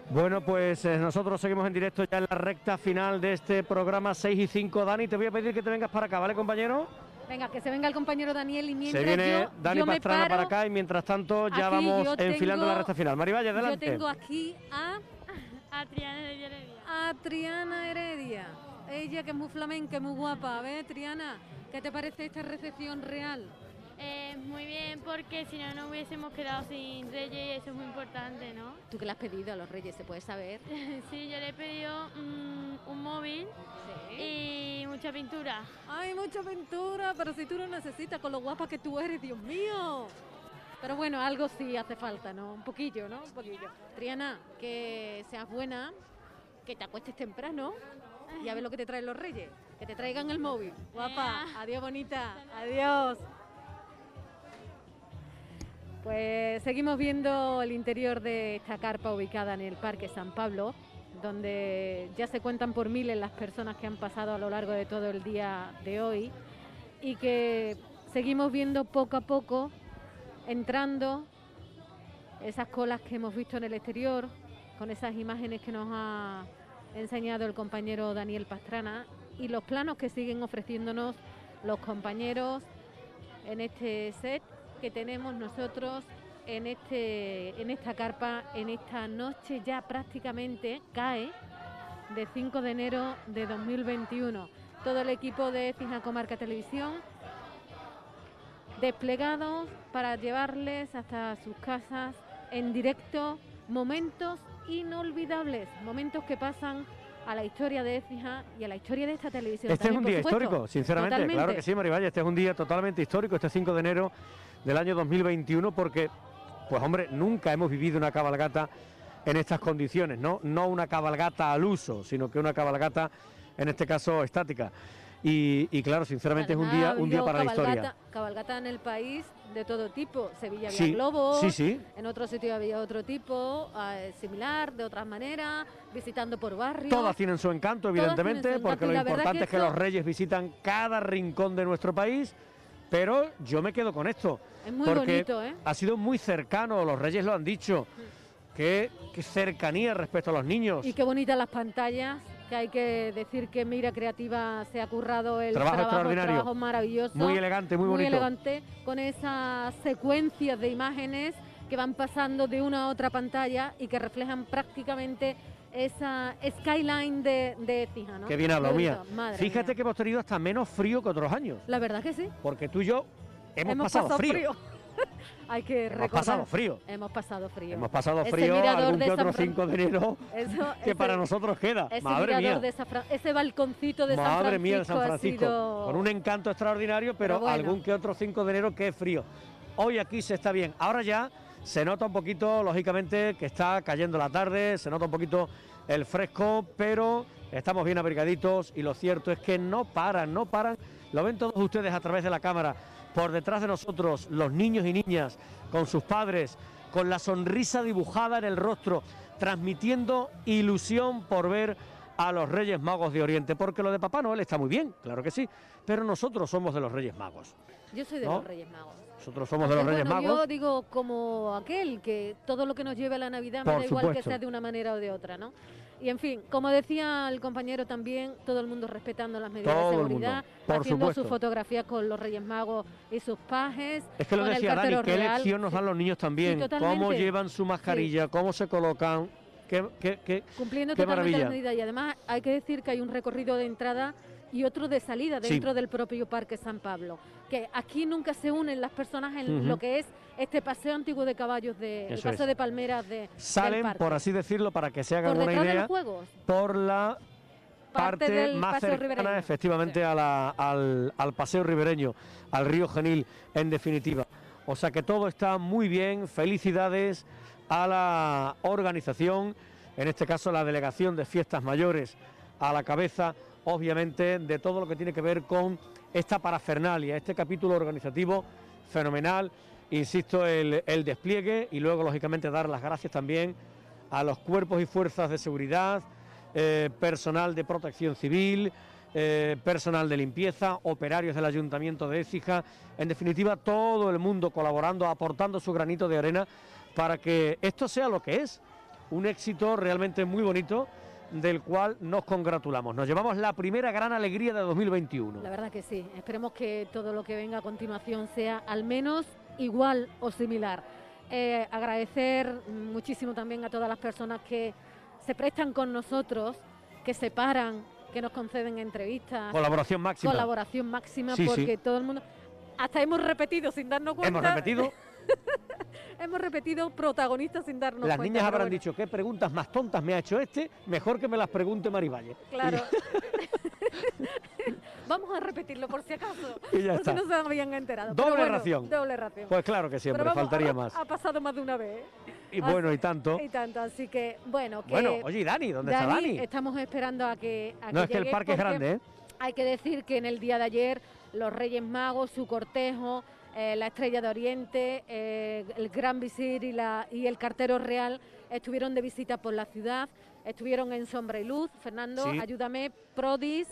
Bueno, pues eh, nosotros seguimos en directo ya en la recta final de este programa seis y cinco. Dani, te voy a pedir que te vengas para acá, ¿vale, compañero? Venga, que se venga el compañero Daniel y mientras Se viene yo, Dani yo me Pastrana paro, para acá y mientras tanto ya aquí vamos yo enfilando tengo- la recta final. Maribaya, adelante. Yo tengo aquí a, A Triana de Heredia. a Triana Heredia. Ella que es muy flamenca, muy guapa. A ver, Triana, ¿qué te parece esta recepción real? Eh, muy bien, porque si no, no hubiésemos quedado sin Reyes y eso es muy importante, ¿no? ¿Tú qué le has pedido a los Reyes? ¿Se puede saber? Sí, yo le he pedido mm, un móvil y mucha pintura. ¡Ay, mucha pintura! Pero si tú no necesitas, con lo guapa que tú eres, Dios mío. Pero bueno, algo sí hace falta, ¿no? Un poquillo, ¿no? Un poquillo. Triana, que seas buena, que te acuestes temprano y a ver lo que te traen los Reyes. Que te traigan el móvil. Guapa, adiós bonita, adiós. Pues seguimos viendo el interior de esta carpa ubicada en el Parque San Pablo, donde ya se cuentan por miles las personas que han pasado a lo largo de todo el día de hoy y que seguimos viendo poco a poco entrando esas colas que hemos visto en el exterior, con esas imágenes que nos ha enseñado el compañero Daniel Pastrana y los planos que siguen ofreciéndonos los compañeros en este set que tenemos nosotros en este en esta carpa, en esta noche ya prácticamente cae de cinco de enero de dos mil veintiuno. Todo el equipo de Écija Comarca Televisión desplegados para llevarles hasta sus casas en directo momentos inolvidables, momentos que pasan a la historia de Écija y a la historia de esta televisión. Este también, es un día por supuesto. histórico, sinceramente, Totalmente. claro que sí, Maribaya, este es un día totalmente histórico, este cinco de enero del año dos mil veintiuno, porque, pues hombre, nunca hemos vivido una cabalgata en estas condiciones, ¿no? No una cabalgata al uso, sino que una cabalgata, en este caso, estática. Y, y claro, sinceramente es un día, un día para la historia. Cabalgata en el país de todo tipo. Sevilla había Sí, globos, sí, sí. en otro sitio había otro tipo, eh, similar, de otras maneras, visitando por barrios. Todas tienen su encanto, Todas evidentemente, tienen su porque encanto, lo y la verdad importante que es que esto- los reyes visitan cada rincón de nuestro país, pero yo me quedo con esto. Es muy porque bonito, ¿eh? ha sido muy cercano, los reyes lo han dicho, qué, qué cercanía respecto a los niños. Y qué bonitas las pantallas, que hay que decir que Mira Creativa se ha currado el Trabajo trabajo, extraordinario. trabajo maravilloso. Muy elegante, muy bonito. elegante, con esas secuencias de imágenes que van pasando de una a otra pantalla y que reflejan prácticamente esa skyline de, de Écija, ¿no? Qué bien habla, Qué mía. bonito, madre Fíjate mía. que hemos tenido hasta menos frío que otros años, La verdad que sí. porque tú y yo hemos, pasado, frío. Hay que Hemos recordar. pasado frío. Hemos pasado frío. Hemos pasado Ese frío mirador algún de que San otro Fran- cinco de enero Eso- que ese- para nosotros queda. Ese Madre mirador mía. de San Fran- ese balconcito de San Madre Francisco, mía de San ha Francisco, sido- con un encanto extraordinario, pero, Pero bueno. algún que otro cinco de enero que es frío. Hoy aquí se está bien. Ahora ya se nota un poquito, lógicamente, que está cayendo la tarde, se nota un poquito el fresco, pero estamos bien abrigaditos y lo cierto es que no paran, no paran. Lo ven todos ustedes a través de la cámara. Por detrás de nosotros, los niños y niñas con sus padres, con la sonrisa dibujada en el rostro, transmitiendo ilusión por ver a los Reyes Magos de Oriente, porque lo de Papá Noel está muy bien, claro que sí, pero nosotros somos de los Reyes Magos. Yo soy de ¿no? los Reyes Magos. Nosotros somos de los Eh, Reyes bueno, Magos. Yo digo como aquel, que todo lo que nos lleve a la Navidad me Por da igual que supuesto. sea de una manera o de otra, ¿no? Y en fin, como decía el compañero también, todo el mundo respetando las medidas Todo de el seguridad, mundo, por haciendo supuesto. sus fotografías con los Reyes Magos y sus pajes. Es que lo con el decía Dani, cartero qué real. lección nos dan los niños también, Sí, totalmente. cómo llevan su mascarilla, cómo se colocan, qué, qué, qué, Cumpliendo qué totalmente maravilla. las medidas. Y además hay que decir que hay un recorrido de entrada y otro de salida Sí. dentro del propio Parque San Pablo. Que aquí nunca se unen las personas en Ujú. lo que es este paseo antiguo de caballos, de, el Eso paseo es. de palmeras de, del Salen, parque. por así decirlo, para que se hagan Por una detrás de idea, los juegos. por la Parte parte del más paseo cercana, ribereño. efectivamente, a la- al, al paseo ribereño, al río Genil, en definitiva. O sea que todo está muy bien, felicidades a la organización, en este caso la Delegación de Fiestas Mayores, a la cabeza, obviamente, de todo lo que tiene que ver con esta parafernalia, este capítulo organizativo fenomenal, insisto, el, el despliegue y luego, lógicamente, dar las gracias también a los cuerpos y fuerzas de seguridad, eh, personal de protección civil, eh, personal de limpieza, operarios del Ayuntamiento de Écija, en definitiva todo el mundo colaborando, aportando su granito de arena para que esto sea lo que es, un éxito realmente muy bonito, del cual nos congratulamos. Nos llevamos la primera gran alegría de dos mil veintiuno. La verdad que sí, esperemos que todo lo que venga a continuación sea al menos igual o similar. Eh, agradecer muchísimo también a todas las personas que se prestan con nosotros, que se paran, que nos conceden entrevistas. Colaboración máxima. Colaboración máxima, Sí, porque sí. todo el mundo... Hasta hemos repetido sin darnos cuenta. Hemos repetido. Hemos repetido protagonistas sin darnos Las cuenta. niñas pero habrán bueno, dicho, ¿qué preguntas más tontas me ha hecho este? Mejor que me las pregunte Marivalle. Claro. Vamos a repetirlo por si acaso. Y ya por está. si no se habían enterado. Doble Pero bueno, ración. Doble ración. Pues claro que siempre, Pero vamos, faltaría ha- más. Ha pasado más de una vez. Y bueno, y tanto. Y tanto, así que, bueno. Que Bueno, oye, ¿y Dani? ¿Dónde está Dani? Estamos esperando a que a No, es que el llegue, parque es porque grande, ¿eh? Hay que decir que en el día de ayer los Reyes Magos, su cortejo, eh, la Estrella de Oriente, eh, el Gran Visir y, la, y el Cartero Real estuvieron de visita por la ciudad, estuvieron en Sombra y Luz. Fernando, Sí. ayúdame, Prodis,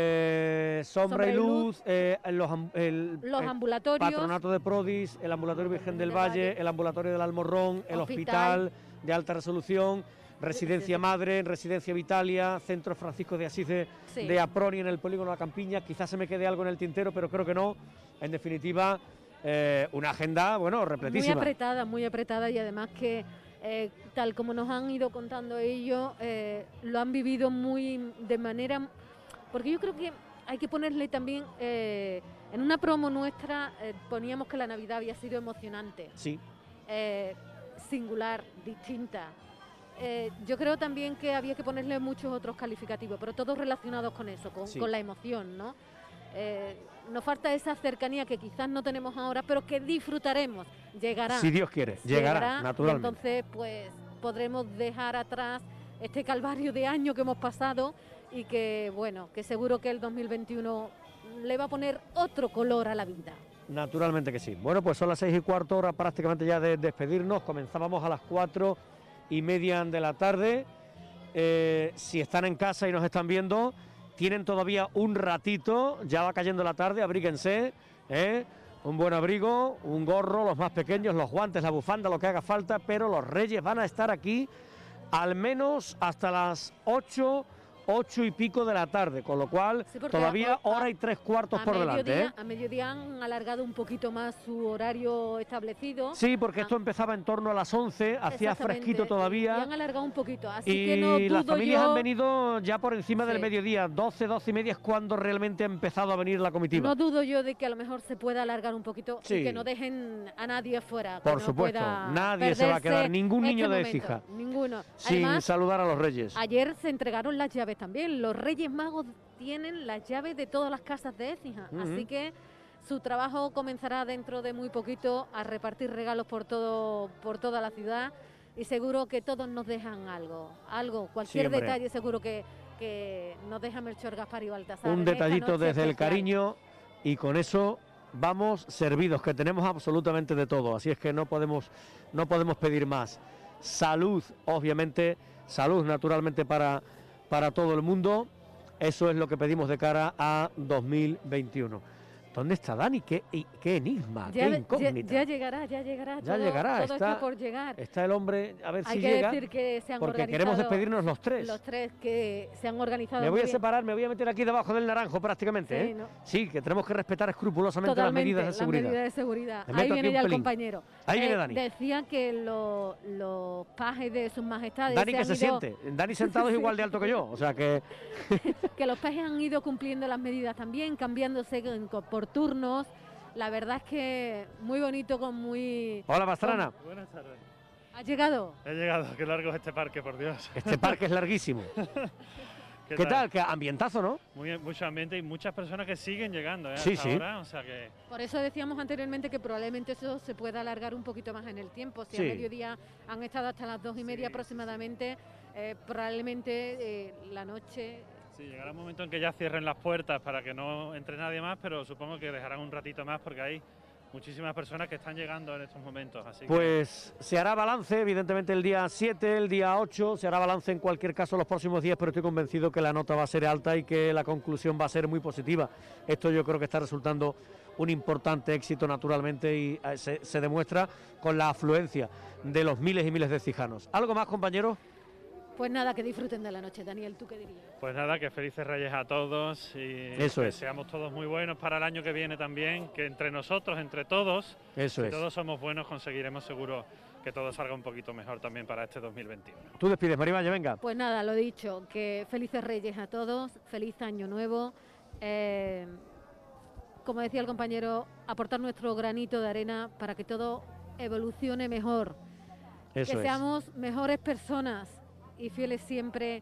Eh, sombra, Sombra y y luz, eh, los, am- el, los el ambulatorios. Patronato de Prodis, el Ambulatorio Virgen del Valle, el Ambulatorio del Almorrón, el Hospital. Hospital de Alta Resolución, Residencia Madre, Residencia Vitalia, Centro Francisco de Asís de, Sí. de Aproni en el Polígono La Campiña. Quizás se me quede algo en el tintero, pero creo que no. En definitiva, eh, una agenda, bueno, muy repletísima. apretada, muy apretada, y además que, eh, tal como nos han ido contando ellos, eh, lo han vivido muy de manera... Porque yo creo que hay que ponerle también, eh, en una promo nuestra eh, poníamos que la Navidad había sido emocionante, Sí. eh, singular, distinta. Eh, yo creo también que había que ponerle muchos otros calificativos, pero todos relacionados con eso, con, Sí. con la emoción, ¿no? Eh, nos falta esa cercanía que quizás no tenemos ahora, pero que disfrutaremos. Llegará. Si Dios quiere, llegará, y naturalmente. entonces, pues, podremos dejar atrás este calvario de año que hemos pasado y que, bueno, que seguro que el dos mil veintiuno le va a poner otro color a la vida. Naturalmente que sí. Bueno, pues son las seis y cuarto, hora prácticamente ya de despedirnos. Comenzábamos a las cuatro y media de la tarde. Eh, si están en casa y nos están viendo, tienen todavía un ratito, ya va cayendo la tarde, abríguense, ¿eh? Un buen abrigo, un gorro, los más pequeños, los guantes, la bufanda, lo que haga falta, pero los Reyes van a estar aquí al menos hasta las ocho, ocho y pico de la tarde, con lo cual Sí, porque todavía a- hora y tres cuartos A por delante, mediodía, ¿eh? a mediodía han alargado un poquito más su horario establecido. Sí, porque esto empezaba en torno a las once, hacía Exactamente, fresquito Y todavía. han alargado un poquito, así Y que no las dudo familias yo... han venido ya por encima del Sí. mediodía, doce, doce y media es cuando realmente ha empezado a venir la comitiva. No dudo yo de que a lo mejor se pueda alargar un poquito Sí. y que no dejen a nadie fuera. que Por no supuesto, pueda nadie se va a quedar, perderse ningún este niño de momento, Écija, Ninguno. sin Además, saludar a los Reyes. ayer se entregaron las llaves también. Los Reyes Magos tienen las llaves de todas las casas de Écija, Ujú. así que su trabajo comenzará dentro de muy poquito a repartir regalos por todo por toda la ciudad, y seguro que todos nos dejan algo, algo, cualquier hombre. detalle seguro que, que nos deja Melchor, Gaspar y Baltasar. Un en esta detallito noche desde el especial. cariño y con eso vamos servidos, que tenemos absolutamente de todo, así es que no podemos, no podemos pedir más. Salud, obviamente, salud naturalmente para, para todo el mundo, eso es lo que pedimos de cara a dos mil veintiuno. ¿Dónde está Dani? ¿Qué, y- qué enigma? Ya, ¿Qué ya- incógnita? ya llegará, ya llegará. Ya todo- llegará, todo está- por llegar. Está el hombre, a ver Hay si que llega, decir que se han porque queremos organizado despedirnos los tres. Los tres que se han organizado. Me voy muy a bien. separar, me voy a meter aquí debajo del naranjo prácticamente, Sí, ¿eh? ¿no? Sí, que tenemos que respetar escrupulosamente Totalmente, las medidas de seguridad. Las medidas de seguridad. Me meto Ahí aquí viene un ya el pelín. compañero. Ahí viene Eh, Dani. Decían que lo- los pajes de sus majestades Dani que han se ido- siente, Dani sentado es igual de alto que yo, o sea que que los pajes han ido cumpliendo las medidas también, cambiándose en- con- por turnos. La verdad es que muy bonito, con muy... Hola, Pastrana. Buenas tardes. ¿Ha llegado? He llegado, qué largo es este parque, por Dios. este parque es larguísimo. ¿Qué, tal? ¿Qué ambientazo, no? Muy bien, mucho ambiente y muchas personas que siguen llegando, ¿eh? Sí, hasta sí. ahora, o sea que... Por eso decíamos anteriormente que probablemente eso se pueda alargar un poquito más en el tiempo. Si Sí. a mediodía han estado hasta las dos y media aproximadamente, eh, probablemente eh, la noche... Sí, llegará un momento en que ya cierren las puertas para que no entre nadie más, pero supongo que dejarán un ratito más porque hay muchísimas personas que están llegando en estos momentos. Así que... Pues se hará balance, evidentemente el día siete, el día ocho, se hará balance en cualquier caso los próximos días, pero estoy convencido que la nota va a ser alta y que la conclusión va a ser muy positiva. Esto yo creo que está resultando un importante éxito naturalmente y eh, se, se demuestra con la afluencia de los miles y miles de cijanos. ¿Algo más, compañeros? Pues nada, que disfruten de la noche. Daniel, ¿tú qué dirías? Pues nada, que felices Reyes a todos y Eso que es. seamos todos muy buenos para el año que viene también, que entre nosotros, entre todos, Eso si es. todos somos buenos, conseguiremos seguro que todo salga un poquito mejor también para este dos mil veintiuno. Tú despides, Maribaya, venga. Pues nada, lo dicho, que felices Reyes a todos, feliz año nuevo. Eh, como decía el compañero, aportar nuestro granito de arena para que todo evolucione mejor. Eso que es. seamos mejores personas y fieles siempre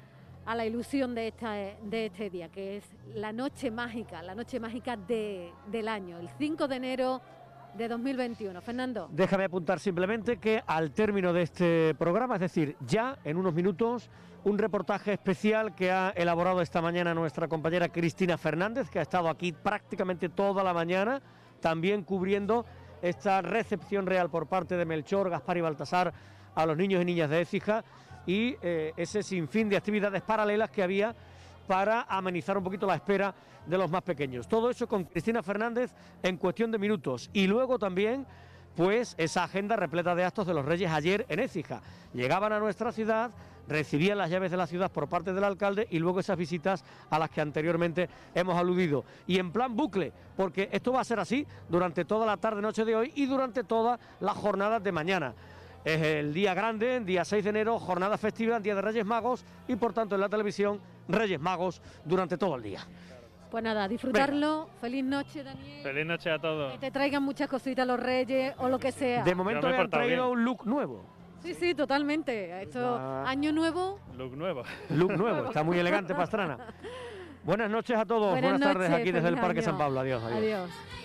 a la ilusión de, esta, de este día, que es la noche mágica, la noche mágica de, del año, el cinco de enero de dos mil veintiuno. Fernando. Déjame apuntar simplemente que al término de este programa, es decir, ya en unos minutos, un reportaje especial que ha elaborado esta mañana nuestra compañera Cristina Fernández, que ha estado aquí prácticamente toda la mañana, también cubriendo esta recepción real por parte de Melchor, Gaspar y Baltasar a los niños y niñas de Écija y eh, ese sinfín de actividades paralelas que había para amenizar un poquito la espera de los más pequeños. Todo eso con Cristina Fernández en cuestión de minutos. Y luego también, pues, esa agenda repleta de actos de los Reyes ayer en Écija. Llegaban a nuestra ciudad, recibían las llaves de la ciudad por parte del alcalde y luego esas visitas a las que anteriormente hemos aludido. Y en plan bucle, porque esto va a ser así durante toda la tarde-noche de hoy y durante todas las jornadas de mañana. Es el día grande, día seis de enero, jornada festiva, día de Reyes Magos y por tanto en la televisión Reyes Magos durante todo el día. Pues nada, disfrutarlo. Venga. Feliz noche, Daniel. Feliz noche a todos. Que te traigan muchas cositas los Reyes o lo que sea. De momento me han traído bien. Un look nuevo. Sí, sí, totalmente. Esto, ah. año nuevo. Look nuevo. Look nuevo, está muy elegante, Pastrana. Buenas noches a todos, buenas, buenas tardes noches, aquí desde el Parque año. San Pablo. Adiós, adiós. Adiós.